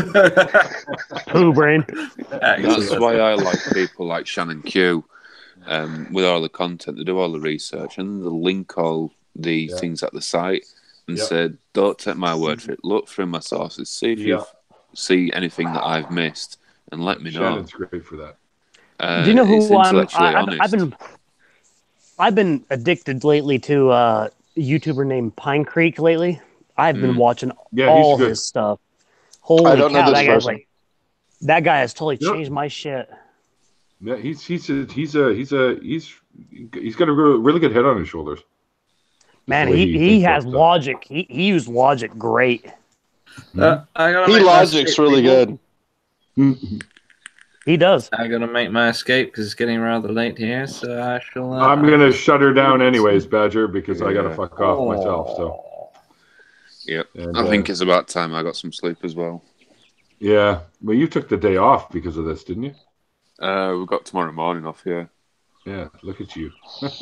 S6: Poo brain.
S4: That's why I like people like Shannon Q. Um, with all the content, they do all the research and they link all the
S2: Yeah.
S4: things at the site and
S2: Yep.
S4: say, "Don't take my word for it. Look through my sources. See if
S2: Yeah.
S4: you see anything that I've missed, and let me know."
S2: Shannon's great for that.
S4: Uh,
S6: Do you know
S4: it's
S6: who I'm?
S4: intellectually
S6: I, I've,
S4: honest.
S6: I've been, I've been addicted lately to uh, a YouTuber named Pine Creek. Lately, I've been
S4: Mm.
S6: watching
S2: Yeah, he's
S6: all
S2: good.
S6: his stuff. Holy
S8: I don't know
S6: cow!
S8: this
S6: That guy's
S8: person.
S6: like, that guy has totally
S2: Yep.
S6: changed my shit.
S2: Yeah, he's he's a, he's a he's a he's he's got a real- really good head on his shoulders.
S6: Man,
S2: the way
S6: he,
S2: he
S6: he
S2: thinks
S6: has
S2: about stuff.
S6: logic. He, he used logic great.
S5: Uh, I gotta
S8: He
S5: make my
S8: logic's
S5: escape,
S8: really
S5: people.
S8: good.
S6: He does.
S5: I gotta make my escape because it's getting rather late here. So I shall. Uh,
S2: I'm gonna shut her down anyways, Badger, because I gotta
S4: Yeah.
S2: fuck off myself. So
S4: Yep.
S2: and,
S4: I think
S2: uh,
S4: it's about time I got some sleep as well.
S2: yeah. Well, you took the day off because of this, didn't you?
S4: Uh, we've got tomorrow morning off, yeah.
S2: Yeah. Look at you.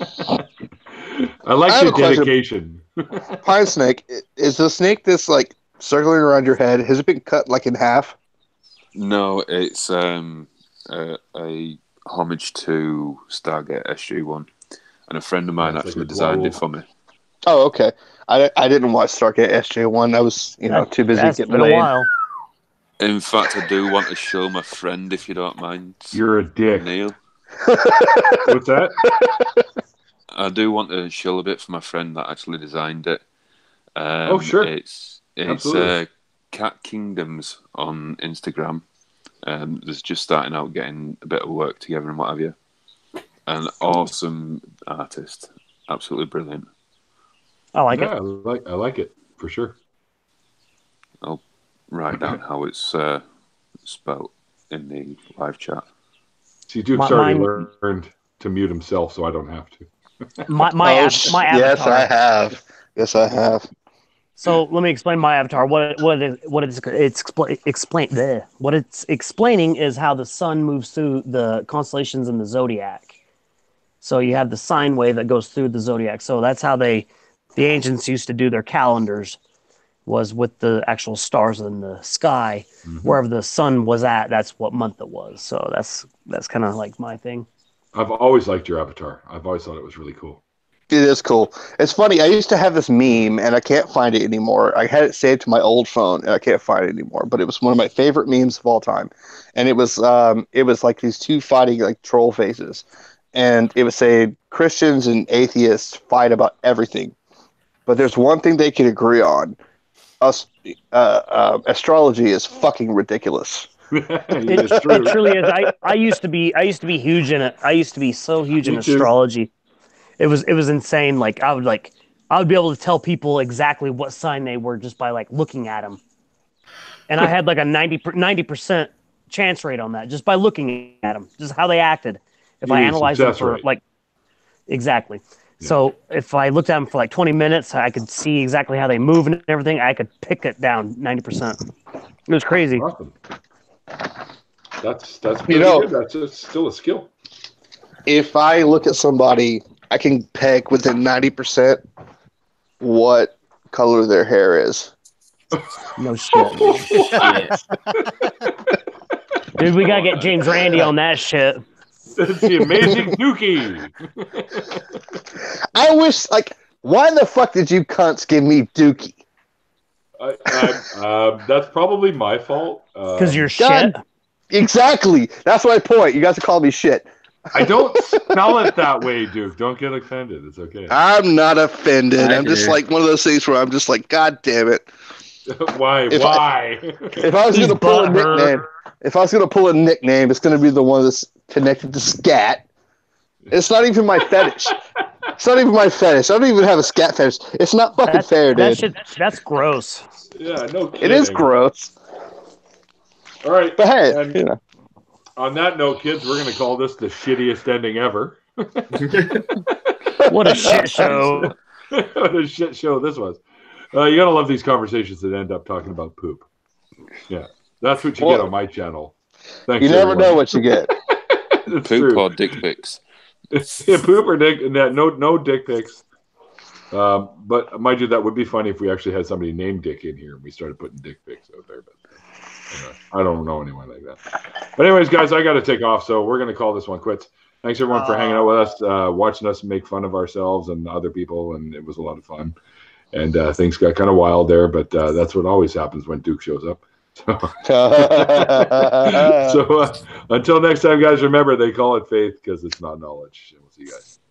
S2: I like
S8: I have
S2: your
S8: a question.
S2: dedication.
S8: Pine snake, i- is the snake this like circling around your head? Has it been cut like in half?
S4: No, it's um, a, a homage to Stargate S G one, and a friend of mine
S2: Yeah, it's like
S4: actually
S2: a
S4: designed it
S2: globe.
S4: for me.
S8: Oh, okay. I, I didn't watch Stargate S J one. I was, you know,
S6: That-
S8: too busy
S6: That's
S8: getting
S6: been a
S8: laid.
S6: while.
S4: In fact, I do want to show my friend, if you don't mind.
S2: You're a dick.
S4: Neil.
S2: What's that?
S4: I do want to show a bit for my friend that actually designed it. Um,
S2: Oh, sure.
S4: It's it's
S2: Absolutely.
S4: uh, Cat Kingdoms on Instagram. Um, there's just starting out getting a bit of work together and what have you. An awesome artist, absolutely brilliant.
S6: I like
S2: yeah,
S6: it.
S2: I like I like it for sure.
S4: I'll write down how it's uh, spelled in the live chat.
S2: See, Duke's
S6: My-
S2: already
S6: mine-
S2: learned to mute himself, so I don't have to.
S6: My my
S8: Oh,
S6: av-
S8: sh-
S6: my
S8: yes,
S6: avatar.
S8: I have. Yes, I have.
S6: So let me explain my avatar. What what it, what it's it's expl- explain bleh. What it's explaining is how the sun moves through the constellations in the zodiac. So you have the sine wave that goes through the zodiac. So that's how they the ancients used to do their calendars, was with the actual stars in the sky.
S2: Mhm.
S6: Wherever the sun was at, that's what month it was. So that's that's kind of like my thing.
S2: I've always liked your avatar. I've always thought it was really cool.
S8: It is cool. It's funny. I used to have this meme, and I can't find it anymore. I had it saved to my old phone, and I can't find it anymore. But it was one of my favorite memes of all time, and it was um, it was like these two fighting like troll faces, and it was saying Christians and atheists fight about everything, but there's one thing they can agree on: us uh, uh, astrology is fucking ridiculous.
S6: It,
S2: It's true.
S6: it truly is. I, I used to be I used to be huge in it. I used to be so huge
S2: Me
S6: in
S2: too.
S6: astrology. It was it was insane. Like I would like I would be able to tell people exactly what sign they were just by like looking at them, and I had like a ninety percent chance rate on that just by looking at them, just how they acted. If
S2: You
S6: I
S2: mean
S6: analyzed them
S2: success
S6: for
S2: rate.
S6: like exactly.
S2: Yeah.
S6: So if I looked at them for like twenty minutes, I could see exactly how they move and everything. I could pick it down ninety percent. It was crazy.
S2: Awesome. That's that's pretty
S8: know-
S2: good. That's a, still a skill.
S8: If I look at somebody, I can peg within ninety percent what color their hair is.
S6: No shit. Dude, we gotta get James Randi on that shit.
S2: It's the amazing Dookie.
S8: I wish, like, why the fuck did you cunts give me Dookie?
S2: I, I, uh, that's probably my fault.
S6: Because
S2: Um,
S6: you're
S8: God.
S6: shit.
S8: Exactly. That's my point. You guys are calling me shit.
S2: I don't spell it that way, Duke. Don't get offended. It's okay.
S8: I'm not offended.
S5: I
S8: I'm just
S5: do.
S8: like one of those things where I'm just like, God damn it.
S2: Why?
S8: If I-
S2: Why?
S8: If I was
S6: He's
S8: gonna pull a
S6: butthurt.
S8: nickname, if I was gonna pull a nickname, it's gonna be the one that's connected to scat. It's not even my fetish. It's not even my fetish. I don't even have a scat fetish. It's not fucking
S6: That's,
S8: fair,
S6: that
S8: dude.
S6: shit, that's gross.
S2: yeah, no kidding.
S8: It is gross.
S2: All right.
S8: But hey,
S2: And
S8: you know.
S2: on that note, kids, we're going to call this the shittiest ending ever.
S6: What a shit show.
S2: What a shit show this was. Uh, you got to love these conversations that end up talking about poop. Yeah. That's what you
S8: Well,
S2: get on my channel. Thanks,
S8: You never
S2: everyone.
S8: know what you get.
S2: It's
S4: Poop
S2: true.
S4: or dick pics.
S2: Yeah, poop or dick, no, no, no dick pics. Um, but mind you, that would be funny if we actually had somebody named Dick in here and we started putting dick pics out there. But anyway, I don't know anyone like that. But anyways, guys, I got to take off, so we're going to call this one quits. Thanks everyone for hanging out with us, uh, watching us make fun of ourselves and other people, and it was a lot of fun. And uh, things got kind of wild there, but uh, that's what always happens when Duke shows up. So, so uh, until next time, guys, remember they call it faith because it's not knowledge. And we'll see you guys.